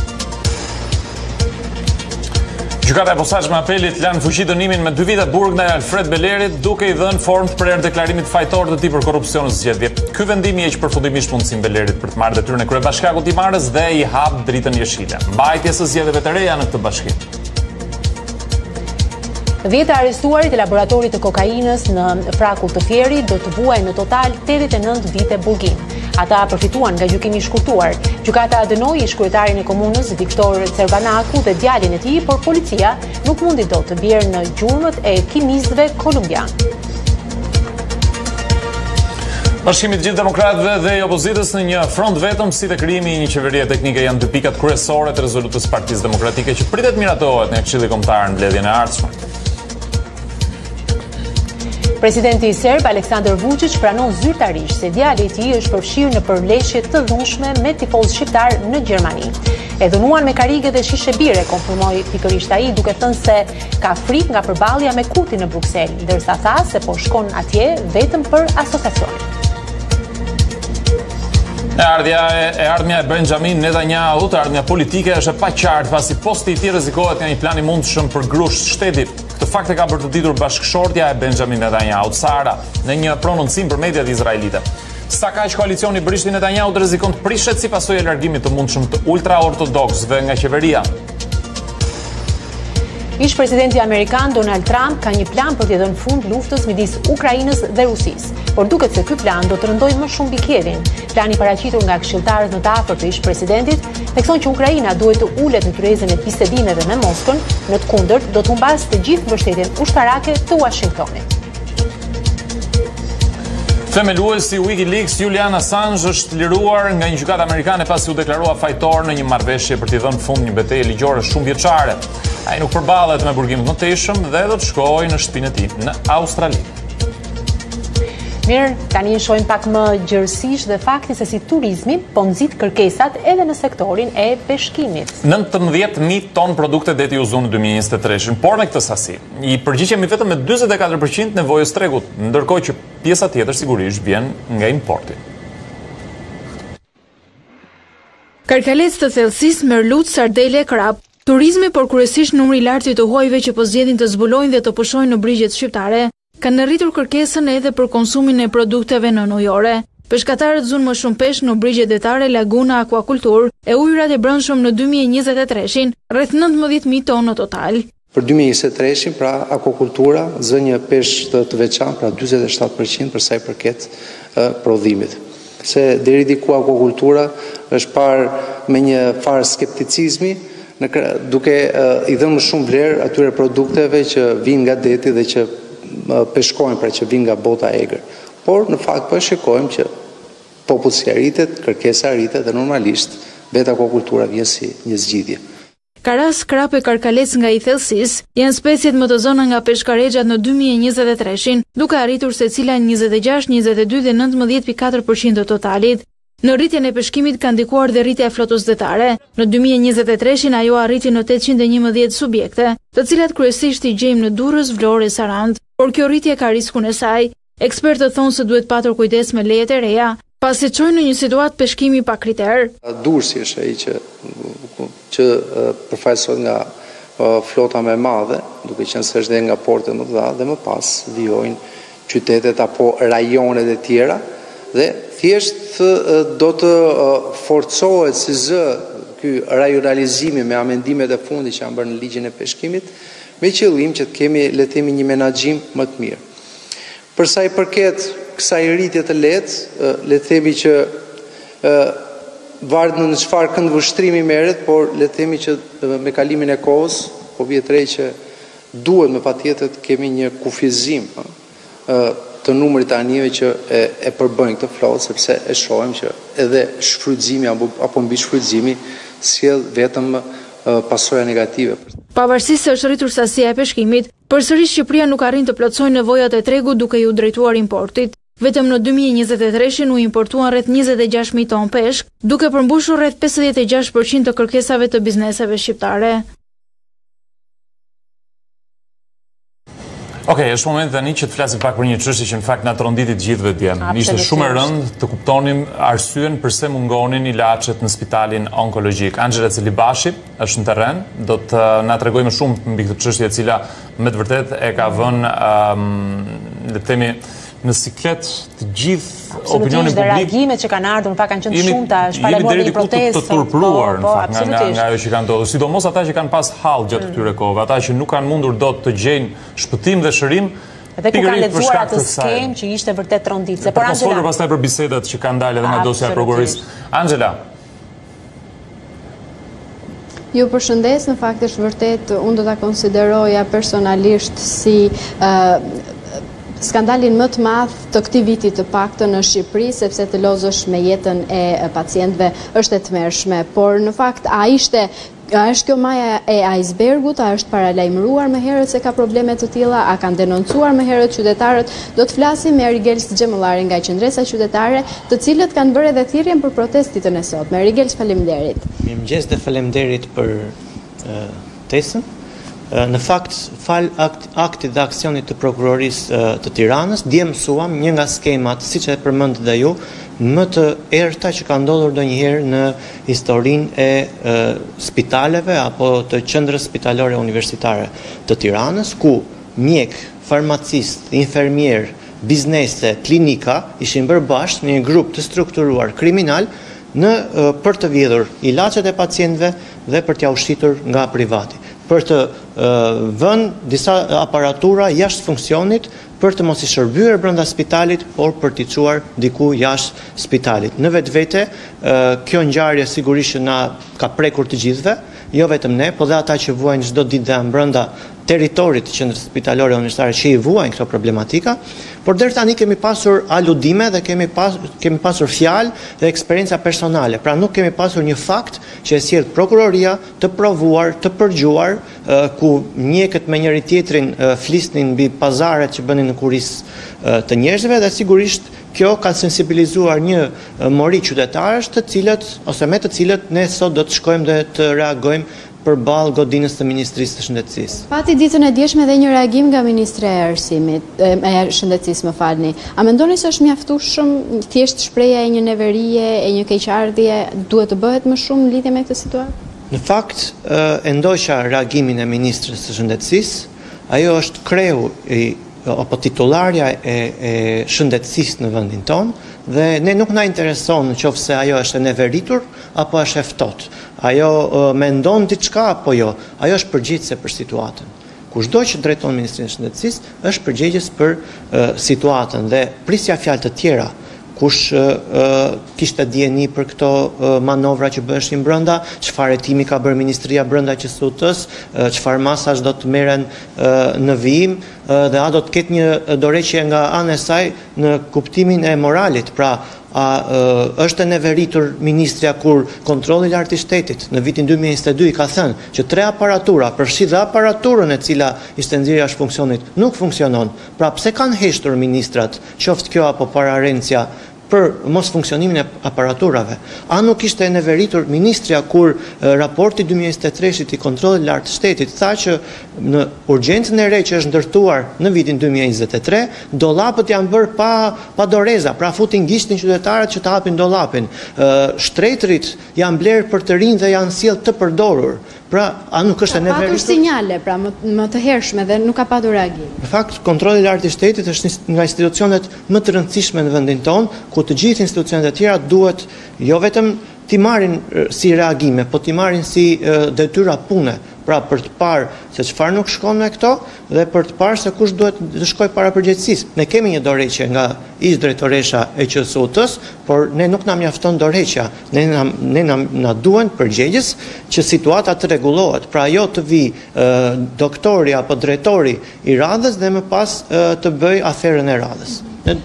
Gjykata e posaçme apelit lanë fuqi dënimin me 2 vite burg ndaj Alfred Belerit, duke i dhënë formë për deklarimit fajtor të tij për korrupsion në zgjedhje. Ky vendim i heq përfundimisht mundësinë Belerit për të marrë detyrën e kryebashkiakut Timarës dhe i hap dritën jeshile. Mbajtjes së zgjedhjeve të reja në këtë bashkim. 10 arrestuarit e laboratorit të kokainës në Frakull të Fieri do të vuajnë në total 89 vite burgim. Ata përfituan nga gjykimi i shkurtuar. Gjykata dënoi ish-kryetarin e komunës Viktor Cervanaku dhe djalin e tij, por policia nuk mundi dot të bjerë në gjurmët e kimistëve kolumbian. Bashkimi i gjithë demokratëve dhe i opozitës në një front vetëm si te krijimi i një qeverie teknike janë 2 pikat kryesore të rezolutës së Partisë Demokratike që pritet miratohet në Këshilli Kombëtar në mbledhjen e ardhshme. Presidenti serb Aleksandar Vučić pranon zyrtarisht se djali i tij është përfshirë në përleshje të dhunshme me tifozë shqiptar në Gjermani. E dhunuan me karige dhe shishe bire, konfirmoi pikërisht ai, duke thënë se ka frikë nga përballja me Kurti në Bruksel, ndërsa tha se po shkon atje vetëm për asociacionin. Ardhmja e Benjamin Netanyahu, ardhmja politike, është e paqartë pasi posti i tij rrezikohet nga një plan i mundshëm për grusht shteti. Këtë fakt e ka bërtëditur bashkëshortja e Benjamin Netanyahu, Sara, në një prononcim për mediat izraelite. Sa kaq koalicioni Brishti Netanyahu të rrezikon të prishet si pasojë e largimit të mundshëm të ultraortodoksëve nga qeveria. Ish-presidenti amerikan Donald Trump ka një plan për të dhënë fund luftës midis Ukrainës dhe Rusisë, por duket se ky plan do të rëndojë më shumë mbi Kievin. Plani paraqitur nga këshilltarët më të afërt të ish-presidentit thekson që Ukraina duhet të ulet në tyrezën e bisedimeve me Moskën, në të kundërt do të humbasë të gjithë mbështetjen ushtarake të Washingtonit. Themeluesi WikiLeaks Julian Assange është liruar nga një gjykatë amerikane pasi u deklarua fajtor në një marrëveshje për t'i dhënë fund një betejë ligjore shumë vjeçare. Ai nuk përballet me burgim të mëtejshëm dhe do të shkojë në shtëpinë e tij në Australi. Mirë, tani shohim pak më gjërësisht dhe fakti se si turizmi po nxit kërkesat edhe në sektorin e peshkimit. 19.000 ton produkte deti u zonë në 2023, por me këtë sasi, i përgjigjemi vetëm me 44% nevojës tregut, ndërkohë që pjesa tjetër sigurisht vjen nga importi. Karkalec të thellësisë, merlut, sardele, krap. Turizmi, por kryesisht numri i lartë të huajve që po zgjedhin të zbulojnë dhe të pushojnë në brigjet shqiptare, kanë rritur kërkesën edhe për konsumin e produkteve nënujore. Peshkatarët zunë më shumë peshk në brigjet detare, laguna, akvakultur e ujërat e brendshëm në 2023-shin, rreth 19.000 tonë në total. Për 2023-shin, pra akvakultura zë një peshk të veçantë, pra 47% për sa i përket prodhimit. Se deri diku akvakultura është parë me një farë skepticizmi, duke i dhënë më shumë vlerë atyre produkteve që vinë nga deti dhe që peshkojnë, pra që vinë nga bota egër. Por në fakt po shikojmë që popullsi rritet, kërkesa rritet dhe normalisht vetë akvakultura vjen si një zgjidhje. Karas, krap e karkalec nga i thellësisë janë speciet më të zona nga peshkarexhat në 2023-shin, duke arritur secila 26, 22 dhe 19.4% të totalit. Në rritjen e peshkimit ka ndikuar dhe rritja e flotës detare. Në 2023-shin ajo arriti në 811 subjekte, të cilat kryesisht i gjejmë në Durrës, Vlorë e Sarandë, por kjo rritje ka riskun e saj. Ekspertët thonë se duhet patur kujdes me lejet e reja, pasi çojnë në një situatë peshkimi pa kriter. Durrësi është ai që përfaqësohet nga flota më e madhe, duke qenë se është dhe nga portet më të mëdha dhe më pas vijojnë qytetet apo rajonet e tjera dhe thjesht do të forcohet si zë ky rajonalizimi me amendimet e fundit që janë bërë në ligjin e peshkimit, me qëllim që të kemi, le të themi, një menaxhim më të mirë. Për sa i përket kësaj rritje të lehtë, le të themi që varet në çfarë këndvështrimi merret, por le të themi që me kalimin e kohës, po vjet re që duhet me patjetër të kemi një kufizim të numrit të anijeve që e përbëjnë këtë flotë, sepse e shohim që edhe shfrytëzimi apo mbi shfrytëzimi sjell vetëm pasoja negative. Pavarësisht se është rritur sasia e peshkimit, përsëri Shqipëria nuk arrin të plotësojë nevojat e tregut duke ju drejtuar importit. Vetëm në 2023 u importuan rreth 26.000 ton peshk, duke përmbushur rreth 56% të kërkesave të bizneseve shqiptare. Okej, është momenti tani që të flasim pak për një çështje që në fakt na tronditi të gjithëve dje. Ishte shumë e rëndë të kuptonim arsyen pse mungonin ilaçet në spitalin onkologjik. Angela Celibashi është në terren, do të na tregojë më shumë mbi këtë çështje e cila me të vërtetë e ka vënë le të themi në siklet të gjithë opinionin publik. Reagimet që kanë ardhur, në fakt kanë qenë shumëta, shpalamuar një protestë. Të turpruar në fakt nga ajo që kanë ndodhur, sidomos ata që kanë pas hall gjatë këtyre kohëve, ata që nuk kanë mundur dot të gjejnë shpëtim dhe shërim. Edhe ku kanë lexuar atë skemë që ishte vërtet tronditse. Por Angela, folur pastaj për bisedat që kanë dalë edhe nga dosja e prokurorisë. Angela. Ju përshëndes, në fakt është vërtet, unë do ta konsideroja personalisht si skandalin më të madh të këtij viti të paktën në Shqipëri, sepse të lozësh me jetën e pacientëve është e tmerrshme, por në fakt a është kjo maja e icebergut, a është paralajmëruar më herët se ka probleme të tilla, a kanë denoncuar më herët qytetarët? Do të flasim me Erigels Xhemullari nga Qendresa Qytetare, të cilët kanë bërë edhe thirrjen për protestin e sotme. Erigels, faleminderit. Mirëmëngjes dhe faleminderit për testën. Në fakt, fal aktit dhe aksionit të prokurorisë të Tiranës, dje mësuam një nga skemat, siç e përmendët dhe ju, më të errta që ka ndodhur ndonjëherë në historinë e spitaleve apo të qendrës spitalore universitare të Tiranës, ku mjek, farmacist, infermier, biznese, klinika ishin bërë bashkë në një grup të strukturuar kriminal për të vjedhur ilaçet e pacientëve dhe për t'ia ushqitur nga privati, për të vënë disa aparatura jashtë funksionit për të mos i shërbyer brenda spitalit, por për t'i çuar diku jashtë spitalit. Në vetvete, kjo ngjarje sigurisht na ka prekur të gjithëve, jo vetëm ne, por dhe ata që vuajnë çdo ditë dhe brenda territorit të qendrës spitalore universitare që i vuajnë këto problematika, por deri tani kemi pasur aludime dhe kemi pasur fjalë dhe eksperjenca personale. Pra nuk kemi pasur një fakt që e sjell prokuroria të provuar, të përgjuar, ku mjekët me njëri tjetrin flisnin mbi pazaret që bënin në kurisë të njerëzve dhe sigurisht kjo ka sensibilizuar një mori qytetarësh të cilët ose me të cilët ne sot do të shkojmë dhe të reagojmë përballë godinës të Ministrisë të Shëndetësisë. Pati ditën e djeshme dhe një reagim nga Ministre e Shëndetësisë, më falni. A mendoni se është mjaftueshëm thjesht shpreha e një neverie, e një keqardhje, duhet të bëhet më shumë në lidhje me këtë situatë? Në fakt, e ndoqa reagimin e Ministrës së Shëndetësisë, ajo është kreu apo titullarja e shëndetësisë në vendin tonë, dhe ne nuk na intereson nëse ajo është e neveritur apo është e ftohtë. Ajo mendon diçka apo jo, ajo është përgjegjëse për situatën. Kushdo që drejton Ministrinë e Shëndetësisë është përgjegjës për situatën dhe prisja fjalë të tjera. Kush kishte dieni për këto manovra që bëheshin brenda, çfarë hetimi ka bërë Ministria brenda QSUT-s, çfarë masash do të merren në vijim dhe a do të ketë një dorëheqje nga ana e saj në kuptimin e moralit. Pra, është e neveritur ministrja kur kontrolli i lartë i shtetit në vitin 2022 i ka thënë që 3 aparatura, përfshi dhe aparaturën e cila ishte nxjerrja e funksionit, nuk funksionon. Pra pse kanë heshtur ministrat, qoftë kjo apo pararencia, për mos funksionimin e aparaturave? A nuk ishte e neveritur ministrja kur raporti 2023 i kontrollit të lartë të shtetit tha që në urgjencën e re që është ndërtuar në vitin 2023, dollapët janë bërë pa doreza, pra futin gishtin qytetarët që të hapin dollapin. Shtretërit janë blerë për të rinj dhe janë sjell të përdorur. Pra, a nuk është e neveritur? Patur sinjale, pra më të hershme dhe nuk ka patur reagim. Në fakt, kontrolli i lartë i shtetit është nga institucionet më të rëndësishme në vendin tonë, ku të gjithë institucionet e tjera duhet jo vetëm t'i marrin si reagime, po t'i marrin si detyra pune pra për të parë se çfarë nuk shkon me këto dhe për të parë se kush duhet të shkojë para përgjegjësisë. Ne kemi një dorëheqje nga ish drejtoresha e QSU-s, por ne nuk na mjafton dorëheqja. Na duhen përgjegjës që situata të rregullohet. Pra jo të vi doktori apo drejtori i radhës dhe më pas të bëj aferën e radhës.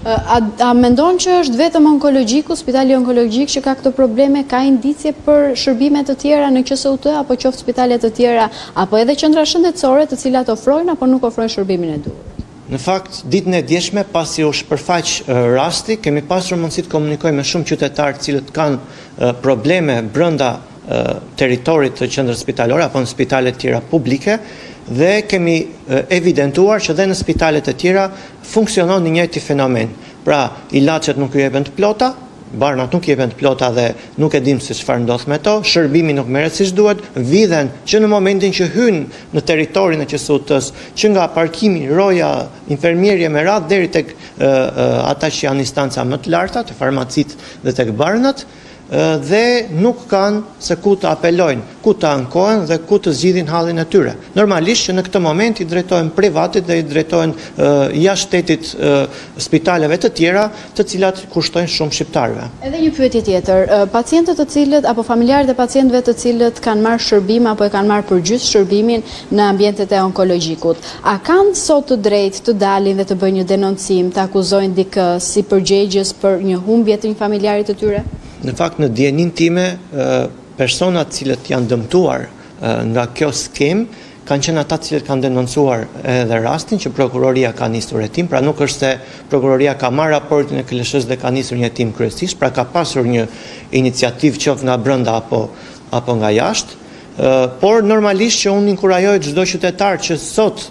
A mendon që është vetëm onkologjiku, spitali onkologjik që ka këto probleme, ka indicie për shërbime të tjera në QSUT apo qoftë spitale të tjera apo edhe qendra shëndetësore të cilat ofrojnë apo nuk ofrojnë shërbimin e duhur? Në fakt, ditën e djeshme, pasi u shpërfaq rasti, kemi pasur mundësi të komunikojmë me shumë qytetarë të cilët kanë probleme brenda territorit të qendrës spitalore apo në spitalet tjera publike, dhe kemi evidentuar që dhe në spitalet e tjera funksionon një njëjti fenomen. Pra, ilaçet nuk ju jepen të plota, barnat nuk jepen të plota dhe nuk e dim se çfarë ndodh me to, shërbimi nuk merret siç duhet, vidhen që në momentin që hynë në territorin e QSUT-s, që nga parkimi, roja, infermierje me radhë deri tek ata që janë instanca më të larta, të farmacit dhe tek barnat, dhe nuk kanë se ku të apelojnë, ku të ankohen dhe ku të zgjidhin hallin e tyre. Normalisht që në këtë moment i drejtohen privatit dhe i drejtohen jashtë shtetit spitaleve të tjera, të cilat kushtojnë shumë shqiptarëve. Edhe një pyetje tjetër, pacientët të cilët apo familjarët e pacientëve të cilët kanë marrë shërbim apo e kanë marrë përgjithë shërbimin në ambientet e onkologjikut, a kanë sot të drejtë të dalin dhe të bëjnë një denoncim, të akuzojnë dikë si përgjegjës për një humbje të një familjarit të tyre? Në fakt, në djenin time, personat cilët janë dëmtuar nga kjo skem, kanë qenë ata cilët kanë denoncuar edhe rastin që prokuroria ka nisur hetim, pra nuk është se prokuroria ka marrë raportin e KLSH-s dhe ka nisur një hetim kryesisht, pra ka pasur një iniciativë qoftë nga brenda apo nga jashtë, por normalisht që unë inkurajoj çdo qytetar që sot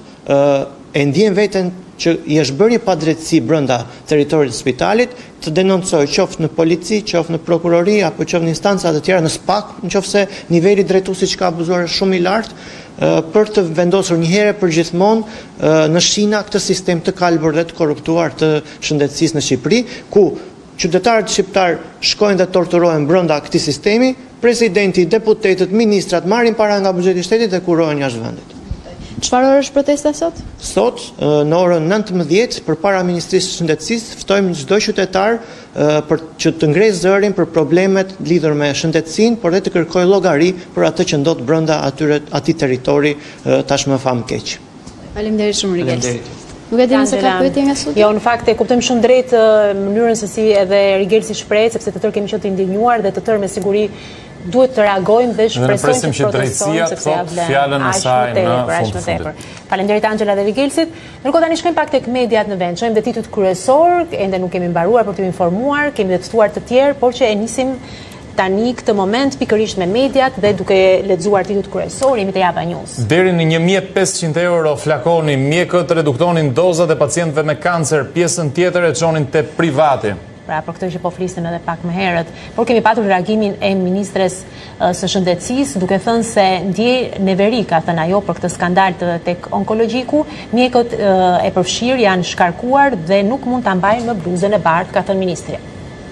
e ndjen veten që i është bërë një padrejtësi brenda territorit të spitalit, të denoncojë qoftë në polici, qoftë në prokurori apo qoftë në instanca të tjera në SPAK, nëse niveli drejtuesit që ka abuzuar është shumë i lartë, për të vendosur një herë për gjithmonë në shina këtë sistem të kalbër dhe të korruptuar të shëndetësisë në Shqipëri, ku qytetarët shqiptar shkojnë dhe torturohen brenda këtij sistemi, presidenti, deputetët, ministrat marrin para nga buxheti i shtetit dhe kurohen jashtë vendit. Çfarë orë është protesta sot? Sot, në orën 19, përpara Ministrisë së Shëndetësisë, ftojmë çdo qytetar për që të ngrejë zërin për problemet lidhur me shëndetësinë, por dhe të kërkojë llogari për atë që ndodh brenda atij territori tashmë famkeq. Faleminderit shumë Rigels. Nuk e di nëse ka pyetje nga studio. Jo, në fakt e kuptojmë shumë drejt mënyrën se si edhe Rigelsi shpreh, sepse të tërë kemi qenë të indignuar dhe të tërë me siguri duhet të reagojmë dhe shpresojmë që drejtësia të thotë fjalën e saj në fund të fundit. Faleminderit Angela dhe Rigelsit. Ndërkohë tani shkojmë pak tek mediat në vend. Shohim dhe titujt kryesor, ende nuk kemi mbaruar për t'ju informuar, kemi dhe të ftuar të tjerë, por që e nisim tani këtë moment pikërisht me mediat dhe duke lexuar titujt kryesor, jemi te Java News. Deri në 1500 euro flakoni, mjekët reduktonin dozat e pacientëve me kancer, pjesën tjetër e çonin te privati. Pra për këtë që po flisim edhe pak më herët, por kemi patur reagimin e ministres së shëndetësisë, duke thënë se ndjej neveri, ka thënë ajo, për këtë skandal tek onkologjiku, mjekët e përfshirë janë shkarkuar dhe nuk mund ta mbajnë më bluzën e bardhë, ka thënë ministri.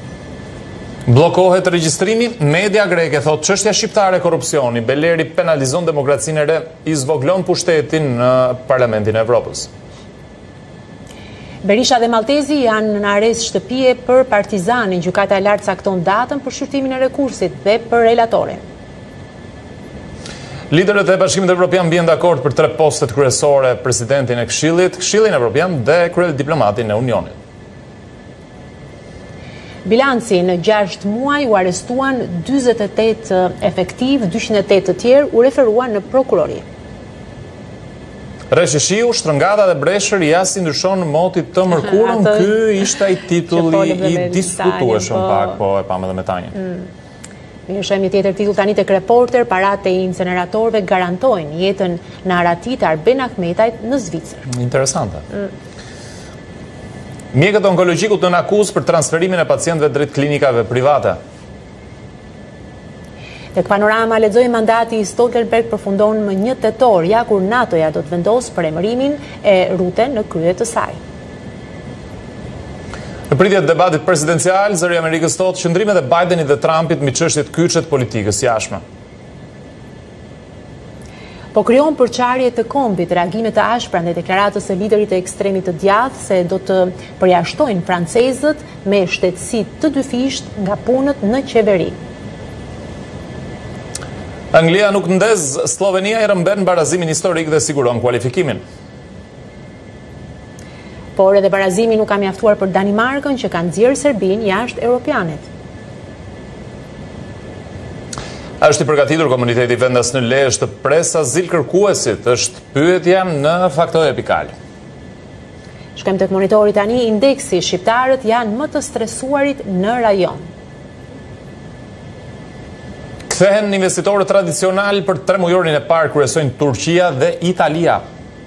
Bllokohet regjistrimi, media greke thot çështja shqiptare e korrupsioni, Beleri penalizon demokracinë e re, i zvoglon pushtetin në Parlamentin e Evropës. Berisha dhe Maltezi janë në arrest shtëpie për partizanin. Gjykata e lartë cakton datën për shqyrtimin e rekursit dhe për relatorin. Liderët e Bashkimit Evropian bien dakord për 3 postet kryesore, presidentin e Këshillit, Këshillin Evropian dhe kryediplomatin e Unionit. Bilanci në 6 muaj u arrestuan 48 efektiv, 208 të tjerë u referuan në prokurori. Reshi shiu, shtrëngata dhe breshër jasi ndryshon motit të mërkurën, ky ishte ai titulli i diskutueshëm pak, po e pam edhe me tanje. Mirë, shohim një tjetër titull tani tek Reporter, paratë e inceneratorëve garantojnë jetën në Aratit e Arben Ahmetajt në Zvicër. Interesante. Mjekët onkologjikut në akuzë për transferimin e pacientëve drejt klinikave private. Tek Panorama lexojmë mandati i Stoltenberg përfundon më 1 tetor, ja kur NATO-ja do të vendosë për emërimin e rrute në krye të saj. Në pritje të debatit presidencial, zëri i Amerikës thotë qëndrimet e Bidenit dhe Trumpit mbi çështjet kyçe të politikës jashtme. Po krijon përçarje të kombit, reagime të ashpra ndaj deklaratës së liderit të ekstremit të djathtë se do të përjashtojnë francezët me shtetësi të dyfisht nga punët në qeveri. Anglia nuk ndez, Slovenia i rëmben barazimin historik dhe siguron kualifikimin. Por edhe barazimi nuk ka mjaftuar për Danimarkën që ka nxjerrë Serbinë jashtë europianit. Është i përgatitur komuniteti vendas në Lezhë të pres azil kërkuesit, është pyetja në Fakto Epikal. Shkojmë tek monitori tani, indeksi shqiptarët janë më të stresuarit në rajon. Kthehen investitorët tradicional për 3 mujorin e parë, kryesojnë Turqia dhe Italia.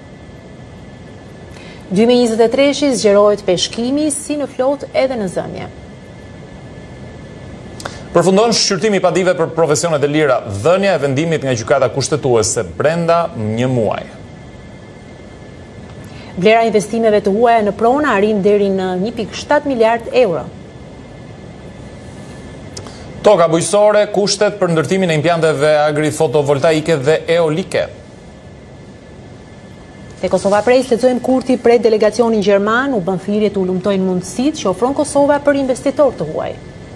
2023 zgjerohet peshkimi si në flotë edhe në zënje. Përfundon shqyrtimi i padive për profesionet e lira, dhënia e vendimit nga gjykata kushtetuese brenda një muaji. Vlera investimeve të huaja në prona arrin deri në 1.7 miliard euro. Toka bujqësore, kushtet për ndërtimin e impianteve agrifotovoltaike dhe eolike. Te Kosova Press lexojmë Kurti prej delegacionin gjerman u bën thirrje të ulumtojnë mundësitë që ofron Kosova për investitor të huaj.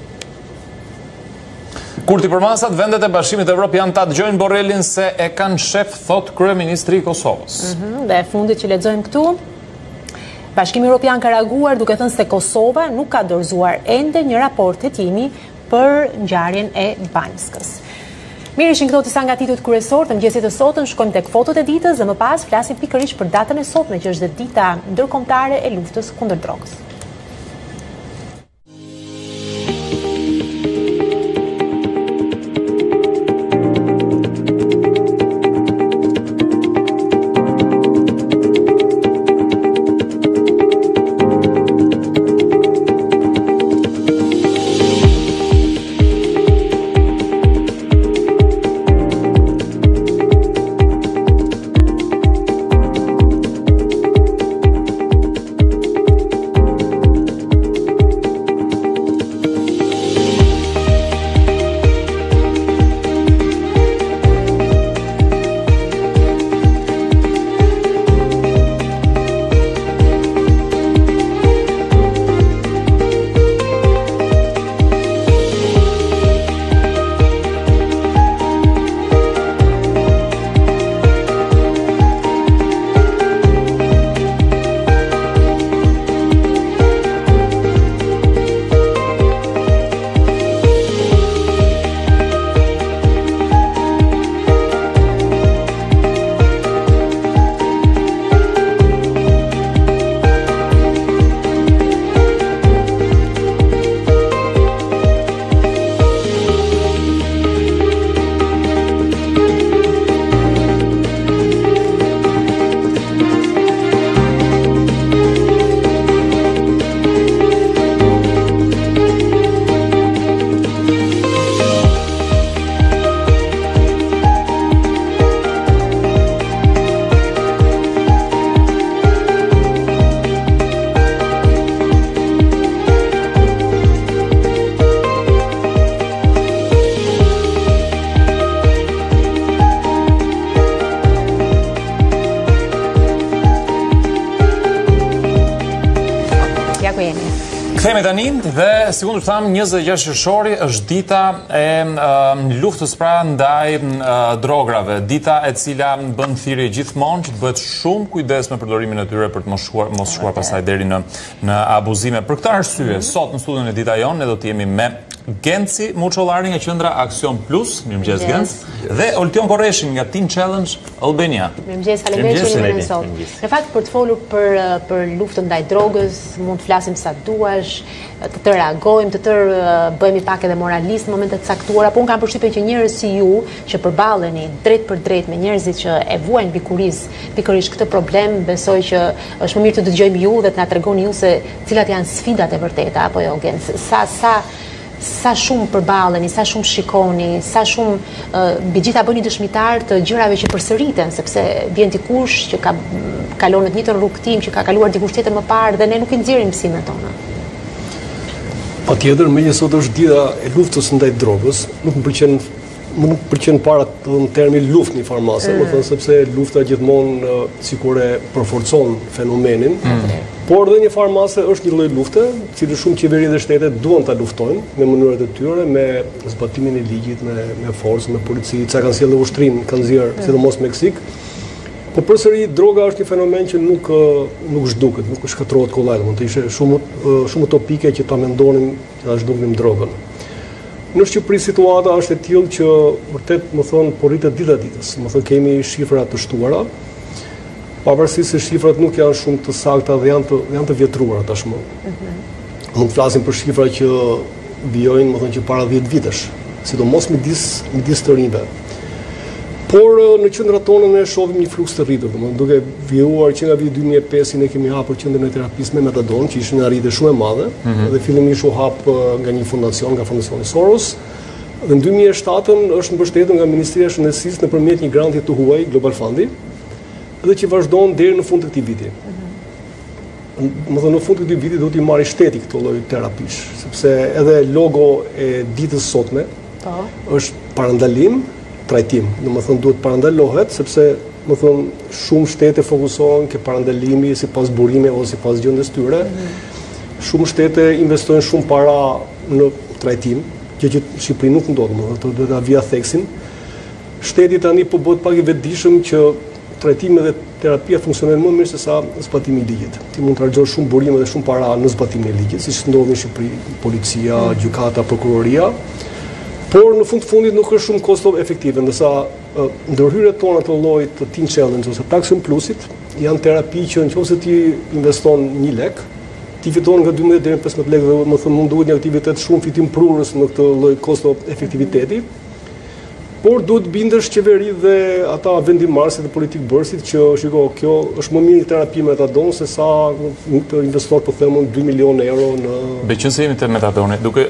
Kurti për masat, vendet e Bashkimit Evropian ta dëgjojnë Borrellin se e kanë shef, thot kryeministri i Kosovës. Dhe fundit që lexojmë këtu, Bashkimi Evropian ka reaguar duke thënë se Kosova nuk ka dorëzuar ende një raport hetimi për ngjarjen e Banjskës. Mirë, ishin këto disa nga titujt kryesor të mëngjesit të sotëm, shkojmë tek fotot e ditës dhe më pas flasim pikërisht për datën e sotme që është dhe dita ndërkombëtare e luftës kundër drogës. Kthehemi tani dhe sikur tham 26 qershori është dita e luftës pra ndaj drograve, dita e cila bën thirrje gjithmonë që të bëhet shumë kujdes me përdorimin e tyre për të mos shkuar pastaj deri në abuzime. Për këtë arsye, sot në studion e Dita Jon ne do të jemi me Genci Muçollari nga qendra Aksion Plus, mirëmëngjes Genc, dhe Oltion Korreshin nga Team Challenge Albania. Mirëmëngjes, faleminderit që jeni sot. Në fakt për të folur për luftën ndaj drogës, mund të flasim sa duash, të reagojmë, të bëhemi pak edhe moralist në momente të caktuara, por unë kam përshtypjen që njerëz si ju që përballeni drejt për drejt me njerëzit që e vuajnë pikërisht këtë problem, besoj që është më mirë të dëgjojmë ju dhe të na tregoni ju se cilat janë sfidat e vërteta apo jo Genc. Sa shumë përballeni, sa shumë shikoni, sa shumë mbi gjitha bëni dëshmitar të gjërave që përsëriten, sepse vjen dikush që ka kalon në të njëjtën rrugë tim, që ka kaluar dikush tjetër më parë dhe ne nuk i nxjerrim mësimet tona. Patjetër, megjithëse sot është dita e luftës ndaj drogës, nuk më pëlqen më nuk pëlqen para në termi luftë një farmase, më thënë sepse lufta gjithmonë sikur e përforcon fenomenin. Por dhe një farmase është një lloj lufte, që shumë qeveri dhe shtetet duan ta luftojnë me mënyrat e tyre, me zbatimin e ligjit, me forcë, me polici, ca kanë sjellë ushtrim, kanë nxjerr sidomos Meksik. Po përsëri droga është një fenomen që nuk zhduket, nuk shkatërrohet kollaj, mund të ishte shumë utopike që ta mendonin që ta zhduknim drogën. Në Shqipëri situata është e tillë që vërtet, më thon, po rritet dita ditës. Më thon, kemi shifra të shtuara, pavarësisht se shifrat nuk janë shumë të sakta dhe janë të vjetruara tashmë. Mund të flasim për shifra që vijojnë, më thon, që para 10 vitesh, sidomos midis të rinjve. Por në qendrat tona ne shohim një fluks të rritur, duke vijuar që nga viti 2005 ne kemi hapur qendrën e terapisë me metadon, që ishte në arritje shumë e madhe, dhe fillimisht u hap nga një fundacion, nga Fundacioni Soros. Dhe në 2007 është mbështetur nga Ministria e Shëndetësisë nëpërmjet një granti të huaj, Global Fundi, dhe që vazhdon deri në fund të këtij viti. Më thënë, në fund të këtij viti do t'i marrë shteti këtë lloj terapish, sepse edhe logo e ditës sotme është parandalim, trajtim. Domethënë duhet parandalohet sepse më thon shumë shtete fokusohen ke parandalimi sipas burimeve ose sipas gjendjes tyre. Shumë shtete investojnë shumë para në trajtim, gjë që në Shqipëri nuk ndodh, domethënë duhet ta vija theksin. Shteti tani po bëhet pak i vetëdijshëm që trajtimi dhe terapia funksionojnë më mirë se sa zbatimi i ligjit. Ti mund të harxhosh shumë burime dhe shumë para në zbatimin e ligjit, siç ndodh në Shqipëri, policia, gjykata, prokuroria. Por në fund të fundit nuk është shumë kosto efektive, ndërsa ndërhyrjet tona të llojit të Teen Challenge ose Taxon Plusit janë terapi që nëse ti investon 1 lek, ti fiton nga 12 deri në 15 lekë dhe më thënë mund duhet një aktivitet shumë fitim prurës në këtë lloj kosto efektiviteti. Por duhet bindesh qeveri dhe ata vendimarrësit e politik bërësit që shiko, kjo është më mirë terapi metadon se sa të investohet po them 2 milionë euro në. Beqëse jemi te metadoni, duke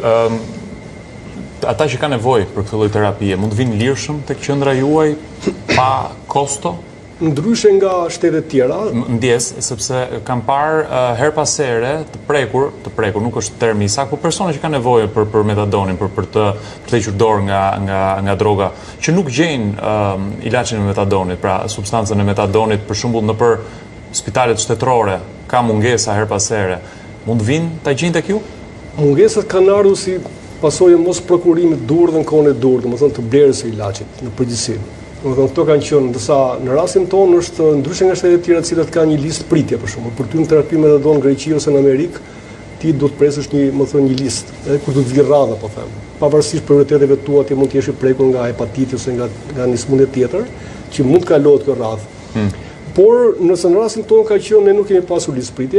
ata që kanë nevojë për këtë lloj terapie, mund të vinë lirshëm tek qendra juaj pa kosto? Ndryshe nga shtetet tjera, ndjes, sepse kam parë her pas here të prekur, nuk është termi i saktë, por persona që kanë nevojë për metadonin, për të hequr dorë nga droga, që nuk gjejnë ilaçin e metadonit, pra substancën e metadonit, për shembull nëpër spitalet shtetërore, ka mungesa her pas here. Mund të vinë ta gjejnë tek ju? Mungesat kanë ardhur si pasojë mos prokurimit dur dhe në kohën e dur, domethënë të blerjes së ilaçit në përgjithësi. Domethënë këto kanë qenë, ndërsa në rastin tonë është ndryshe nga shtetet tjera të cilat kanë një listë pritje për shembull. Për ty në terapi metadon në Greqi ose në Amerikë, ti duhet të presësh një listë, edhe kur do të vi radha, po them. Pavarësisht prioriteteve tua, ti mund të jesh i prekur nga hepatiti ose nga një sëmundje tjetër, që mund të kalohet kjo radhë. Por nëse në rastin tonë ka qenë ne nuk kemi pasur listë pritje,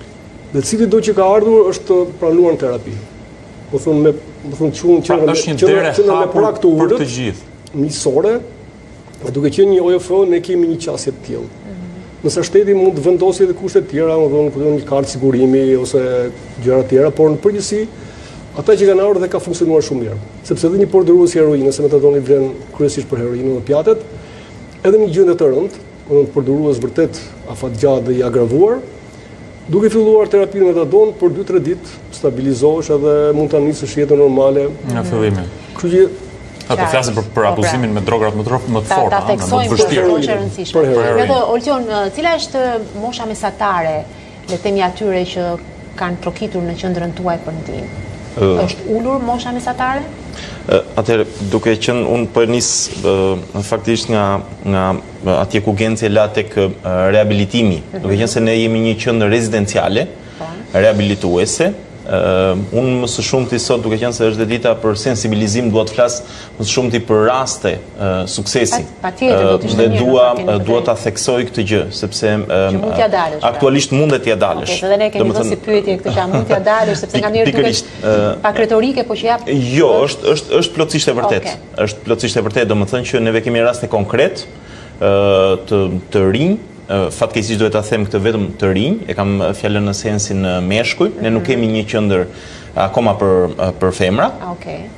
dhe cili do që ka ardhur është pranuar në terapi. Po thonë është një dere hapur për të gjithë. Miqësore, duke qenë një OFO, ne kemi një qasje të tillë. Nëse shteti mund të vendosë edhe kushte të tjera, një kartë sigurimi ose gjëra të tjera, por në përgjithësi ata që kanë ardhur dhe ka funksionuar shumë mirë. Sepse edhe një portërues i heroinës, se metadoni vlen kryesisht për heroinën dhe opiatet, edhe një gjendje të rëndë, portërues vërtet afatgjatë dhe i agravuar, duke filluar terapinë metadon për 2-3 ditë stabilizohesh edhe mund ta nisësh jetën normale nga fillimi. Kështu që po flasim për abuzimin me drogat më të forta, më të vështirë. Edhe Oltion, cila është mosha mesatare, le të themi atyre që kanë trokitur në qendrën tuaj për ndihmë? Është ulur mosha mesatare? Atëherë, duke qenë unë për nis faktisht nga atje ku Genci la tek rehabilitimi, duke qenë se ne jemi një qendër rezidenciale, rehabilituese, unë më së shumti sot, duke qenë se është dhe dita për sensibilizim, dua të flas më së shumti për raste suksesi. Dhe dua ta theksoj këtë gjë, sepse aktualisht mundet t'ia dalësh. Dhe ne kemi dhënë si pyetje këtë që mund t'ia dalësh, sepse nga njëherë duket pak retorike, po që jap. Jo, është plotësisht e vërtet. Është plotësisht e vërtet, domethënë që neve kemi raste konkret të rinj. Fatkeqësisht duhet ta them këtë vetëm të rinj, e kam fjalën në sensin meshkuj, ne nuk kemi një qendër akoma për femra.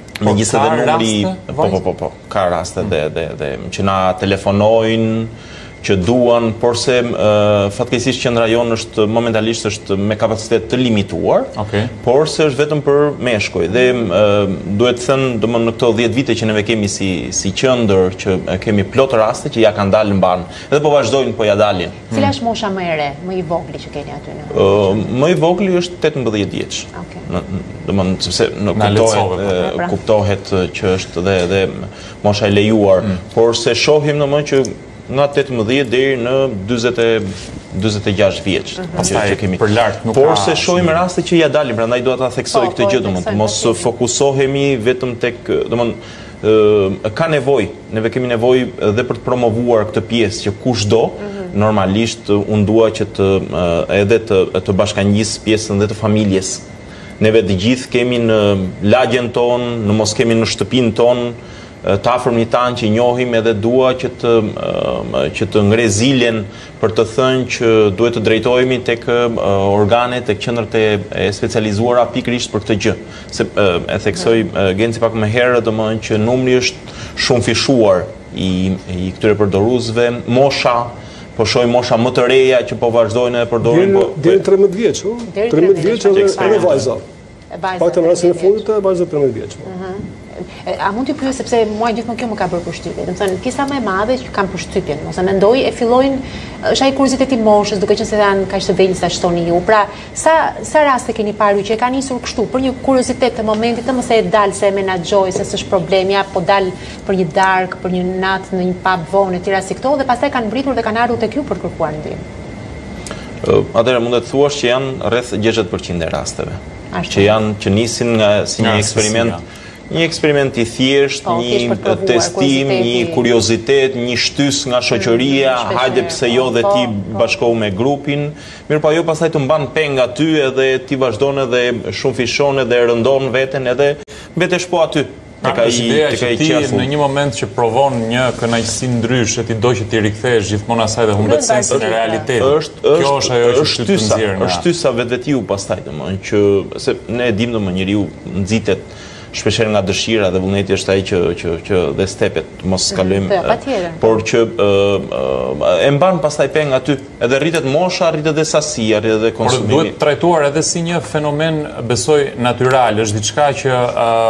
Megjithatë numri ka raste dhe që na telefonojnë, që duan, por se fatkeqësisht që në rajon është momentalisht është me kapacitet të limituar, por se është vetëm për meshkuj. Dhe duhet të thënë, domethënë në këto 10 vite që neve kemi si qendër, që kemi plot raste që ja kanë dalë në banë, edhe po vazhdojnë po ja dalin. Cila është mosha më e re, më i vogël që keni aty në? Më i vogël është 18 vjeç. Domethënë sepse kuptohet që është dhe mosha e lejuar, por se shohim domethënë që nga 18 deri në 46 vjeç. Pastaj për lart nuk ka. Por se shohim raste që ja dalin, prandaj dua ta theksoj këtë gjë, domethënë mos fokusohemi vetëm tek, domethënë ka nevojë, neve kemi nevojë edhe për të promovuar këtë pjesë që kushdo normalisht unë dua që edhe të bashkangjis pjesën dhe të familjes. Neve të gjithë kemi në lagjen tonë, në mos kemi në shtëpinë tonë, të afërmit tanë që njohim, edhe dua që të ngrezilen për të thënë që duhet të drejtohemi tek organet, tek qendrat e specializuara pikërisht për këtë gjë. Se e theksoj Genci pak më herët, domethënë që numri është shumë fishuar i këtyre përdoruesve, mosha, po shohim mosha më të reja që po vazhdojnë edhe përdorin. Deri 13 vjeç, 13 vjeç edhe vajza. Paktën rastin e fundit të vajza 13 vjeç. A mund të pyes sepse mua gjithmonë kjo më ka bërë përshtypje. Do të thënë, pjesa më e madhe që kam përshtypjen, ose mendoj e fillojnë është ai kurioziteti i moshës, duke qenë se janë kaq të vegjël sa shtoni ju. Pra, sa raste keni parë që e ka nisur kështu për një kuriozitet të momentit, të mos e dal se e menaxhoj, se s'është problemi, apo dal për një darkë, për një natë në një pub vonë etj si këto, dhe pastaj kanë mbritur dhe kanë ardhur tek ju për kërkuar ndihmë. Atëherë mund të thuash që janë rreth 60% e rasteve. Që nisin nga si një eksperiment. Një eksperiment i thjesht, një testim, një kuriozitet, një shtys nga shoqëria, hajde pse jo dhe ti bashkohu me grupin, mirë pa jo pastaj të mban peng aty edhe ti vazhdon edhe shumë fishon edhe rëndon veten edhe mbetesh po aty. Në një moment që provon një kënaqësi ndryshe, ti do që ti rikthesh gjithmonë asaj dhe humbet sensin e realitetit. Kjo është ajo që ty të nxjerr nga. Është shtysa vetvetiu pastaj domethënë që se ne e dim domethënë njeriu nxitet shpeshherë nga dëshira dhe vullneti është ai që dhe stepet mos skalojmë. Por që e mban pastaj peng aty, edhe rritet mosha, rritet edhe sasia, rritet edhe konsumimi. Por duhet trajtuar edhe si një fenomen, besoj, natyral, është diçka që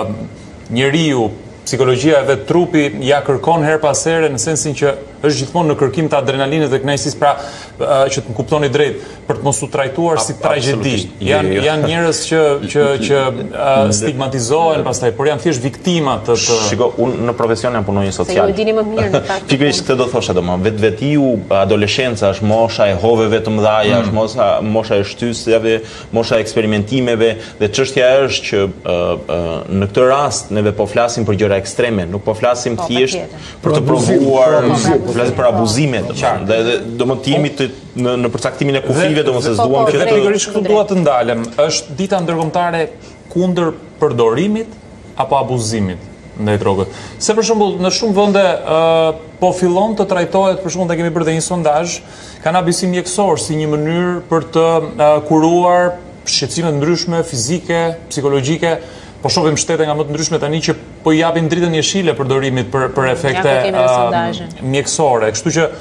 njeriu, psikologjia edhe trupi ja kërkon her pas here, në sensin që është gjithmonë në kërkim të adrenalinit dhe kënaqësisë, pra që të më kuptoni drejt, për të mos u trajtuar si tragjedi. Janë njerëz që stigmatizohen pastaj, por janë thjesht viktima të. Shiko, unë në profesion jam punonjës social. Se ju dini më mirë në fakt. Pikërisht këtë do thosha domosdoshmë, vetvetiu adoleshenca është mosha e hoveve të mëdha, është mosha e shtysjeve, mosha e eksperimentimeve, dhe çështja është që në këtë rast neve po flasim për gjëra ekstreme, nuk po flasim thjesht për të provuar, flasim për abuzime, dhe domosdoshmë ti jemi në përcaktimin e kufive, domosdoshmë se duam që kategorisht këtu dua të ndalem. Është dita ndërkombëtare kundër përdorimit apo abuzimit ndaj drogës. Se për shembull në shumë vende po fillon të trajtohet, për shembull ne kemi bërë një sondazh, kanabisi mjekësor si një mënyrë për të kuruar shqetësime të ndryshme fizike, psikologjike. Po shohim shtete nga më të ndryshme tani që po i japin dritën jeshile përdorimit për efekte mjekësore. Kështu që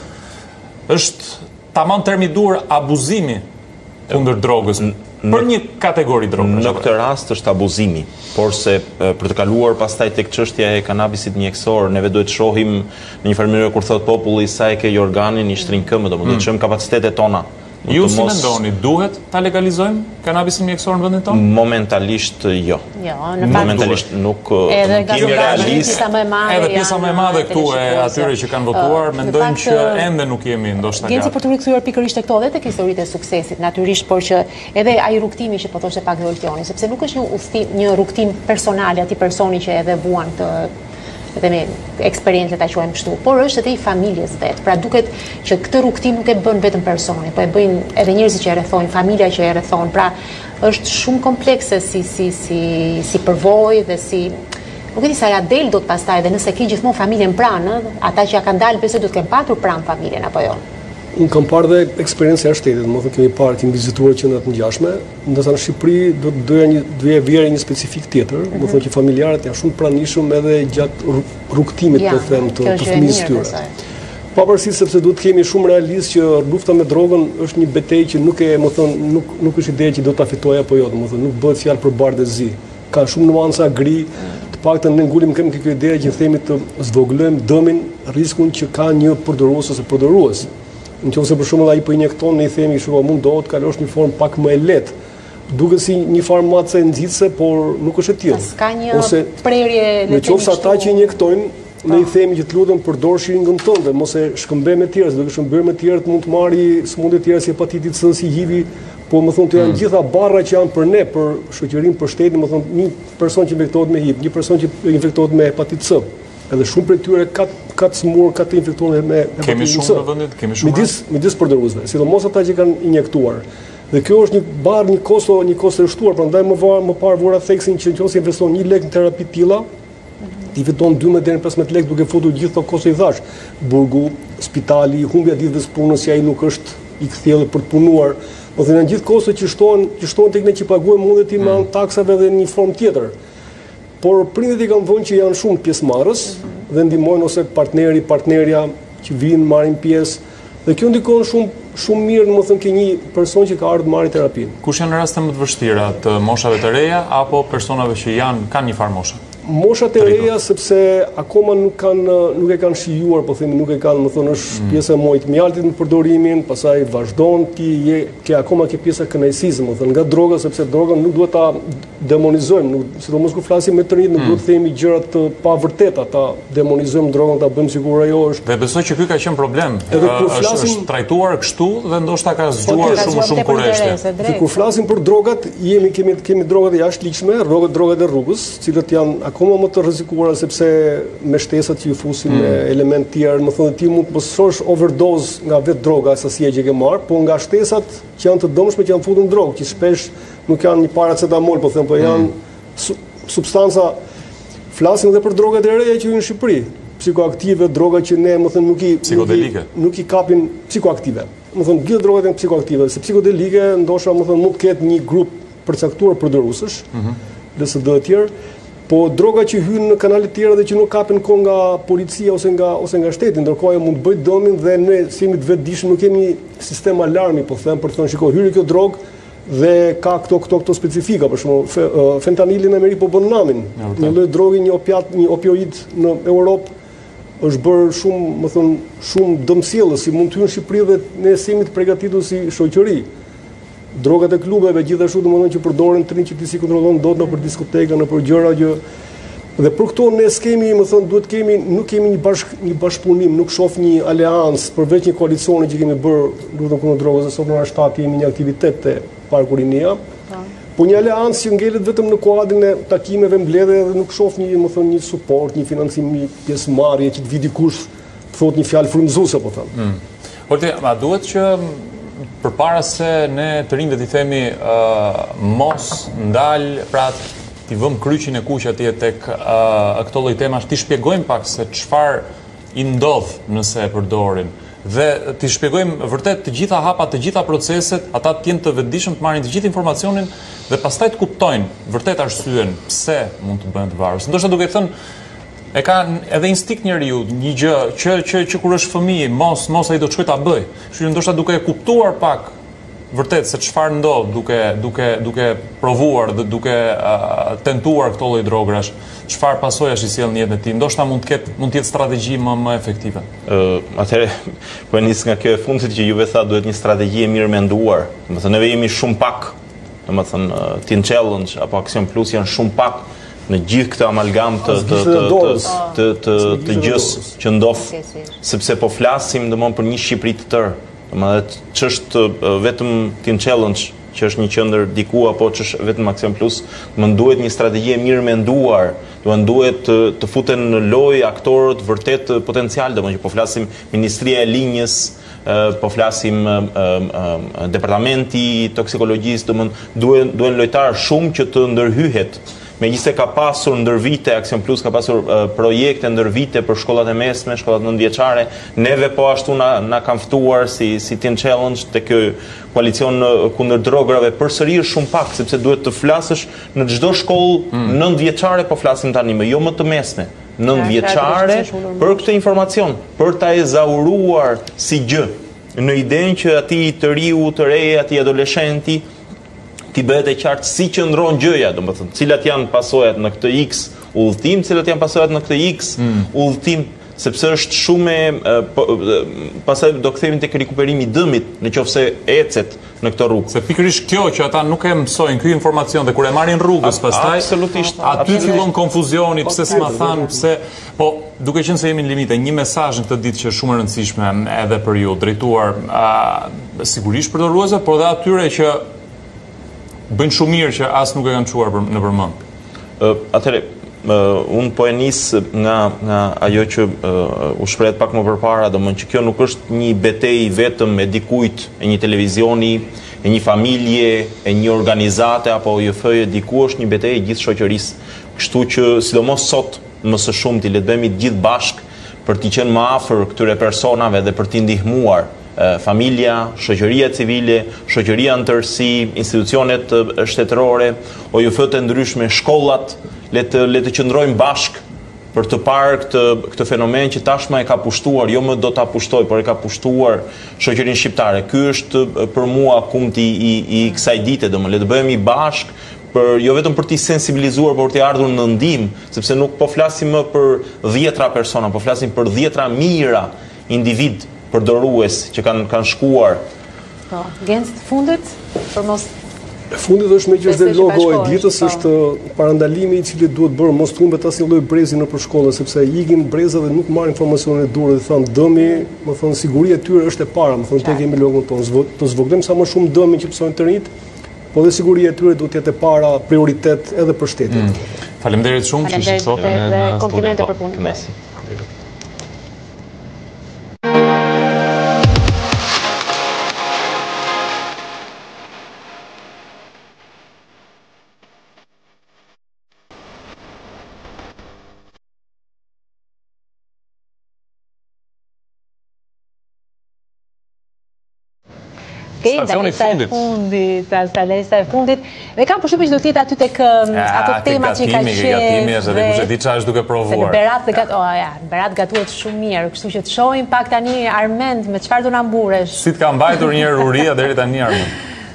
është tamam termi dur abuzimi kundër drogës. Për një kategori drogësh. Në këtë rast është abuzimi, por se për të kaluar pastaj tek çështja e kanabisit mjekësor, neve duhet të shohim në një farë mënyrë kur thot populli sa e ke organin i shtrin këmbë, domethënë të shohim kapacitetet tona. Ju si mendoni, duhet ta legalizojmë kanabisin mjekësor në vendin tonë? Momentalisht jo. Momentalisht nuk kemi realist. Edhe pjesa më e madhe këtu e atyre që kanë votuar mendojnë që ende nuk jemi ndoshta gati. Genci, për të rikthyer pikërisht këto dhe tek historitë e suksesit, natyrisht, por që edhe ai rrugtimi që po thoshte pak Voltioni, sepse nuk është një rrugtim personal i atij personi që edhe vuan të dhe me eksperiencë ta quajmë kështu, por është edhe i familjes vet. Pra duket që këtë rrugtim nuk e bën vetëm personi, po e bëjnë edhe njerëzit që e rrethojnë, familja që e rrethon. Pra është shumë komplekse si përvojë dhe si nuk e di sa ja del dot pastaj, dhe nëse ke gjithmonë familjen pranë, ata që ja kanë dalë besoj do të kenë patur pranë familjen apo jo. Unë kam parë dhe eksperiencë jashtë shtetit, domethënë kemi parë, kemi vizituar qendrat të ngjashme, ndërsa në Shqipëri do doja vjerë një specifik tjetër, domethënë që familjarët janë shumë pranishëm edhe gjatë rrugtimit të them të fëmijës tyre. Pavarësisht sepse duhet kemi shumë realist që lufta me drogën është një betejë që nuk është ide që do ta fitojë apo jo, domethënë nuk bëhet fjalë për bardhë zi. Ka shumë nuanca gri, të paktën ne ngulim kemi këtë ide që themi të zvoglojmë dëmin, rrezikun që ka një përdorues ose përdorues. Nëse për shembull ai po injekton, ne I themi kështu, mundohet të kalosh në formë pak më e lehtë. Duket si një farmace nxitse, por nuk është e tillë. Ka një prerje le të themi. Nëse ata që injektojnë, ne I themi që të lutem përdor shiringën tënde, mos e shkëmbej me tjerë, duke shkëmbyer me tjerë mund të marri sëmundje të tjera si hepatiti C, si HIV, po më thonë të janë gjitha barra që janë për ne, për shoqërinë, për shtetin, më thonë një person që infektohet me HIV, një person që infektohet me hepatit C. Edhe shumë prej tyre ka të smur, ka të infektuar me hepatitin C. Kemi shumë në vendit, kemi shumë. Midis përdoruesve, sidomos ata që kanë injektuar. Dhe kjo është një barë, një kosto e shtuar, prandaj më parë vura theksin që nëse investon 1 lek në terapi të tilla, ti fiton 12 deri në 15 lek duke futur gjithë këto kosto I thash. Burgu, spitali, humbja ditës punës që ai nuk është I kthjellë për të punuar. Do të thënë gjithë kosto që shtohen tek ne që paguajmë mundet I me anë taksave dhe në një formë tjetër. Por prindërit I kanë thënë që janë shumë pjesëmarrës dhe ndihmojnë ose partnerja që vinë marrin pjesë. Dhe kjo ndikon shumë mirë, domethënë ke një person që ka ardhur marrë terapinë. Kush janë rastet më të vështira të moshave të reja apo personave që kanë një farë moshe? Moshat e reja sepse akoma nuk e kanë shijuar, po themi nuk e kanë, më thonë është pjesa e mojit mjaltit në përdorimin, pastaj vazhdon ti akoma ke pjesa e kënaqësisë, më thonë nga droga, sepse droga nuk duhet ta demonizojmë, sidomos kur flasim me të rinjt, nuk duhet të themi gjëra të pavërteta, ta demonizojmë drogën, ta bëjmë sikur ajo është. Dhe besoj që ky ka qenë problem. Është trajtuar kështu dhe ndoshta ka zgjuar shumë kurreshte. Kur flasim për drogat, kemi drogat e jashtëligjshme, drogat e rrugës, cilët janë akoma më të rrezikuara sepse me shtesat që ju fusin me element tjerë, më thonë ti mund të bësh overdose nga vetë droga sasia që ke marr, po nga shtesat që janë të dëmshme që janë futur në drogë, që shpesh nuk janë një paracetamol, po them, po janë substanca. Flasim edhe për drogat e reja që hyn në Shqipëri, psikoaktive, droga që ne më thënë nuk I kapin psikoaktive. Më thënë gjithë drogat janë psikoaktive, se psikodelike ndoshta më thënë mund të ketë një grup përcaktuar përdoruesësh, LSD të tjerë. Po droga që hyn në kanale të tjera dhe që nuk kapen kohë nga policia ose nga shteti, ndërkohë ajo mund të bëjë dëmin dhe ne si jemi të vetëdijshëm nuk kemi sistem alarmi, po them për të thënë shikoj hyri kjo drogë dhe ka këto specifika, për shembull fentanili në Amerikë po bën namin. Një lloj drogi, një opioid në Europë është bërë shumë dëmsjellës, si mund të hyjë në Shqipëri dhe ne jemi të përgatitur si shoqëri. Drogat e klubeve gjithashtu domethënë që përdoren të rinj që ti si kontrollon dot nëpër diskoteka, nëpër gjëra që dhe për këto ne skemi, nuk kemi një bashkëpunim, nuk shoh një aleancë përveç një koalicioni që kemi bërë luftën kundër drogës, sot në orar 7 jemi një aktivitet te Parku Rinia. Po një aleancë që ngelet vetëm në kuadrin e takimeve mbledhje dhe nuk shoh një suport, një financim, një pjesëmarrje që të vi dikush të thotë një fjalë frymëzuese po them. Olti, ma duhet që përpara se ne të rinjtë I themi mos ndal, pra t'i vëm kryqin e kuq atje tek këto lloj temash, t'i shpjegojmë pak se çfarë I ndodh nëse e përdorin. Dhe t'i shpjegojmë vërtet të gjitha hapat, të gjitha proceset, ata të jenë të vetëdijshëm, të marrin të gjithë informacionin dhe pastaj të kuptojnë vërtet arsyeën pse mund të bëhen të varur. Ndoshta duke thënë e ka edhe instinkt njeriu, një gjë që kur është fëmijë, mos ai do të shkojë ta bëj. Kështu që ndoshta duke e kuptuar pak vërtet se çfarë ndodh duke provuar dhe duke tentuar këto lloj drogrash, çfarë pasojash I sjell në jetën e tij, ndoshta mund të jetë strategji më efektive. Atëherë po nis nga kjo e fundit që juve tha duhet një strategji e mirë menduar. Domethënë neve jemi shumë pak, domethënë Teen Challenge apo Action Plus janë shumë pak në gjithë këtë amalgam të gjës që ndodh, sepse po flasim domosdoshmë për një Shqipëri të tërë. Domethënë ç'është vetëm Teen Challenge që është një qendër diku apo ç'është vetëm Action Plus, më duhet një strategji e mirë menduar, duhet të futen në lojë aktorët vërtet potencial, domethënë që po flasim Ministria e Linjës, po flasim departamenti I toksikologjisë, domethënë duhen lojtarë shumë që të ndërhyhet. Megjithëse ka pasur ndër vite, Action Plus ka pasur projekte ndër vite për shkollat e mesme, shkollat 9-vjeçare, neve po ashtu na kanë ftuar si Teen Challenge te ky koalicion kundër drograve, përsëri është shumë pak, sepse duhet të flasësh në çdo shkollë 9-vjeçare, po flasim tani jo më të mesme. 9-vjeçare për këtë informacion, për ta ezauruar si gjë, në idenë që atij të riu, të reja, atij adoleshenti ti bëhet e qartë si qëndron gjëja, domethënë, cilat janë pasojat në këtë X udhëtim, cilat janë pasojat në këtë X udhëtim, sepse është shumë pastaj do kthehemi tek rikuperimi i dëmit nëse ecet në këtë rrugë. Se pikërisht kjo që ata nuk e mësojnë ky informacion dhe kur e marrin rrugës pastaj absolutisht aty fillon konfuzioni, pse s'ma than, pse po duke qenë se jemi në limite, një mesazh në këtë ditë që është shumë e rëndësishme edhe për ju, drejtuar sigurisht për dorëruesve, por edhe atyre që bëjnë shumë mirë që as nuk e kanë çuar në përmend. Atëherë unë po e nis nga ajo që u shprehet pak më përpara, domethënë që kjo nuk është një betejë vetëm e dikujt, e një televizioni, e një familje, e një organizate apo OJF-je, diku është një betejë e gjithë shoqërisë. Kështu që sidomos sot më së shumti le të bëhemi të gjithë bashk për t'i qenë më afër këtyre personave dhe për t'i ndihmuar familja, shoqëria civile, shoqëria në tërësi, institucionet shtetërore, OJF-t e ndryshme, shkollat, le të qëndrojmë bashk për të parë këtë fenomen që tashmë e ka pushtuar, jo më do ta pushtoj, por e ka pushtuar shoqërinë shqiptare. Ky është për mua kumti i kësaj dite, le të bëhemi bashk jo vetëm për t'i sensibilizuar, por t'i ardhur në ndihmë, sepse nuk po flasim më për 10 persona, po flasim për 10 mijëra individ përdorues që kanë shkuar. Po, Genc të fundit, për mos fundit është me që është dhe logo e ditës, është parandalimi i cili duhet bërë mos të humbet asnjë lloj brezi nëpër shkollë, sepse ikin breza dhe nuk marrin informacionin e duhur dhe thonë dëmi, më thonë siguria e tyre është e para, më thonë tek kemi logon tonë. Të zvoglojmë sa më shumë dëmin që psojnë të rinjt, po dhe siguria e tyre duhet të jetë e para, prioritet edhe për shtetin. Faleminderit shumë që ishit sot. Dhe komplimente për punën. Stacioni fundit. Stacioni fundit. Dhe kam përshtypjen që do të jetë aty tek ato temat që ka qenë. Gatimi është edhe kush e di çfarë është duke provuar. Berat gatuhet shumë mirë, kështu që të shohim pak tani Armend me çfarë do na mburesh. Si të ka mbajtur një herë uria deri tani Armend.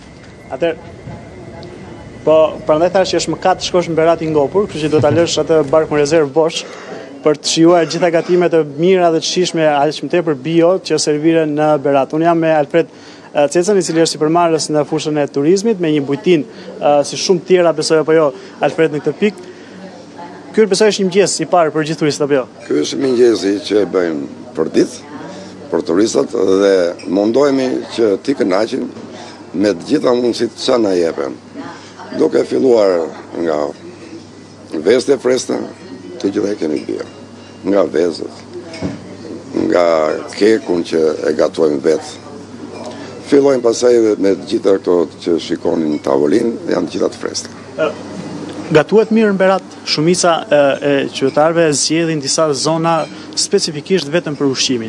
Po, prandaj thash që është mëkat të shkosh në Berat i ngopur, kështu që do ta lësh atë barkun rezervë bosh për të shijuar gjitha gatimet e mira dhe të shijshme aq më tepër bio që serviren në Berat. Unë jam me Alfred Cecën, i cili është sipërmarrës në fushën e turizmit, me një bujtinë si shumë tjera, besoj apo jo, Alfred, në këtë pikë. Ky besoj është një mëngjes i parë për gjithë turistët apo jo? Ky është mëngjesi që e bëjmë për ditë, për turistët dhe mundohemi që t'i kënaqim me të gjitha mundësitë që na jepen. Duke filluar nga vezët e freskëta, të gjitha e kemi bërë, nga vezët, nga kekun që e gatuajmë vetë. Fillojmë pasaj me gjitha këto që shikonin në tavolinë, janë gjitha të freskëta. Gatuhet mirë në Berat, shumica e qytetarëve zgjedhin disa zona specifikisht vetëm për ushqimin.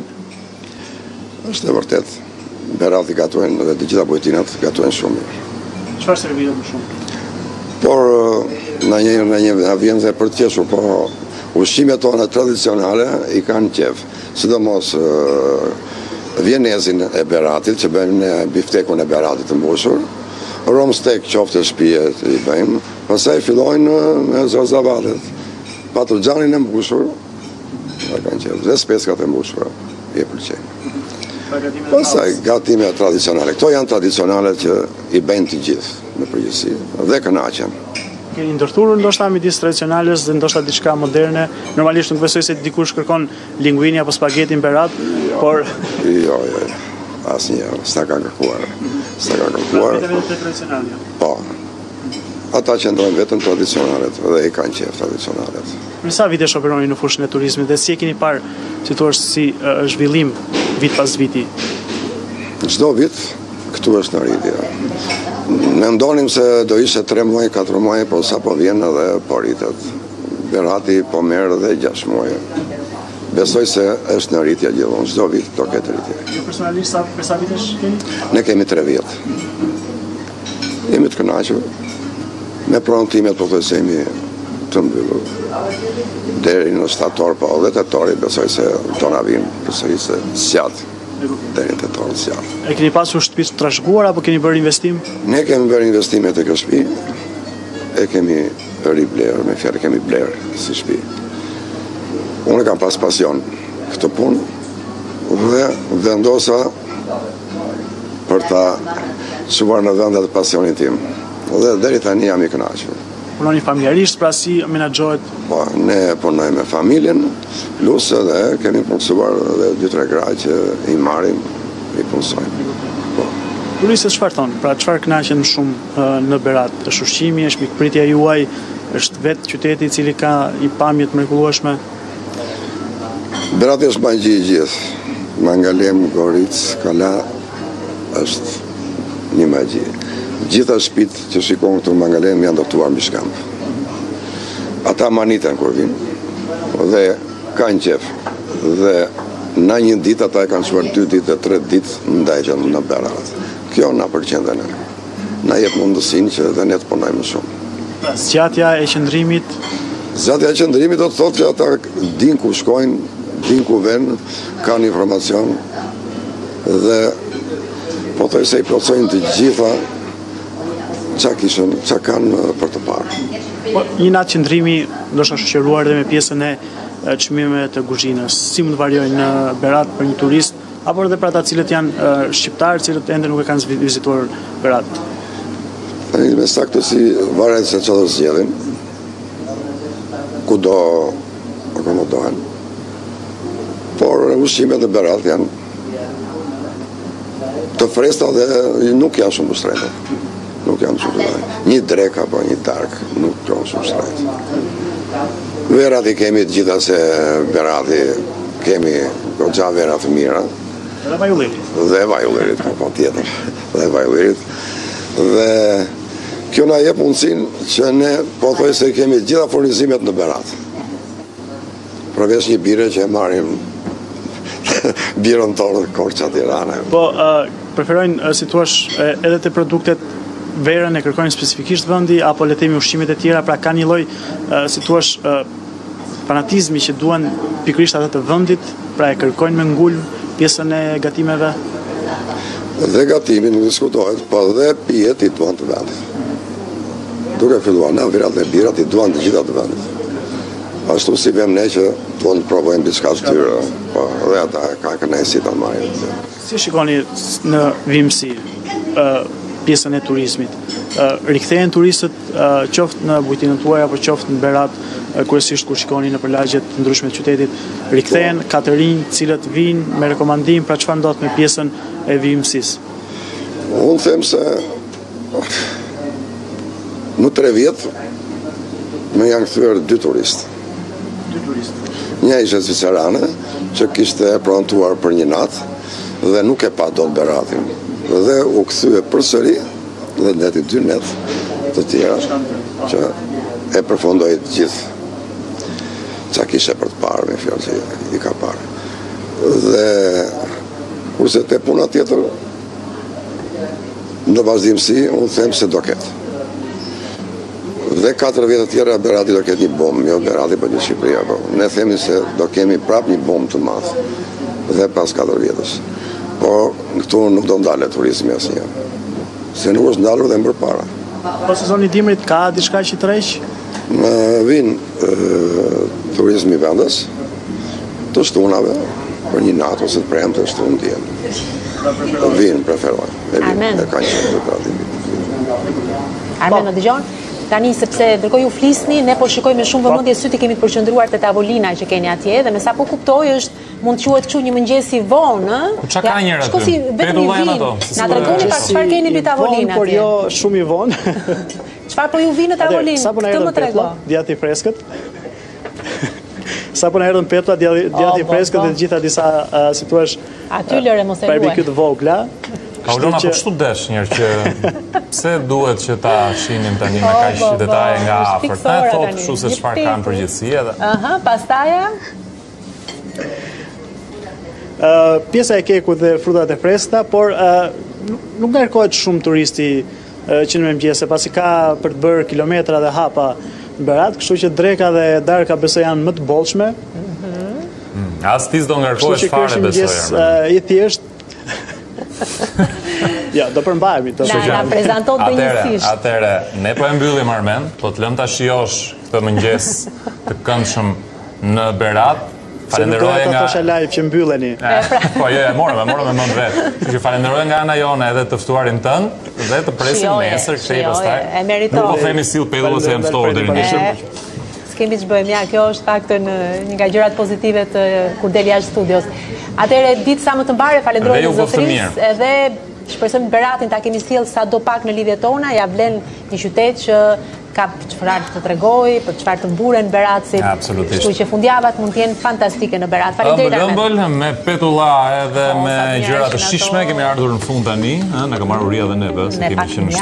Është e vërtet. Berati gatuajnë dhe të gjitha bujtinat gatuajnë shumë mirë. Çfarë serviret më shumë? Por na vjen dhe për të qeshur, po ushqimet tona tradicionale i kanë qef. Sidomos vienezin e Beratit, që bëjmë në biftekun e Beratit të mbushur, rom steak qoftë e shtëpie i bëjmë, pastaj fillojnë me zozavalet, patlıcanin e mbushur, dhe speskat e mbushura, i pëlqejnë. Pastaj gatimet tradicionale, këto janë tradicionale që i bëjnë të gjithë në përgjithësi dhe kënaqen. Keni ndërthurur ndoshta midis tradicionales dhe ndoshta diçka moderne. Normalisht nuk besoj se dikush kërkon linguini apo spaghetti në Berat, por jo, asnjë, s'ta ka kërkuar. Vetëm tradicionale. Po. Ata që ndrojnë vetëm tradicionalet dhe i kanë qef tradicionalet. Për sa vite operoni në fushën e turizmit dhe si e keni parë si zhvillim vit pas viti? Çdo vit këtu është në rritje. Ne ndonim se do ishte 3 muaj, 4 muaj, po sa po vjen edhe po rritet. Berati po merr edhe 6 muaj. Besoj se është në rritje gjithmonë, çdo vit do ketë rritje. Ju personalisht për sa vitesh keni? Ne kemi 3 vjet. Jemi të kënaqur me pronëtimet, po thosemi, të mbyllur. Deri në shtator, po dhe tetori, besoj se do na vinë përsëri se sjatë. Deri në tetor sjatë. E keni pasur shtëpi të trashëguar apo keni bërë investim? Ne kemi bërë investime të kjo shtëpi, e kemi riblerë, me fjalë kemi blerë si shtëpi. Unë kam pas pasion këtë punë dhe vendosa për ta çuar në vendet e pasionit tim. Dhe deri tani jam i kënaqur. Punoni familjarisht, pra si menaxhohet? Po, ne punojmë me familjen, plus edhe kemi punësuar edhe 2-3 gra që i marrim, i punësojmë. Po. Turistët çfarë thonë? Pra çfarë kënaqen më shumë në Berat? Është ushqimi, është mikpritja juaj, është vetë qyteti i cili ka një pamje të mrekullueshme? Berati është magji i gjithë. Mangalem, Goric, Kala është një magji. Gjitha shtëpitë që shikon këtu në Mangalem janë ndërtuar mbi shkamp. Ata maniten kur vinë dhe kanë qef. Dhe në një ditë ata e kanë çuar 2 ditë, 3 ditë ndajën në Berat. Kjo na pëlqen dhe ne. Na jep mundësinë që edhe ne të punojmë më shumë. Zgjatja e qëndrimit? Zgjatja e qëndrimit do të thotë që ata din ku shkojnë, din ku vënë, kanë informacion dhe po thoj se i plotësojnë të gjitha qa kanë për të parë. Po, një natë qëndrimi ndoshta shoqëruar dhe me pjesën e çmimeve të kuzhinës. Si mund të varjojnë në Berat për një turist apo edhe për ata cilët janë shqiptarë, cilët ende nuk e kanë vizituar Berat? Me saktësi varet se çfarë zgjedhin. Kudo akomodohen. Por ushqimet e Berat janë të freskëta dhe nuk janë shumë ushtrete. Nuk janë shumë ushtrete. Një drek apo një dark nuk janë shumë ushtrete. Verat i kemi të gjitha se Berati kemi goxha vera të mira. Dhe vajullirit. Dhe vajullirit, po tjetër. Dhe vajullirit. Dhe kjo na jep mundësinë që ne po thoj se kemi gjitha furnizimet në Berat. Përveç një bire që e marrim birën tonë Korça Tirana. Po, preferojnë, si thua, edhe te produktet verën e kërkojnë specifikisht vendi apo le të themi ushqimet e tjera, pra kanë një lloj, si thua, fanatizmi që duan pikërisht ata të vendit, pra e kërkojnë me ngul pjesën e gatimeve. Dhe gatimi nuk diskutohet, po dhe pijet i duan të vendit. Duke filluar na virat dhe birat i duan të gjitha të vendit. Ashtu si vem ne që duan të provojmë diçka të tyre, po dhe ata ka kënaqësi ta marrin. Si shikoni në Vimsi pjesën e turizmit? Rikthehen turistët qoftë në bujtinën tuaj apo qoftë në Berat, kryesisht kur shikoni në lagjet të ndryshme të qytetit, rikthehen ka të rinj cilët vinë me rekomandim, pra çfarë ndodh me pjesën e Vimsis? Unë them se në 3 vjet më janë kthyer 2 turistë. Një ishte zvicerane, që kishte prontuar për një natë dhe nuk e pa dot Beratin. Dhe u kthye përsëri dhe ndeti 2 net të tjera që e përfundoi të gjithë çka kishte për të parë, me fjalë që i ka parë. Dhe kurse te puna tjetër në vazhdimsi, unë them se do ketë. Dhe 4 vjet të tjera Berati do ketë një bombë, jo Berati për një Shqipëria, po. Ne themi se do kemi prap një bombë të madh dhe pas 4 vjetës. Po këtu nuk do ndalet turizmi asnjëherë. Se nuk është ndalur dhe më përpara. Po sezoni i dimrit ka diçka që tërheq? Vin turizmi vendas të shtunave për një natë ose të premte të shtunë tjetër. Vin preferojnë. Amen. E kanë qenë Berati. Armen, në dëgjon? Tani, sepse ndërkohë ju flisni, ne po shikojmë me shumë vëmendje sy të kemi të përqendruar te tavolina që keni atje dhe me sa po kuptoj është mund të quhet kështu një mëngjes i vonë, ë? Po çka ka njëra aty? Shkosi vetëm një vin. Na tregoni pak çfarë keni mbi tavolinë atje. Por jo shumë i vonë. Çfarë po ju vjen në tavolinë? Këtë më trego. Djathi i freskët. Sa po na erdhën petra, djathi i freskët dhe të gjitha disa si thua aty lëre mos e luaj. Barbecue të vogla. Paulona, po kështu desh njërë që pse duhet që ta shinim tani me kaq detaje nga afërt. Ne thotë kështu se çfarë kanë përgjithësi edhe. Aha, pastaja. Pjesa e kekut dhe frutat e freskëta, por nuk ngarkohet shumë turisti që në mëngjes, pasi ka për të bërë kilometra dhe hapa Berat, kështu që Dreka dhe Darka besoj janë më të bollshme. As ti s'do ngarkohesh fare besoj. I thjesht. Ja, do përmbahemi të Na prezanton dënjësisht. Atëre, ne po e mbyllim Armen, po të lëm ta shijosh këtë mëngjes të këndshëm në Berat. Falenderoj nga Tosha Live që mbylleni. Po jo, e morëm mend vet. Që falenderoj nga ana jone edhe të ftuarin tënd dhe të presim nesër kthej pastaj. E meriton. Nuk po themi sill pedhull ose jam ftohur deri nesër. S'kemi ç'bëjmë, ja, kjo është faktën një nga gjërat pozitive të kur del jashtë studios. Atëherë ditë sa më të mbarë, falenderoj zotërisë edhe shpresojmë Beratin ta kemi sjell sado pak në lidhjet tona, ja vlen një qytet që ka çfarë të tregoj, për çfarë të mburen Beratësit. Absolutisht. Kështu që fundjavat mund të jenë fantastike në Berat. Faleminderit. Ëmbël me petulla edhe me gjëra të shijshme kemi ardhur në fund tani, na ka marrur uria edhe neve, se kemi qenë